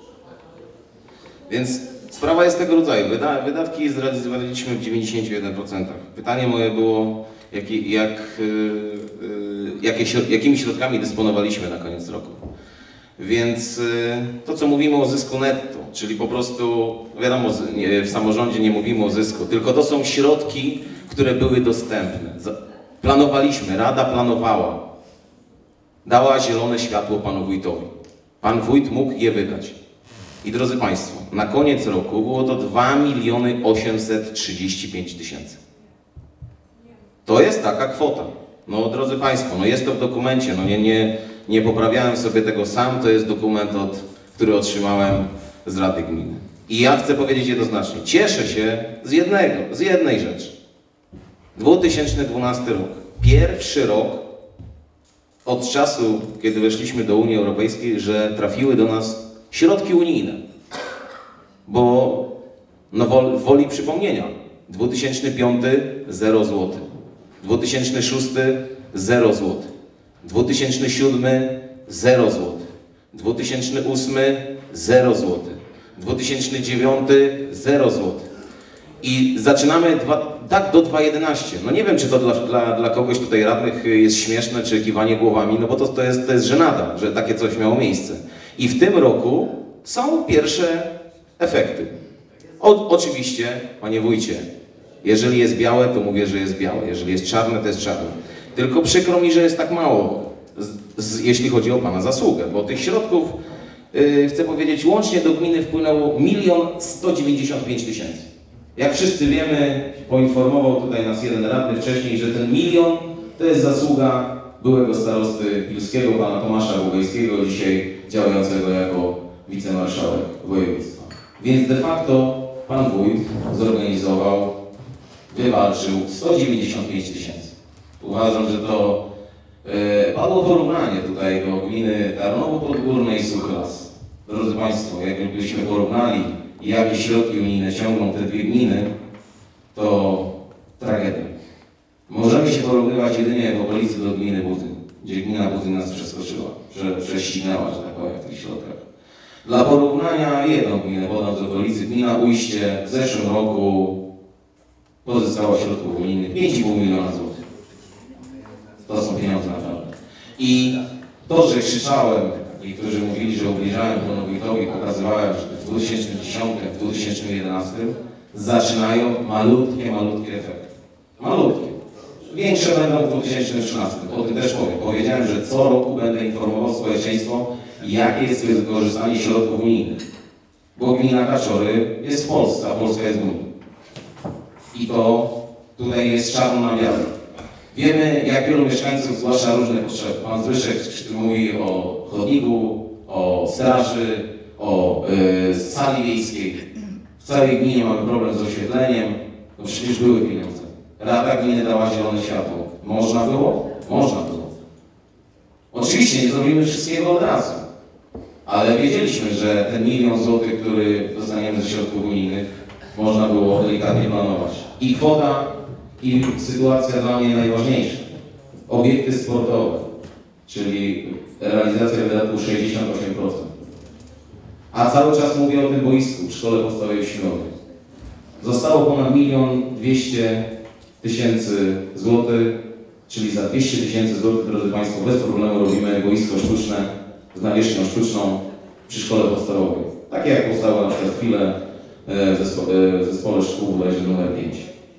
Więc sprawa jest tego rodzaju. Wyda wydatki zrealizowaliśmy w dziewięćdziesięciu jeden procentach. Pytanie moje było, jak, jak, yy, yy, jakie, jakimi środkami dysponowaliśmy na koniec roku. Więc yy, to, co mówimy o zysku netto, czyli po prostu, wiadomo, nie, w samorządzie nie mówimy o zysku, tylko to są środki, które były dostępne. Planowaliśmy, Rada planowała, dała zielone światło Panu Wójtowi. Pan Wójt mógł je wydać. I drodzy Państwo, na koniec roku było to dwa miliony osiemset trzydzieści pięć tysięcy. To jest taka kwota. No drodzy Państwo, no jest to w dokumencie, no nie, nie, nie poprawiałem sobie tego sam, to jest dokument, od, który otrzymałem z Rady Gminy. I ja chcę powiedzieć jednoznacznie, cieszę się z jednego, z jednej rzeczy. dwa tysiące dwunasty rok, pierwszy rok od czasu, kiedy weszliśmy do Unii Europejskiej, że trafiły do nas środki unijne. Bo no wol, woli przypomnienia, dwa tysiące piąty zero złotych, dwa tysiące szósty zero złotych, dwa tysiące siódmy zero złotych, dwa tysiące ósmy zero złotych, dwa tysiące dziewiąty zero złotych. I zaczynamy dwa, tak do dwa tysiące jedenastego. No nie wiem, czy to dla, dla, dla kogoś tutaj radnych jest śmieszne, czy kiwanie głowami, no bo to, to, jest, to jest żenada, że takie coś miało miejsce. I w tym roku są pierwsze efekty. O, oczywiście, Panie Wójcie, jeżeli jest białe, to mówię, że jest białe. Jeżeli jest czarne, to jest czarne. Tylko przykro mi, że jest tak mało, z, z, jeśli chodzi o Pana zasługę, bo tych środków, yy, chcę powiedzieć, łącznie do gminy wpłynęło milion sto dziewięćdziesiąt pięć tysięcy. Jak wszyscy wiemy, poinformował tutaj nas jeden radny wcześniej, że ten milion to jest zasługa byłego starosty pilskiego, Pana Tomasza Głogajskiego, dzisiaj działającego jako wicemarszałek województwa. Więc de facto Pan Wójt zorganizował, wywalczył sto dziewięćdziesiąt pięć tysięcy. Uważam, że to e, padło porównanie tutaj do gminy Tarnowo Podgórne i Suchy Las. Drodzy Państwo, jakbyśmy porównali, jakie środki unijne ciągną te dwie gminy, to tragedia. Możemy się porównywać jedynie w okolicy do gminy Budzyn, gdzie gmina Budzyn nas przeskoczyła, prze, prześcignęła, że tak powiem, w tych środkach. Dla porównania jedną gminę podam z okolicy, gmina Ujście w zeszłym roku pozyskała środków unijnych pięć i pół miliona złotych. To są pieniądze naprawdę. I to, że krzyczałem, niektórzy mówili, że ubliżałem Panu Wójtowi, pokazywałem, że w dwa tysiące dziesiątym, w dwa tysiące jedenastym zaczynają malutkie, malutkie efekty. Malutkie. Większe będą w dwa tysiące trzynastym. O tym też powiem. Powiedziałem, że co roku będę informował społeczeństwo, jakie jest wykorzystanie środków unijnych. Bo gmina Kaczory jest w Polsce, a Polska jest w Unii. I to tutaj jest czarno na białym. Wiemy, jak wielu mieszkańców zgłasza różne potrzeby. Pan Zbyszek mówi o chodniku, o straży, o y, sali wiejskiej. W całej gminie mamy problem z oświetleniem. No przecież były pieniądze. Rada gminy dała zielone światło. Można było? Można było. Oczywiście nie zrobimy wszystkiego od razu. Ale wiedzieliśmy, że ten milion złotych, który dostaniemy ze środków unijnych, można było delikatnie planować. I kwota, i sytuacja dla mnie najważniejsza. Obiekty sportowe, czyli realizacja wydatków sześćdziesiąt osiem procent. A cały czas mówię o tym boisku w szkole podstawowej w Śmiowie. Zostało ponad milion dwieście tysięcy złotych, czyli za dwieście tysięcy złotych, drodzy Państwo, bez problemu robimy boisko sztuczne z nawierzchnią sztuczną przy szkole podstawowej. Takie jak powstało na przykład chwilę w zespo w zespole szkół bodajże numer pięć.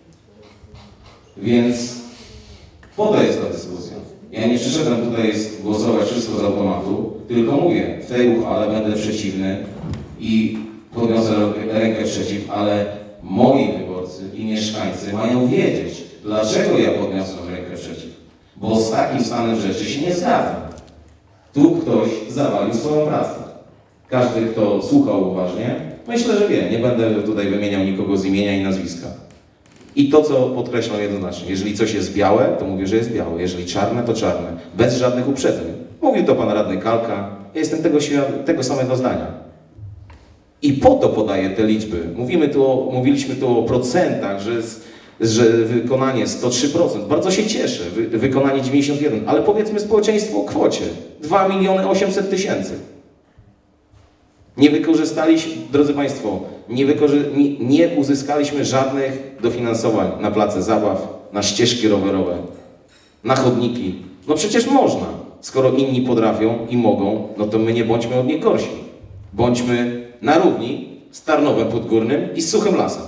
Więc po to jest ta dyskusja. Ja nie przyszedłem tutaj głosować wszystko z automatu, tylko mówię, w tej uchwale będę przeciwny i podniosę rękę przeciw, ale moi wyborcy i mieszkańcy mają wiedzieć, dlaczego ja podniosłem rękę przeciw. Bo z takim stanem rzeczy się nie zgadzam. Tu ktoś zawalił swoją pracę. Każdy, kto słuchał uważnie, myślę, że wie. Nie będę tutaj wymieniał nikogo z imienia i nazwiska. I to, co podkreślam jednoznacznie, jeżeli coś jest białe, to mówię, że jest białe. Jeżeli czarne, to czarne. Bez żadnych uprzedzeń. Mówił to pan radny Kalka. Ja jestem tego, tego samego zdania. I po to podaję te liczby. Mówimy tu o, mówiliśmy tu o procentach, że, z, że wykonanie sto trzy procent. Bardzo się cieszę. Wy, wykonanie dziewięćdziesiąt jeden procent. Ale powiedzmy społeczeństwu o kwocie. dwa miliony osiemset tysięcy. Nie wykorzystaliśmy, drodzy Państwo, nie, wykorzy nie, nie uzyskaliśmy żadnych dofinansowań na place zabaw, na ścieżki rowerowe, na chodniki. No przecież można. Skoro inni potrafią i mogą, no to my nie bądźmy od nich gorsi. Bądźmy na równi z Tarnowem Podgórnym i z Suchym Lasem.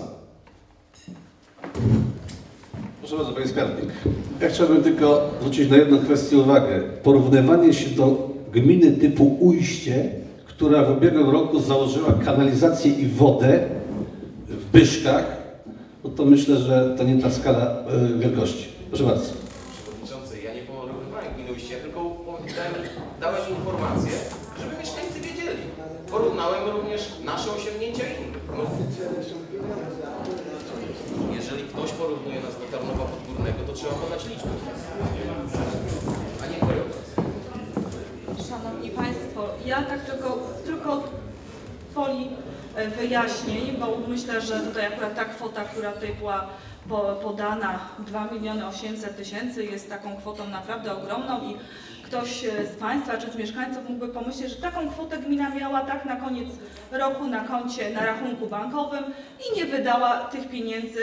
Proszę bardzo, Panie Skarbnik. Ja chciałbym tylko zwrócić na jedną kwestię uwagę. Porównywanie się do gminy typu Ujście, która w ubiegłym roku założyła kanalizację i wodę w Byszkach, no to myślę, że to nie ta skala y, wielkości. Proszę bardzo. Przewodniczący, ja nie porównywałem gminy Ujście, tylko dałem, dałem informację, żeby mieszkańcy wiedzieli. Porównałem również nasze osiągnięcia i innych. No. Jeżeli ktoś porównuje nas do Tarnowa Podgórnego, to trzeba podać liczby, a nie krajobraz. Szanowni Państwo, ja tak tylko, tylko woli wyjaśnień, bo myślę, że tutaj akurat ta kwota, która tutaj była podana, dwa miliony osiemset tysięcy, jest taką kwotą naprawdę ogromną i ktoś z Państwa czy z mieszkańców mógłby pomyśleć, że taką kwotę gmina miała tak na koniec roku na koncie, na rachunku bankowym i nie wydała tych pieniędzy.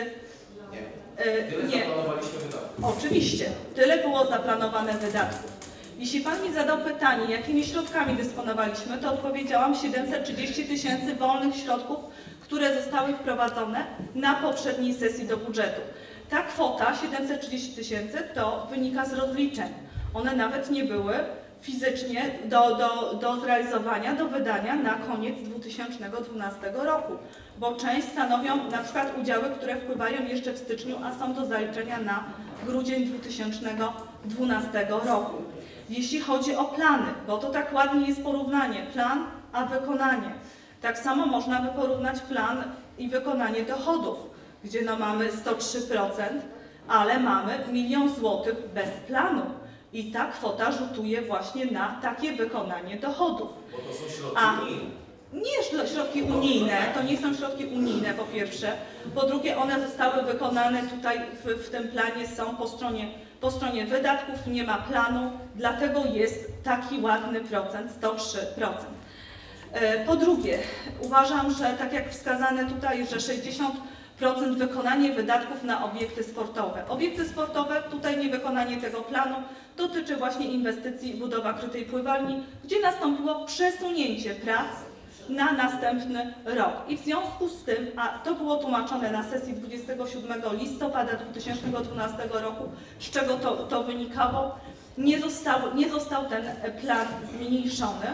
Nie, tyle nie. zaplanowaliśmy wydatków. Oczywiście, tyle było zaplanowane wydatków. Jeśli Pan mi zadał pytanie, jakimi środkami dysponowaliśmy, to odpowiedziałam siedemset trzydzieści tysięcy wolnych środków, które zostały wprowadzone na poprzedniej sesji do budżetu. Ta kwota, siedemset trzydzieści tysięcy, to wynika z rozliczeń. One nawet nie były fizycznie do, do, do zrealizowania, do wydania na koniec dwa tysiące dwunastego roku, bo część stanowią na przykład udziały, które wpływają jeszcze w styczniu, a są do zaliczenia na grudzień dwa tysiące dwunastego roku. Jeśli chodzi o plany, bo to tak ładnie jest porównanie, plan a wykonanie. Tak samo można by porównać plan i wykonanie dochodów, gdzie no mamy sto trzy procent, ale mamy milion złotych bez planu. I ta kwota rzutuje właśnie na takie wykonanie dochodów. Bo to są środki a unijne. Nie środki unijne, to nie są środki unijne po pierwsze. Po drugie, one zostały wykonane tutaj w, w tym planie, są po stronie, po stronie wydatków, nie ma planu, dlatego jest taki ładny procent, sto trzy procent. Po drugie, uważam, że tak jak wskazane tutaj, że sześćdziesiąt procent wykonanie wydatków na obiekty sportowe. Obiekty sportowe, tutaj nie wykonanie tego planu, dotyczy właśnie inwestycji budowa krytej pływalni, gdzie nastąpiło przesunięcie prac na następny rok. I w związku z tym, a to było tłumaczone na sesji dwudziestego siódmego listopada dwa tysiące dwunastego roku, z czego to, to wynikało, nie został, nie został ten plan zmniejszony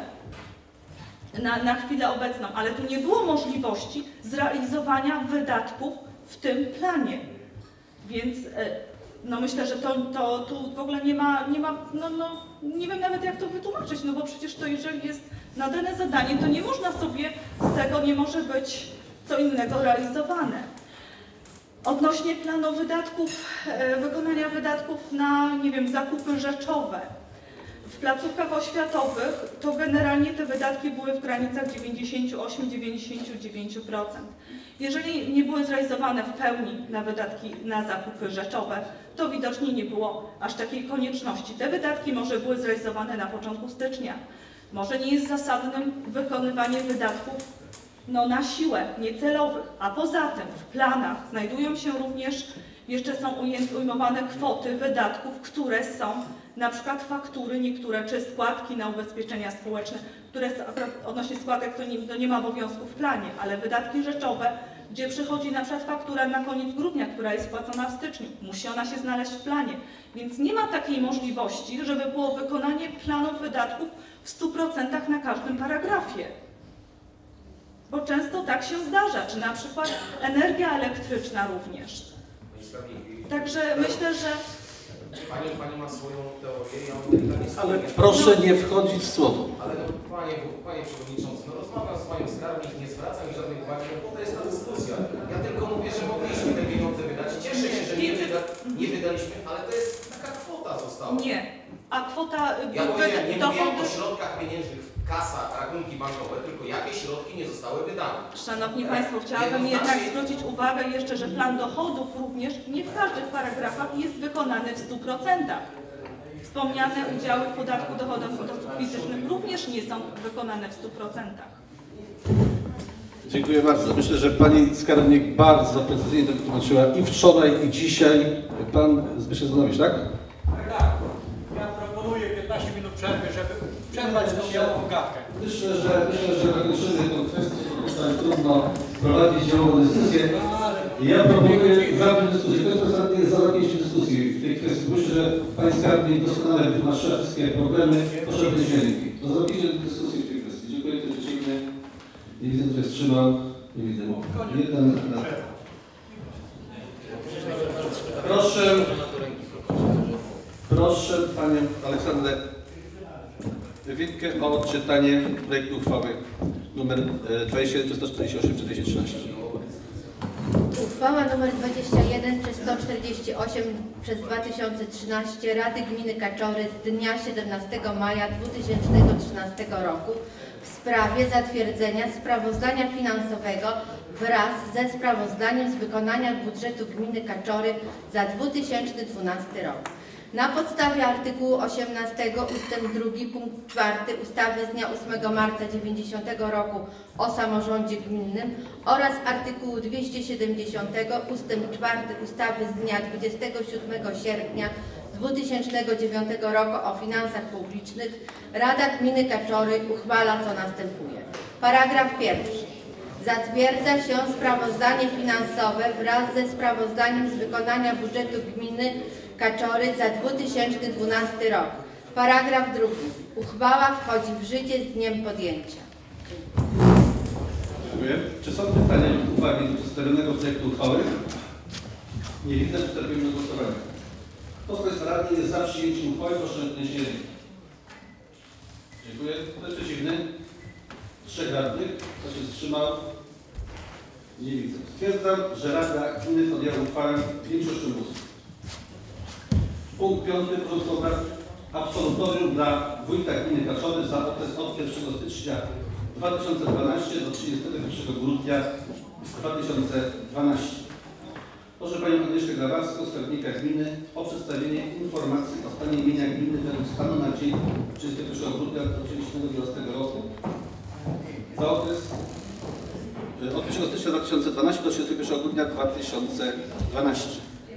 na, na chwilę obecną, ale tu nie było możliwości zrealizowania wydatków w tym planie. Więc no myślę, że to, to tu w ogóle nie ma, nie ma no, no, nie wiem nawet jak to wytłumaczyć, no bo przecież to jeżeli jest nadane zadanie, to nie można sobie z tego, nie może być co innego realizowane. Odnośnie planu wydatków, wykonania wydatków na, nie wiem, zakupy rzeczowe. W placówkach oświatowych to generalnie te wydatki były w granicach dziewięćdziesiąt osiem do dziewięćdziesięciu dziewięciu procent. Jeżeli nie były zrealizowane w pełni na wydatki na zakupy rzeczowe, to widocznie nie było aż takiej konieczności. Te wydatki może były zrealizowane na początku stycznia. Może nie jest zasadnym wykonywanie wydatków no, na siłę, niecelowych. A poza tym w planach znajdują się również, jeszcze są ujmowane kwoty wydatków, które są na przykład faktury niektóre, czy składki na ubezpieczenia społeczne, które odnośnie składek to nie, to nie ma obowiązku w planie, ale wydatki rzeczowe, gdzie przychodzi na przykład faktura na koniec grudnia, która jest płacona w styczniu, musi ona się znaleźć w planie. Więc nie ma takiej możliwości, żeby było wykonanie planów wydatków w stu procentach na każdym paragrafie. Bo często tak się zdarza, czy na przykład energia elektryczna również. Także myślę, że Pani, pani ma swoją teorię, ja mam delikatnie swoją. Ale proszę nie wchodzić w słowo. Ale no, panie, panie Przewodniczący, no rozmawiam z Panią Skarbnik, nie zwracam mi żadnej uwagi, no po to jest ta dyskusja. Ja tylko mówię, że mogliśmy te pieniądze wydać. Cieszę się, że nie, wyda, nie wydaliśmy, ale to jest taka kwota została. nie. a kwota Ja powiedziałem, nie dochody... mówiłem o środkach pieniężnych w kasach, rachunki bankowe, tylko jakie środki nie zostały wydane. Szanowni Państwo, chciałabym jednak zwrócić uwagę jeszcze, że plan dochodów również nie w każdych paragrafach jest wykonany w stu procentach. Wspomniane udziały w podatku dochodowym od osób fizycznych również nie są wykonane w stu procentach. Dziękuję bardzo. Myślę, że Pani Skarbnik bardzo precyzyjnie to wytłumaczyła i wczoraj, i dzisiaj. Pan Zbyszek Zanowicz, tak? Tak, tak. Ja proponuję piętnaście minut przerwy, żeby przerwać tą białą gadkę. Myślę, że myślę, że zakończymy tę kwestię, bo tak trudno prowadzić działową dyskusję. Ja proponuję zamknąć dyskusję. To jest ostatnie zamknięcie dyskusji w tej kwestii. Myślę, że Pani Skarbnik doskonale wytłumaczyła wszystkie problemy, potrzebne dźwięki. To zamknięcie dyskusji w tej kwestii. Dziękuję, kto przeciwny. Nie widzę, kto się wstrzymał. Nie widzę. Jeden. Proszę, proszę Panią Aleksandrę Witkę o odczytanie projektu uchwały nr dwadzieścia jeden przez sto czterdzieści osiem przez dwieście trzynaście. Uchwała nr dwadzieścia jeden przez sto czterdzieści osiem przez dwa tysiące trzynaście Rady Gminy Kaczory z dnia siedemnastego maja dwa tysiące trzynastego roku w sprawie zatwierdzenia sprawozdania finansowego wraz ze sprawozdaniem z wykonania budżetu Gminy Kaczory za dwa tysiące dwunasty rok. Na podstawie artykułu osiemnastego ustęp drugi punkt czwarty ustawy z dnia ósmego marca dziewięćdziesiątego roku o samorządzie gminnym oraz artykułu dwieście siedemdziesiątego ustęp czwarty ustawy z dnia dwudziestego siódmego sierpnia dwa tysiące dziewiątego roku o finansach publicznych Rada Gminy Kaczory uchwala, co następuje. Paragraf pierwszy. Zatwierdza się sprawozdanie finansowe wraz ze sprawozdaniem z wykonania budżetu gminy Kaczory za dwa tysiące dwunasty rok. Paragraf drugi. Uchwała wchodzi w życie z dniem podjęcia. Dziękuję. Czy są pytania lub uwagi do przedstawionego projektu uchwały? Nie widzę, przystępujemy do głosowania. Kto z Państwa radnych jest za przyjęciem uchwały? Proszę o podniesienie ręki. Dziękuję. Kto jest przeciwny? Trzech radnych. Kto się wstrzymał? Nie widzę. Stwierdzam, że Rada Gminy podjęła uchwałę większością głosów. Punkt piąty. Projekt obrad absolutorium dla wójta gminy Kaczory za okres od pierwszego stycznia dwa tysiące dwunastego do trzydziestego pierwszego grudnia dwa tysiące dwunastego. Proszę Panią Agnieszkę Grabarską, skarbnika gminy, o przedstawienie informacji o stanie mienia gminy według stanu na dzień trzydziestego pierwszego grudnia dwa tysiące dwunastego roku za okres od pierwszego stycznia dwa tysiące dwunastego do trzydziestego pierwszego grudnia dwa tysiące dwunastego.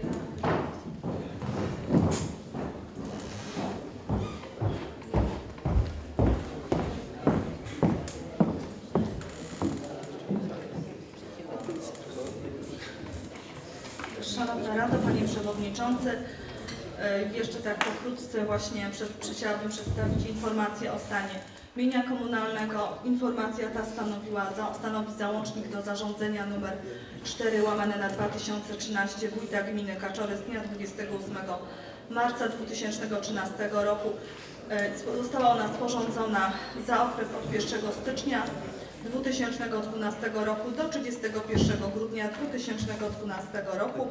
Szanowna Rado, Panie Przewodniczący, jeszcze tak pokrótce właśnie przed, chciałabym przedstawić informację o stanie mienia komunalnego. Informacja ta stanowiła, stanowi załącznik do zarządzenia nr cztery łamane na dwa tysiące trzynaście wójta gminy Kaczory z dnia dwudziestego ósmego marca dwa tysiące trzynastego roku. Została ona sporządzona za okres od pierwszego stycznia dwa tysiące dwunastego roku do trzydziestego pierwszego grudnia dwa tysiące dwunastego roku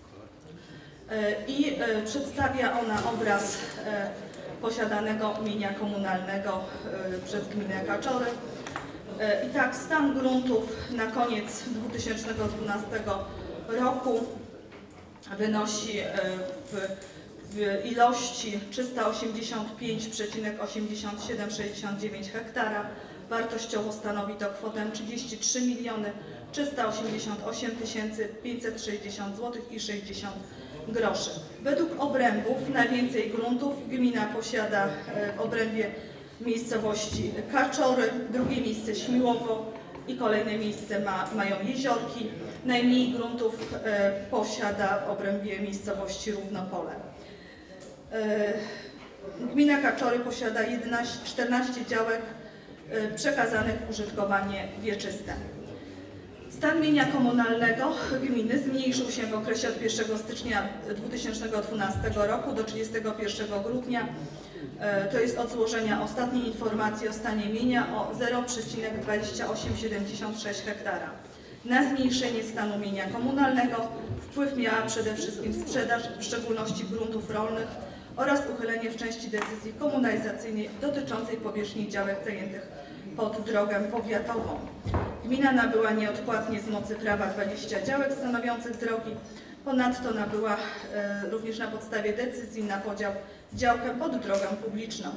i przedstawia ona obraz posiadanego mienia komunalnego przez gminę Kaczory. I tak stan gruntów na koniec dwa tysiące dwunastego roku wynosi w, w ilości trzysta osiemdziesiąt pięć przecinek osiemdziesiąt siedem sześćdziesiąt dziewięć hektara. Wartościowo stanowi to kwotę trzydzieści trzy miliony trzysta osiemdziesiąt osiem tysięcy pięćset sześćdziesiąt złotych i sześćdziesiąt groszy. Według obrębów najwięcej gruntów gmina posiada w obrębie miejscowości Kaczory, drugie miejsce Śmiłowo i kolejne miejsce ma, mają Jeziorki. Najmniej gruntów e, posiada w obrębie miejscowości Równopole. E, gmina Kaczory posiada jedenaście, czternaście działek e, przekazanych w użytkowanie wieczyste. Stan mienia komunalnego gminy zmniejszył się w okresie od pierwszego stycznia dwa tysiące dwunastego roku do trzydziestego pierwszego grudnia. To jest od złożenia ostatniej informacji o stanie mienia o zero przecinek dwadzieścia osiem siedemdziesiąt sześć hektara. Na zmniejszenie stanu mienia komunalnego wpływ miała przede wszystkim sprzedaż, w szczególności gruntów rolnych oraz uchylenie w części decyzji komunalizacyjnej dotyczącej powierzchni działek zajętych pod drogę powiatową. Gmina nabyła nieodpłatnie z mocy prawa dwadzieścia działek stanowiących drogi. Ponadto nabyła e, również na podstawie decyzji na podział działkę pod drogę publiczną.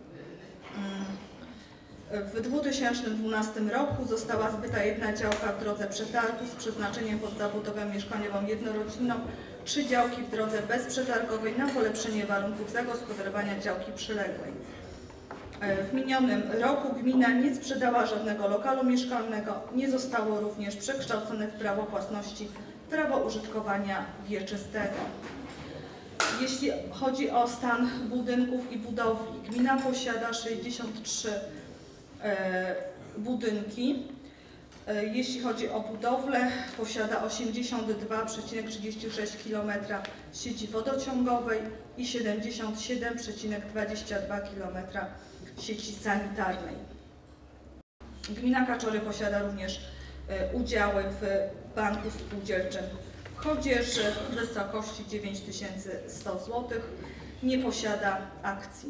W dwa tysiące dwunastym roku została zbyta jedna działka w drodze przetargu z przeznaczeniem pod zabudowę mieszkaniową jednorodzinną, trzy działki w drodze bezprzetargowej na polepszenie warunków zagospodarowania działki przyległej. W minionym roku gmina nie sprzedała żadnego lokalu mieszkalnego, nie zostało również przekształcone w prawo własności prawo użytkowania wieczystego. Jeśli chodzi o stan budynków i budowli, gmina posiada sześćdziesiąt trzy e, budynki. E, jeśli chodzi o budowlę, posiada osiemdziesiąt dwa przecinek trzydzieści sześć kilometra sieci wodociągowej i siedemdziesiąt siedem przecinek dwadzieścia dwa kilometra sieci sanitarnej. Gmina Kaczory posiada również e, udziały w Banku Spółdzielczym w Chodzieży w wysokości dziewięć tysięcy sto złotych. Nie posiada akcji.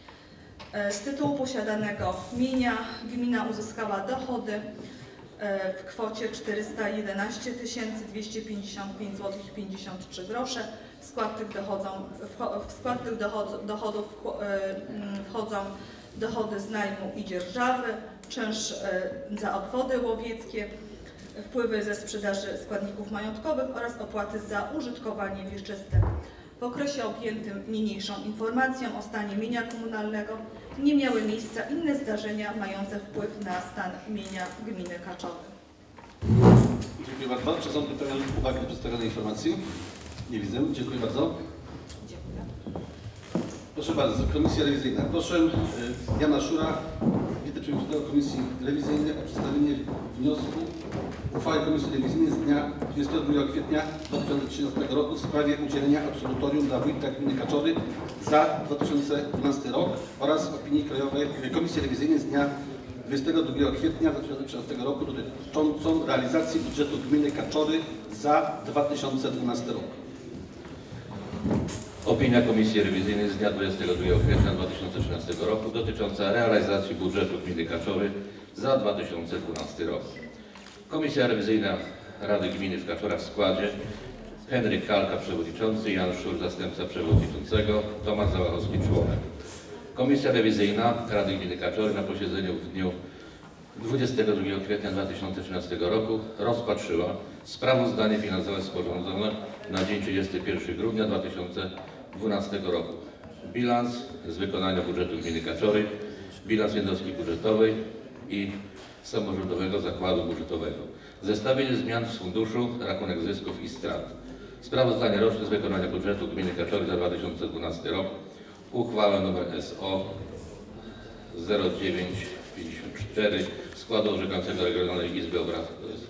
Z tytułu posiadanego mienia gmina uzyskała dochody w kwocie czterysta jedenaście tysięcy dwieście pięćdziesiąt pięć złotych pięćdziesiąt trzy grosze. W skład tych, dochodzą, w skład tych dochodów wchodzą dochody z najmu i dzierżawy, czynsz za obwody łowieckie, wpływy ze sprzedaży składników majątkowych oraz opłaty za użytkowanie wieczyste. W okresie objętym niniejszą informacją o stanie mienia komunalnego nie miały miejsca inne zdarzenia mające wpływ na stan mienia gminy Kaczory. Dziękuję bardzo. Czy są pytania lub uwagi do przedstawionej informacji? Nie widzę. Dziękuję bardzo. Dziękuję. Proszę bardzo, Komisja Rewizyjna. Proszę Jana Szura, wiceprzewodniczącego Komisji Rewizyjnej o przedstawienie wniosku uchwały Komisji Rewizyjnej z dnia dwudziestego drugiego kwietnia dwa tysiące trzynastego roku w sprawie udzielenia absolutorium dla wójta gminy Kaczory za dwa tysiące dwunasty rok oraz opinii krajowej Komisji Rewizyjnej z dnia dwudziestego drugiego kwietnia dwa tysiące trzynastego roku dotyczącą realizacji budżetu gminy Kaczory za dwa tysiące dwunasty rok. Opinia Komisji Rewizyjnej z dnia dwudziestego drugiego kwietnia dwa tysiące trzynastego roku dotycząca realizacji budżetu gminy Kaczory za dwa tysiące dwunasty rok. Komisja Rewizyjna Rady Gminy w Kaczorach w składzie Henryk Kalka przewodniczący, Jan Szur zastępca przewodniczącego, Tomasz Załachowski członek. Komisja Rewizyjna Rady Gminy Kaczory na posiedzeniu w dniu dwudziestego drugiego kwietnia dwa tysiące trzynastego roku rozpatrzyła sprawozdanie finansowe sporządzone na dzień trzydziestego pierwszego grudnia dwa tysiące dwunastego roku. Bilans z wykonania budżetu gminy Kaczory, bilans jednostki budżetowej i samorządowego zakładu budżetowego. Zestawienie zmian z funduszu, rachunek zysków i strat. Sprawozdanie roczne z wykonania budżetu gminy Kaczory za dwa tysiące dwunasty rok. Uchwała nr S O zero dziewięć pięćdziesiąt cztery składu orzekającego Regionalnej Izby, Obrach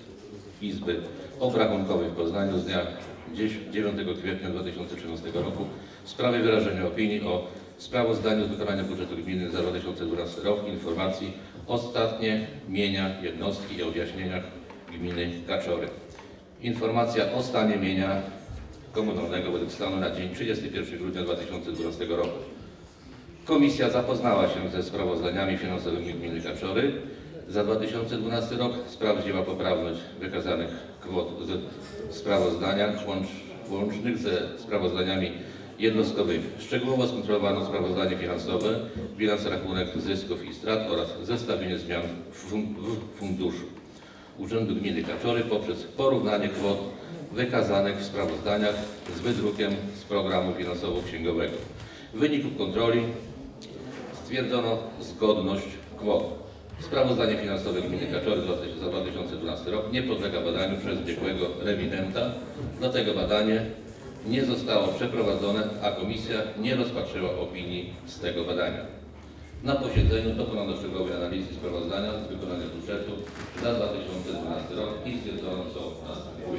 Izby Obrachunkowej w Poznaniu z dnia dziewiątego kwietnia dwa tysiące trzynastego roku w sprawie wyrażenia opinii o sprawozdaniu z wykonania budżetu gminy za dwa tysiące dwunasty rok, informacji ostatnie mienia jednostki i o objaśnieniach gminy Kaczory. Informacja o stanie mienia komunalnego według stanu na dzień trzydziestego pierwszego grudnia dwa tysiące dwunastego roku. Komisja zapoznała się ze sprawozdaniami finansowymi gminy Kaczory za dwa tysiące dwunasty rok, sprawdziła poprawność wykazanych kwot w sprawozdaniach łącz, łącznych ze sprawozdaniami jednostkowymi. Szczegółowo skontrolowano sprawozdanie finansowe, bilans rachunek zysków i strat oraz zestawienie zmian w funduszu Urzędu Gminy Kaczory poprzez porównanie kwot wykazanych w sprawozdaniach z wydrukiem z programu finansowo-księgowego. W wyniku kontroli stwierdzono zgodność kwot. Sprawozdanie finansowe gminy Kaczory za dwa tysiące dwunasty rok nie podlega badaniu przez biegłego rewidenta. Dlatego badanie nie zostało przeprowadzone, a komisja nie rozpatrzyła opinii z tego badania. Na posiedzeniu dokonano szczegółowej analizy sprawozdania z wykonania budżetu za dwa tysiące dwunasty rok i stwierdzono, co następuje.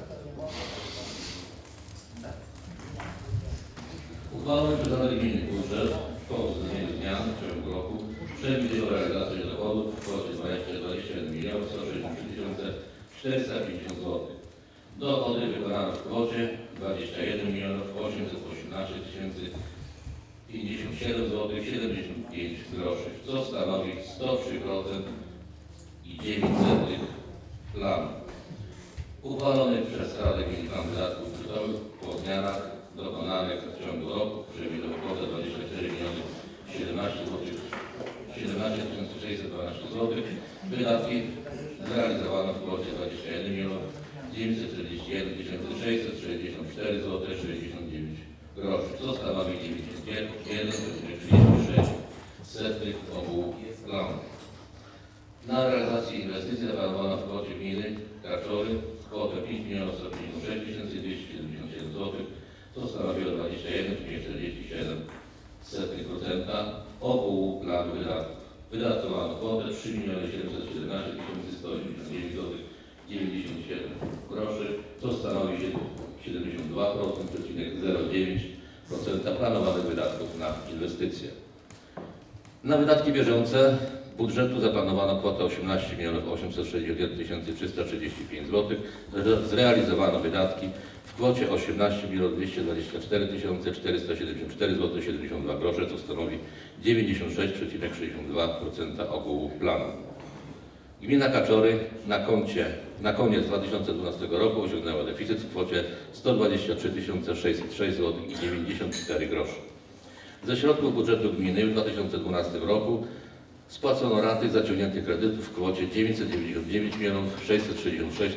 Uchwałą przyznany gminy budżet po uwzględnieniu zmian w ciągu roku przewiduje realizację dochodów w kwocie dwadzieścia jeden milionów sto sześćdziesiąt trzy tysiące czterysta pięćdziesiąt złotych. Dochody wykonano w kwocie dwadzieścia jeden milionów osiemset osiemnaście tysięcy pięćdziesiąt siedem złotych siedemdziesiąt pięć groszy, co stanowi sto trzy procent i dziewięć złotych planu. Uchwalony przez Radę Gminy Plan Wydatków Budżetowych po zmianach dokonanych w ciągu roku przewidziano kwotę dwadzieścia cztery miliony siedemnaście tysięcy sześćset dwanaście złotych. Wydatki zrealizowano w kwocie dwadzieścia jeden milionów dziewięćset czterdzieści jeden tysięcy sześćset sześćdziesiąt cztery złote sześćdziesiąt dziewięć groszy, co stanowi dziewięćdziesiąt jeden przecinek trzydzieści sześć procent ogółu planu. Na realizację inwestycji zaplanowano w kwocie gminy Kaczory kwotę pięć milionów sto pięćdziesiąt sześć tysięcy dwieście siedemdziesiąt siedem złotych, co stanowiło dwadzieścia jeden przecinek czterdzieści siedem procent ogółu planu wydatków. Wydatkowano kwotę trzy miliony siedemset siedemnaście tysięcy sto osiemdziesiąt dziewięć złotych dziewięćdziesiąt siedem groszy, co stanowi siedemdziesiąt dwa przecinek zero dziewięć procent planowanych wydatków na inwestycje. Na wydatki bieżące budżetu zaplanowano kwotę osiemnaście milionów osiemset sześćdziesiąt jeden tysięcy trzysta trzydzieści pięć złotych. Zrealizowano wydatki w kwocie osiemnaście milionów dwieście dwadzieścia cztery tysiące czterysta siedemdziesiąt cztery złote siedemdziesiąt dwa grosze, co stanowi dziewięćdziesiąt sześć przecinek sześćdziesiąt dwa procent ogółu planu. Gmina Kaczory na koncie na koniec dwa tysiące dwunastego roku osiągnęła deficyt w kwocie sto dwadzieścia trzy tysiące sześćset sześć złotych i dziewięćdziesiąt cztery grosze. Ze środków budżetu gminy w dwa tysiące dwunastym roku spłacono raty zaciągniętych kredytów w kwocie dziewięćset dziewięćdziesiąt dziewięć milionów sześćset sześćdziesiąt sześć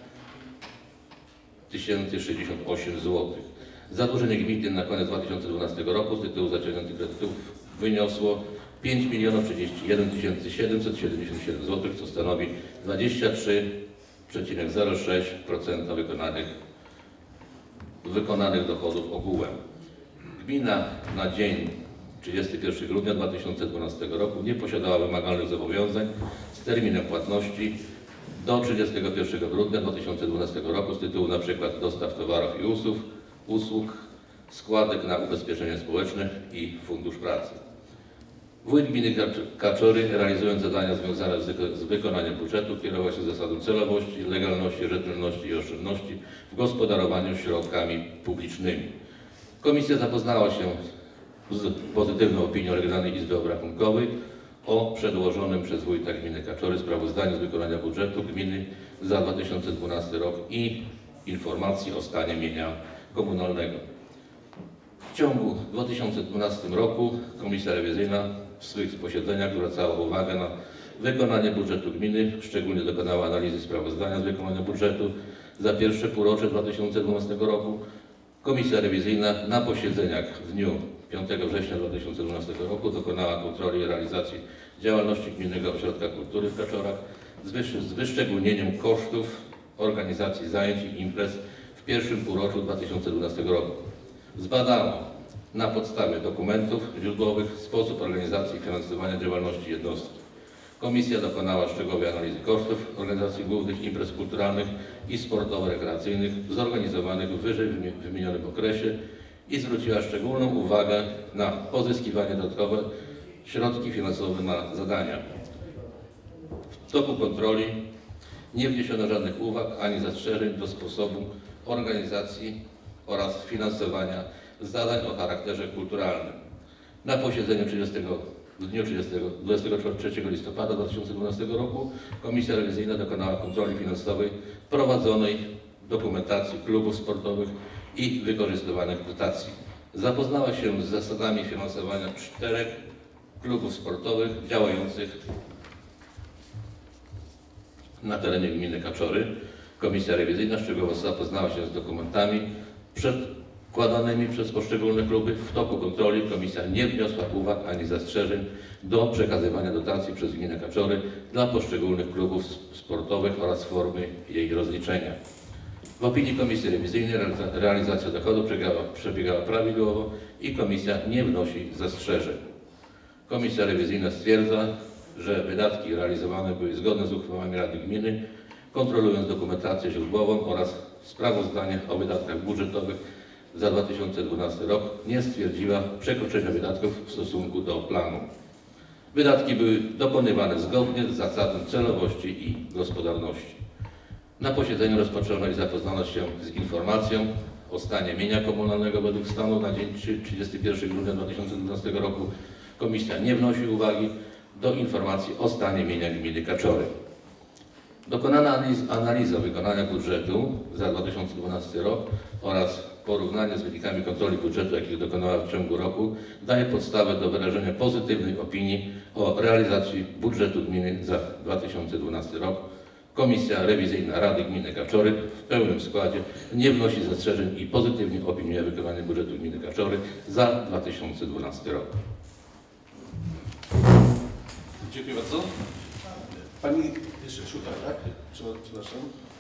tysięcy sześćdziesiąt osiem złotych. Zadłużenie gminy na koniec dwa tysiące dwunastego roku z tytułu zaciągniętych kredytów wyniosło pięć milionów trzydzieści jeden tysięcy siedemset siedemdziesiąt siedem złotych, co stanowi dwadzieścia trzy przecinek zero sześć procent wykonanych, wykonanych dochodów ogółem. Gmina na dzień trzydziestego pierwszego grudnia dwa tysiące dwunastego roku nie posiadała wymagalnych zobowiązań z terminem płatności do trzydziestego pierwszego grudnia dwa tysiące dwunastego roku z tytułu np. dostaw towarów i usług, usług, składek na ubezpieczenie społeczne i Fundusz Pracy. Wójt Gminy Kaczory, realizując zadania związane z wykonaniem budżetu, kierował się zasadą celowości, legalności, rzetelności i oszczędności w gospodarowaniu środkami publicznymi. Komisja zapoznała się z pozytywną opinią Regionalnej Izby Obrachunkowej o przedłożonym przez wójta gminy Kaczory sprawozdaniu z wykonania budżetu gminy za dwa tysiące dwunasty rok i informacji o stanie mienia komunalnego. W ciągu dwa tysiące dwunastego roku Komisja Rewizyjna w swych posiedzeniach zwracała uwagę na wykonanie budżetu gminy, szczególnie dokonała analizy sprawozdania z wykonania budżetu za pierwsze półrocze dwa tysiące dwunastego roku. Komisja Rewizyjna na posiedzeniach w dniu piątego września dwa tysiące dwunastego roku dokonała kontroli realizacji działalności Gminnego Ośrodka Kultury w Kaczorach z, wyż z wyszczególnieniem kosztów organizacji zajęć i imprez w pierwszym półroczu dwa tysiące dwunastego roku. Zbadano na podstawie dokumentów źródłowych sposób organizacji i finansowania działalności jednostki. Komisja dokonała szczegółowej analizy kosztów organizacji głównych imprez kulturalnych i sportowo-rekreacyjnych zorganizowanych w wyżej wymienionym okresie i zwróciła szczególną uwagę na pozyskiwanie dodatkowe środki finansowe na zadania. W toku kontroli nie wniesiono żadnych uwag ani zastrzeżeń do sposobu organizacji oraz finansowania zadań o charakterze kulturalnym. Na posiedzeniu trzydziestego, w dniu dwudziestego trzeciego listopada dwa tysiące dwunastego roku Komisja Rewizyjna dokonała kontroli finansowej prowadzonej dokumentacji klubów sportowych i wykorzystywanych dotacji. Zapoznała się z zasadami finansowania czterech klubów sportowych działających na terenie gminy Kaczory. Komisja Rewizyjna szczegółowo zapoznała się z dokumentami przedkładanymi przez poszczególne kluby. W toku kontroli komisja nie wniosła uwag ani zastrzeżeń do przekazywania dotacji przez gminę Kaczory dla poszczególnych klubów sportowych oraz formy jej rozliczenia. W opinii Komisji Rewizyjnej realizacja dochodu przebiegała, przebiegała prawidłowo i komisja nie wnosi zastrzeżeń. Komisja Rewizyjna stwierdza, że wydatki realizowane były zgodne z uchwałami Rady Gminy, kontrolując dokumentację źródłową oraz sprawozdanie o wydatkach budżetowych za dwa tysiące dwunasty rok, nie stwierdziła przekroczenia wydatków w stosunku do planu. Wydatki były dokonywane zgodnie z zasadą celowości i gospodarności. Na posiedzeniu rozpoczęto i zapoznano się z informacją o stanie mienia komunalnego według stanu na dzień trzydziestego pierwszego grudnia dwa tysiące dwunastego roku. Komisja nie wnosi uwagi do informacji o stanie mienia gminy Kaczory. Dokonana analiz, analiza wykonania budżetu za dwa tysiące dwunasty rok oraz porównanie z wynikami kontroli budżetu, jakich dokonała w ciągu roku, daje podstawę do wyrażenia pozytywnej opinii o realizacji budżetu gminy za dwa tysiące dwunasty rok. Komisja Rewizyjna Rady Gminy Kaczory w pełnym składzie nie wnosi zastrzeżeń i pozytywnie opiniuje wykonanie budżetu gminy Kaczory za dwa tysiące dwunasty rok. Dziękuję bardzo. Pani jeszcze Szucha, tak? Przepraszam.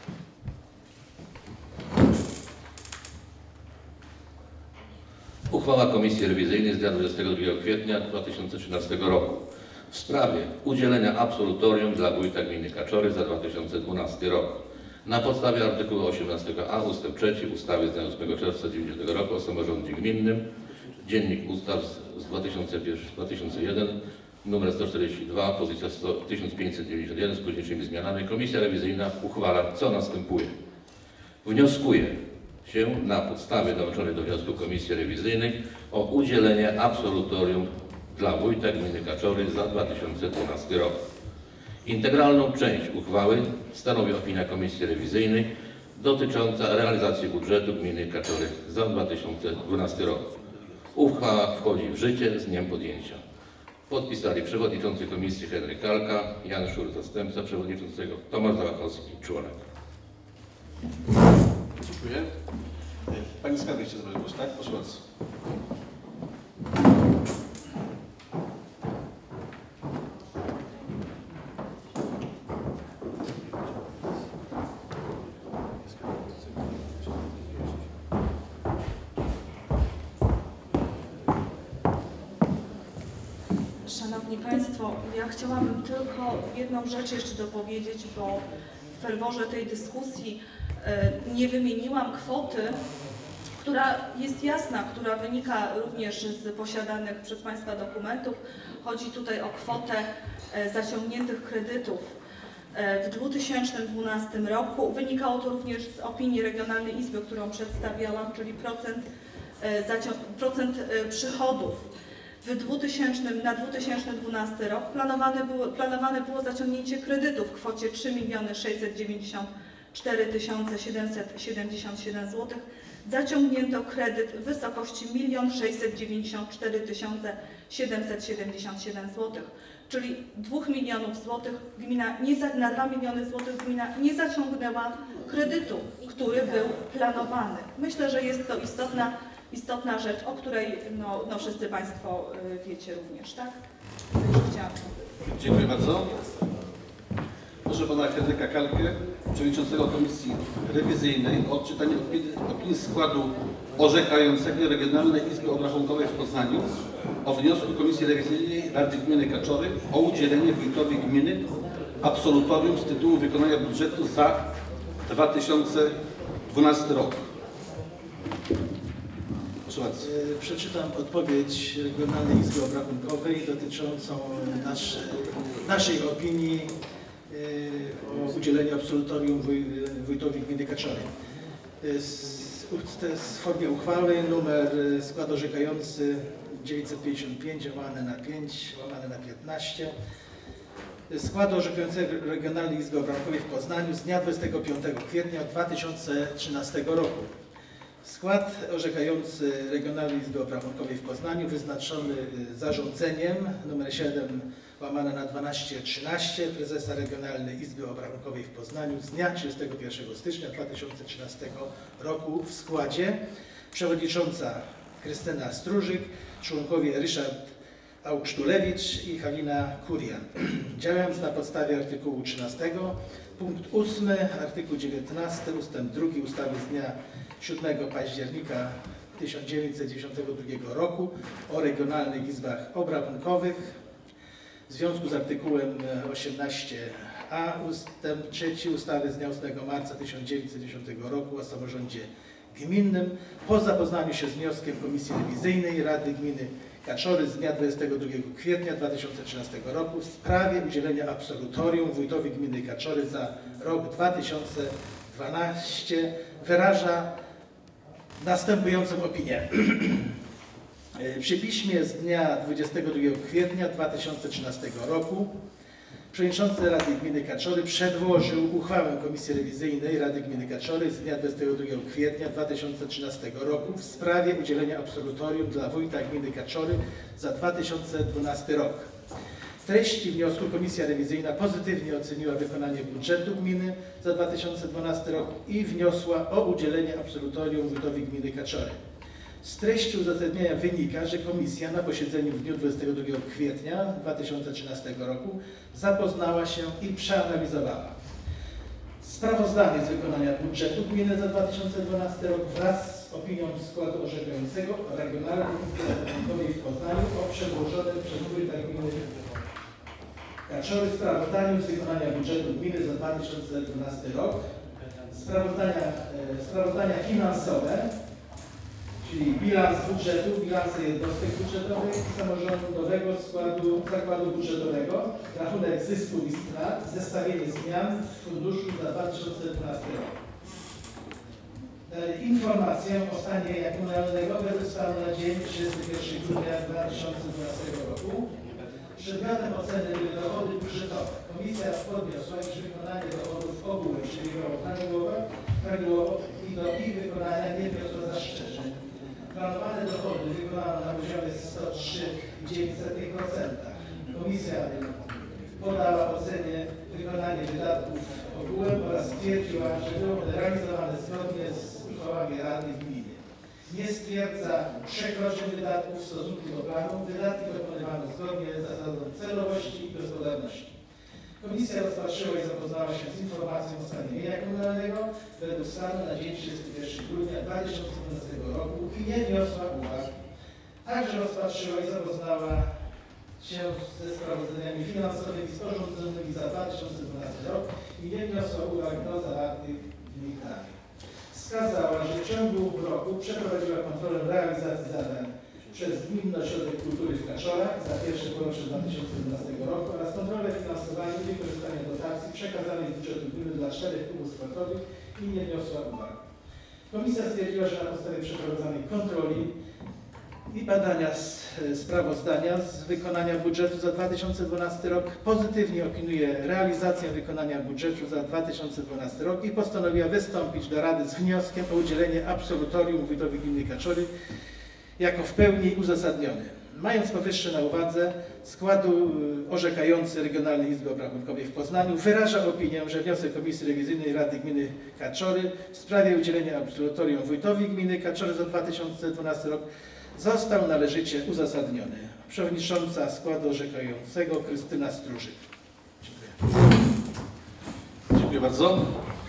Uchwała Komisji Rewizyjnej z dnia dwudziestego drugiego kwietnia dwa tysiące trzynastego roku w sprawie udzielenia absolutorium dla wójta gminy Kaczory za dwa tysiące dwunasty rok. Na podstawie artykułu osiemnastego a ustęp trzeci ustawy z dnia ósmego czerwca tysiąc dziewięćset dziewięćdziesiątego roku o samorządzie gminnym, Dziennik Ustaw z dwa tysiące jeden, numer sto czterdzieści dwa, pozycja tysiąc pięćset dziewięćdziesiąt jeden z późniejszymi zmianami, Komisja Rewizyjna uchwala, co następuje. Wnioskuje się na podstawie dołączonej do wniosku Komisji Rewizyjnej o udzielenie absolutorium dla wójta gminy Kaczory za dwa tysiące dwunasty rok. Integralną część uchwały stanowi opinia Komisji Rewizyjnej dotycząca realizacji budżetu gminy Kaczory za dwa tysiące dwunasty rok. Uchwała wchodzi w życie z dniem podjęcia. Podpisali przewodniczący Komisji Henryk Kalka, Jan Szur, zastępca przewodniczącego, Tomasz Załachowski, członek. Dziękuję. Pani skarbnik jeszcze zabrać głos, tak? Proszę bardzo. Szanowni Państwo, ja chciałabym tylko jedną rzecz jeszcze dopowiedzieć, bo w ferworze tej dyskusji nie wymieniłam kwoty, która jest jasna, która wynika również z posiadanych przez Państwa dokumentów. Chodzi tutaj o kwotę zaciągniętych kredytów w dwa tysiące dwunastym roku. Wynikało to również z opinii Regionalnej Izby, którą przedstawiałam, czyli procent, procent przychodów. W dwutysięcznym, na dwa tysiące dwunasty rok planowane było, planowane było zaciągnięcie kredytu w kwocie trzy miliony sześćset dziewięćdziesiąt cztery tysiące siedemset siedemdziesiąt siedem złotych. Zaciągnięto kredyt w wysokości jeden milion sześćset dziewięćdziesiąt cztery tysiące siedemset siedemdziesiąt siedem złotych, czyli dwóch milionów złotych gmina nie za, na dwa miliony złotych gmina nie zaciągnęła kredytu, który był planowany. Myślę, że jest to istotna Istotna rzecz, o której no, no wszyscy Państwo y, wiecie również, tak? Chciałam. Dziękuję bardzo. Proszę Pana Henryka Kalkę, Przewodniczącego Komisji Rewizyjnej o odczytanie opinii, opinii składu orzekającego Regionalnej Izby Obrachunkowej w Poznaniu o wniosku Komisji Rewizyjnej Rady Gminy Kaczory o udzielenie wójtowi gminy absolutorium z tytułu wykonania budżetu za dwa tysiące dwunasty rok. Przeczytam odpowiedź Regionalnej Izby Obrachunkowej dotyczącą nasz, naszej opinii o udzieleniu absolutorium wuj, wójtowi gminy Kaczory. W formie uchwały numer skład orzekający dziewięćset pięćdziesiąt pięć łamane na pięć łamane na piętnaście. Skład orzekającego Regionalnej Izby Obrachunkowej w Poznaniu z dnia dwudziestego piątego kwietnia dwa tysiące trzynastego roku. Skład orzekający Regionalnej Izby Obrachunkowej w Poznaniu wyznaczony zarządzeniem nr siedem łamane na dwanaście trzynaście prezesa Regionalnej Izby Obrachunkowej w Poznaniu z dnia trzydziestego pierwszego stycznia dwa tysiące trzynastego roku w składzie przewodnicząca Krystyna Strużyk, członkowie Ryszard Augsztulewicz i Halina Kurian. Działając na podstawie artykułu trzynastego, punkt ósmy, artykuł dziewiętnasty, ustęp drugi ustawy z dnia siódmego października tysiąc dziewięćset dziewięćdziesiątego drugiego roku o regionalnych izbach obrachunkowych w związku z artykułem osiemnaście a ustęp trzeci ustawy z dnia ósmego marca tysiąc dziewięćset dziewięćdziesiątego roku o samorządzie gminnym po zapoznaniu się z wnioskiem Komisji Rewizyjnej Rady Gminy Kaczory z dnia dwudziestego drugiego kwietnia dwa tysiące trzynastego roku w sprawie udzielenia absolutorium wójtowi gminy Kaczory za rok dwa tysiące dwunasty wyraża następującą opinię. Przy piśmie z dnia dwudziestego drugiego kwietnia dwa tysiące trzynastego roku przewodniczący Rady Gminy Kaczory przedłożył uchwałę Komisji Rewizyjnej Rady Gminy Kaczory z dnia dwudziestego drugiego kwietnia dwa tysiące trzynastego roku w sprawie udzielenia absolutorium dla wójta gminy Kaczory za dwa tysiące dwunasty rok. W treści wniosku Komisja Rewizyjna pozytywnie oceniła wykonanie budżetu gminy za dwa tysiące dwunasty rok i wniosła o udzielenie absolutorium wójtowi gminy Kaczory. Z treści uzasadnienia wynika, że Komisja na posiedzeniu w dniu dwudziestego drugiego kwietnia dwa tysiące trzynastego roku zapoznała się i przeanalizowała sprawozdanie z wykonania budżetu gminy za dwa tysiące dwunasty rok wraz z opinią składu orzekającego Regionalnej Izby Rachunkowej w Poznaniu o przedłożonym przez wójta gminy Kaczory sprawozdaniu z wykonania budżetu gminy za dwa tysiące dwunasty rok, sprawozdania, e, sprawozdania finansowe, czyli bilans budżetu, bilanse jednostek budżetowych, samorządowego składu zakładu budżetowego, rachunek zysku i strat, zestawienie zmian w funduszu za dwa tysiące dwunasty rok. Informację o stanie komunalnego według stanu na dzień trzydziestego pierwszego grudnia dwa tysiące dwunastego roku. Przedmiotem oceny były dochody budżetowe. Komisja podniosła, iż wykonanie dochodów ogółem przebiegło prawidłowo i do ich wykonania nie wniosło zastrzeżeń. Planowane dochody wykonano na poziomie sto trzy przecinek dziewięć procent. Komisja podała ocenie wykonanie wydatków ogółem oraz stwierdziła, że było one realizowane zgodnie z uchwałami Rady Gminy. Nie stwierdza przekroczeń wydatków w stosunku do planu. Wydatki dokonywano zgodnie z zasadą celowości i gospodarności. Komisja rozpatrzyła i zapoznała się z informacją o stanie mienia komunalnego według stanu na dzień trzydziestego pierwszego grudnia dwa tysiące dwunastego roku i nie wniosła uwag. Także rozpatrzyła i zapoznała się ze sprawozdaniami finansowymi sporządzonymi za dwa tysiące dwunasty rok i nie wniosła uwag do zawartych w nich danych. Wskazała, że w ciągu roku przeprowadziła kontrolę realizacji zadań przez Gminny Ośrodek Kultury w Kaczorach za pierwsze półrocze dwa tysiące dwunastego roku oraz kontrolę finansowania i wykorzystania dotacji przekazanej z budżetu gminy dla czterech klubów sportowych i nie wniosła uwag. Komisja stwierdziła, że na podstawie przeprowadzonej kontroli i badania z, sprawozdania z wykonania budżetu za dwa tysiące dwunasty rok pozytywnie opiniuje realizację wykonania budżetu za dwa tysiące dwunasty rok i postanowiła wystąpić do Rady z wnioskiem o udzielenie absolutorium wójtowi gminy Kaczory jako w pełni uzasadniony. Mając powyższe na uwadze, składu orzekający Regionalnej Izby Obrachunkowej w Poznaniu wyraża opinię, że wniosek Komisji Rewizyjnej Rady Gminy Kaczory w sprawie udzielenia absolutorium wójtowi gminy Kaczory za dwa tysiące dwunasty rok został należycie uzasadniony. Przewodnicząca składu orzekającego Krystyna Strużyk. Dziękuję. Dziękuję bardzo.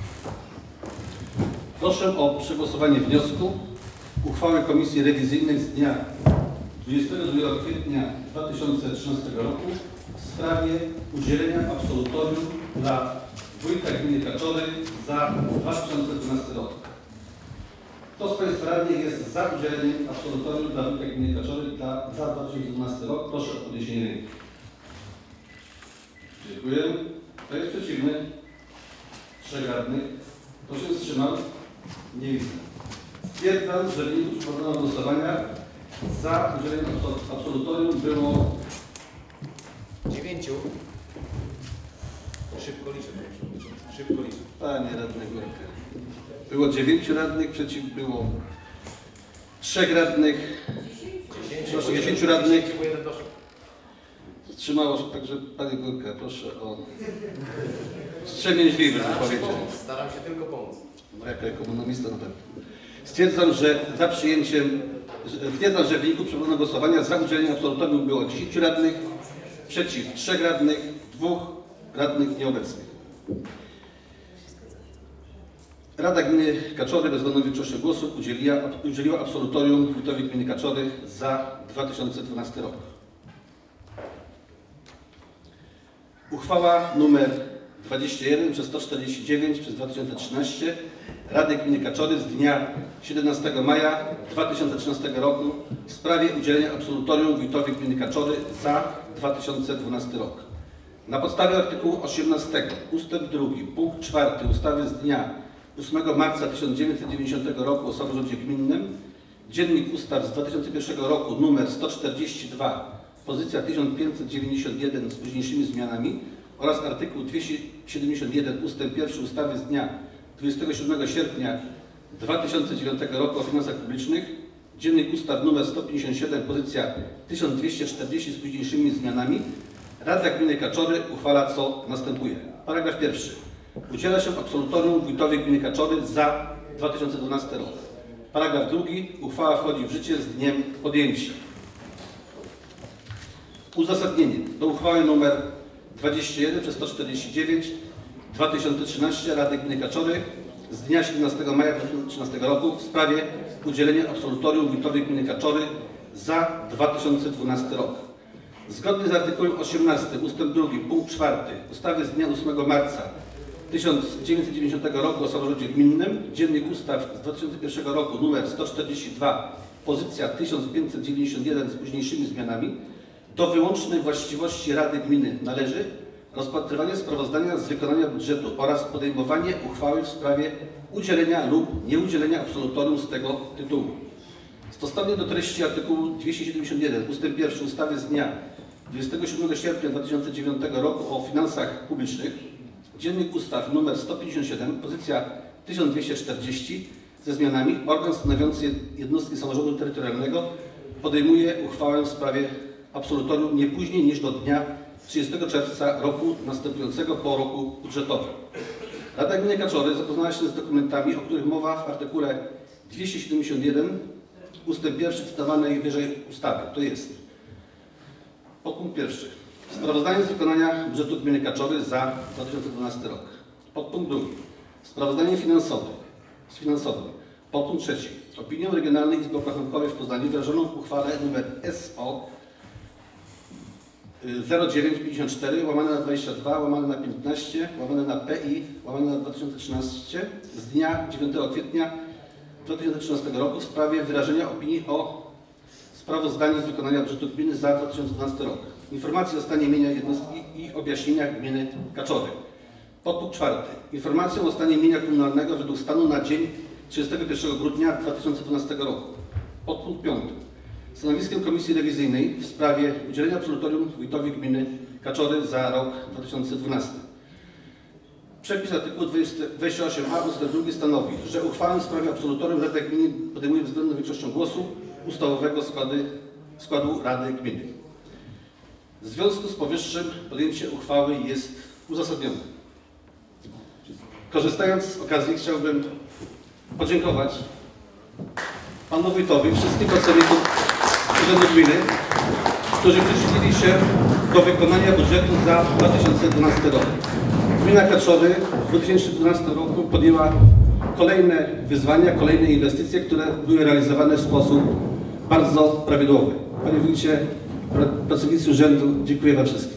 Proszę o przegłosowanie wniosku uchwały Komisji Rewizyjnej z dnia dwudziestego drugiego kwietnia dwa tysiące trzynastego roku w sprawie udzielenia absolutorium dla wójta gminy Kaczory za dwa tysiące dwunasty rok. Kto z Państwa radnych jest za udzieleniem absolutorium dla wójta gminy Kaczory dla, za dwa tysiące dwunasty rok? Proszę o podniesienie ręki. Dziękuję. Kto jest przeciwny? Trzech radnych. Kto się wstrzymał? Nie widzę. Stwierdzam, że w wyniku przeprowadzonego głosowania za udzieleniem absolutorium było dziewięciu. Szybko liczę, panie przewodniczący. Szybko liczę. Panie radny Górkę. Było dziewięciu radnych, przeciw było trzech radnych. Proszę, dziesięciu radnych. Wstrzymało się, także panie Górka, proszę o wstrzemięźliwy, bym powiedział. Staram się tylko pomóc. No, jako ekonomista na pewno. Stwierdzam, że za przyjęciem, stwierdzam, że w wyniku przeprowadzonego głosowania za udzieleniem absolutorium było dziesięciu radnych, przeciw trzech radnych, dwóch radnych nieobecnych. Rada Gminy Kaczory bezwzględną większością głosów udzieliła, udzieliła absolutorium wójtowi gminy Kaczory za dwa tysiące dwunasty rok. Uchwała nr dwadzieścia jeden przez sto czterdzieści dziewięć przez dwa tysiące trzynaście Rady Gminy Kaczory z dnia siedemnastego maja dwa tysiące trzynastego roku w sprawie udzielenia absolutorium wójtowi gminy Kaczory za dwa tysiące dwunasty rok. Na podstawie artykułu osiemnastego ustęp drugi punkt czwarty ustawy z dnia ósmego marca tysiąc dziewięćset dziewięćdziesiątego roku o samorządzie gminnym, Dziennik Ustaw z dwa tysiące pierwszego roku numer sto czterdzieści dwa, pozycja tysiąc pięćset dziewięćdziesiąt jeden z późniejszymi zmianami oraz artykuł dwieście siedemdziesiąt jeden ustęp pierwszy ustawy z dnia dwudziestego siódmego sierpnia dwa tysiące dziewiątego roku o finansach publicznych, Dziennik Ustaw numer sto pięćdziesiąt siedem, pozycja tysiąc dwieście czterdzieści z późniejszymi zmianami, Rada Gminy Kaczory uchwala, co następuje. Paragraf pierwszy. Udziela się absolutorium wójtowi gminy Kaczory za dwa tysiące dwunasty rok. Paragraf drugi. Uchwała wchodzi w życie z dniem podjęcia. Uzasadnienie do uchwały nr dwadzieścia jeden przez sto czterdzieści dziewięć dwa tysiące trzynaście Rady Gminy Kaczory z dnia siedemnastego maja dwa tysiące trzynastego roku w sprawie udzielenia absolutorium wójtowi gminy Kaczory za dwa tysiące dwunasty rok. Zgodnie z artykułem osiemnastym ustęp drugi punkt czwarty ustawy z dnia ósmego marca tysiąc dziewięćset dziewięćdziesiątego roku o samorządzie gminnym, Dziennik Ustaw z dwa tysiące pierwszego roku numer sto czterdzieści dwa, pozycja tysiąc pięćset dziewięćdziesiąt jeden z późniejszymi zmianami, do wyłącznej właściwości Rady Gminy należy rozpatrywanie sprawozdania z wykonania budżetu oraz podejmowanie uchwały w sprawie udzielenia lub nieudzielenia absolutorium z tego tytułu. Stosownie do treści artykułu dwieście siedemdziesiąt jeden ustęp pierwszy ustawy z dnia dwudziestego siódmego sierpnia dwa tysiące dziewiątego roku o finansach publicznych, Dziennik Ustaw nr sto pięćdziesiąt siedem, pozycja tysiąc dwieście czterdzieści ze zmianami, organ stanowiący jednostki samorządu terytorialnego podejmuje uchwałę w sprawie absolutorium nie później niż do dnia trzydziestego czerwca roku następującego po roku budżetowym. Rada Gminy Kaczory zapoznała się z dokumentami, o których mowa w artykule dwieście siedemdziesiąt jeden ustęp pierwszy cytowanej wyżej ustawy. To jest podpunkt pierwszy. Sprawozdanie z wykonania budżetu gminy Kaczory za dwa tysiące dwunasty rok. Podpunkt drugi. Sprawozdanie finansowe. Z finansowym. Podpunkt trzeci. Opinię Regionalnej Izby Obrachunkowej w Poznaniu wyrażoną w uchwale nr S O zero dziewięć pięćdziesiąt cztery łamane na dwadzieścia dwa łamane na piętnaście łamane na P I łamane na dwa tysiące trzynaście z dnia dziewiątego kwietnia dwa tysiące trzynastego roku w sprawie wyrażenia opinii o sprawozdaniu z wykonania budżetu gminy za dwa tysiące dwunasty rok. Informacji o stanie mienia jednostki i objaśnieniach gminy Kaczory. Podpunkt czwarty. Informacją o stanie mienia komunalnego według stanu na dzień trzydziestego pierwszego grudnia dwa tysiące dwunastego roku. Podpunkt piąty. Stanowiskiem Komisji Rewizyjnej w sprawie udzielenia absolutorium wójtowi gminy Kaczory za rok dwa tysiące dwunasty. Przepis artykułu dwadzieścia osiem a ustęp drugi stanowi, że uchwałę w sprawie absolutorium Rada Gminy podejmuje bezwzględną większością głosów ustawowego składy, składu Rady Gminy. W związku z powyższym podjęcie uchwały jest uzasadnione. Korzystając z okazji chciałbym podziękować panu wójtowi, wszystkim pracownikom Urzędu Gminy, którzy przyczynili się do wykonania budżetu za dwa tysiące dwunasty rok. Gmina Kaczory w dwa tysiące dwunastym roku podjęła kolejne wyzwania, kolejne inwestycje, które były realizowane w sposób bardzo prawidłowy. Panie wójcie, pracownicy urzędu, dziękuję wam wszystkim.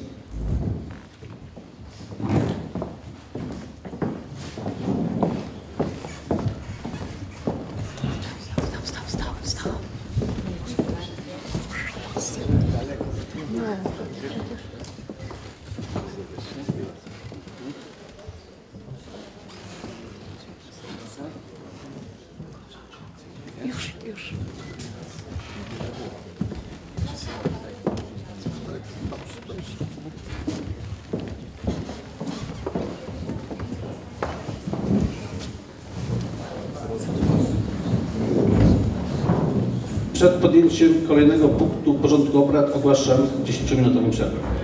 Już, już. Przed podjęciem kolejnego punktu porządku obrad ogłaszam dziesięciominutową przerwę.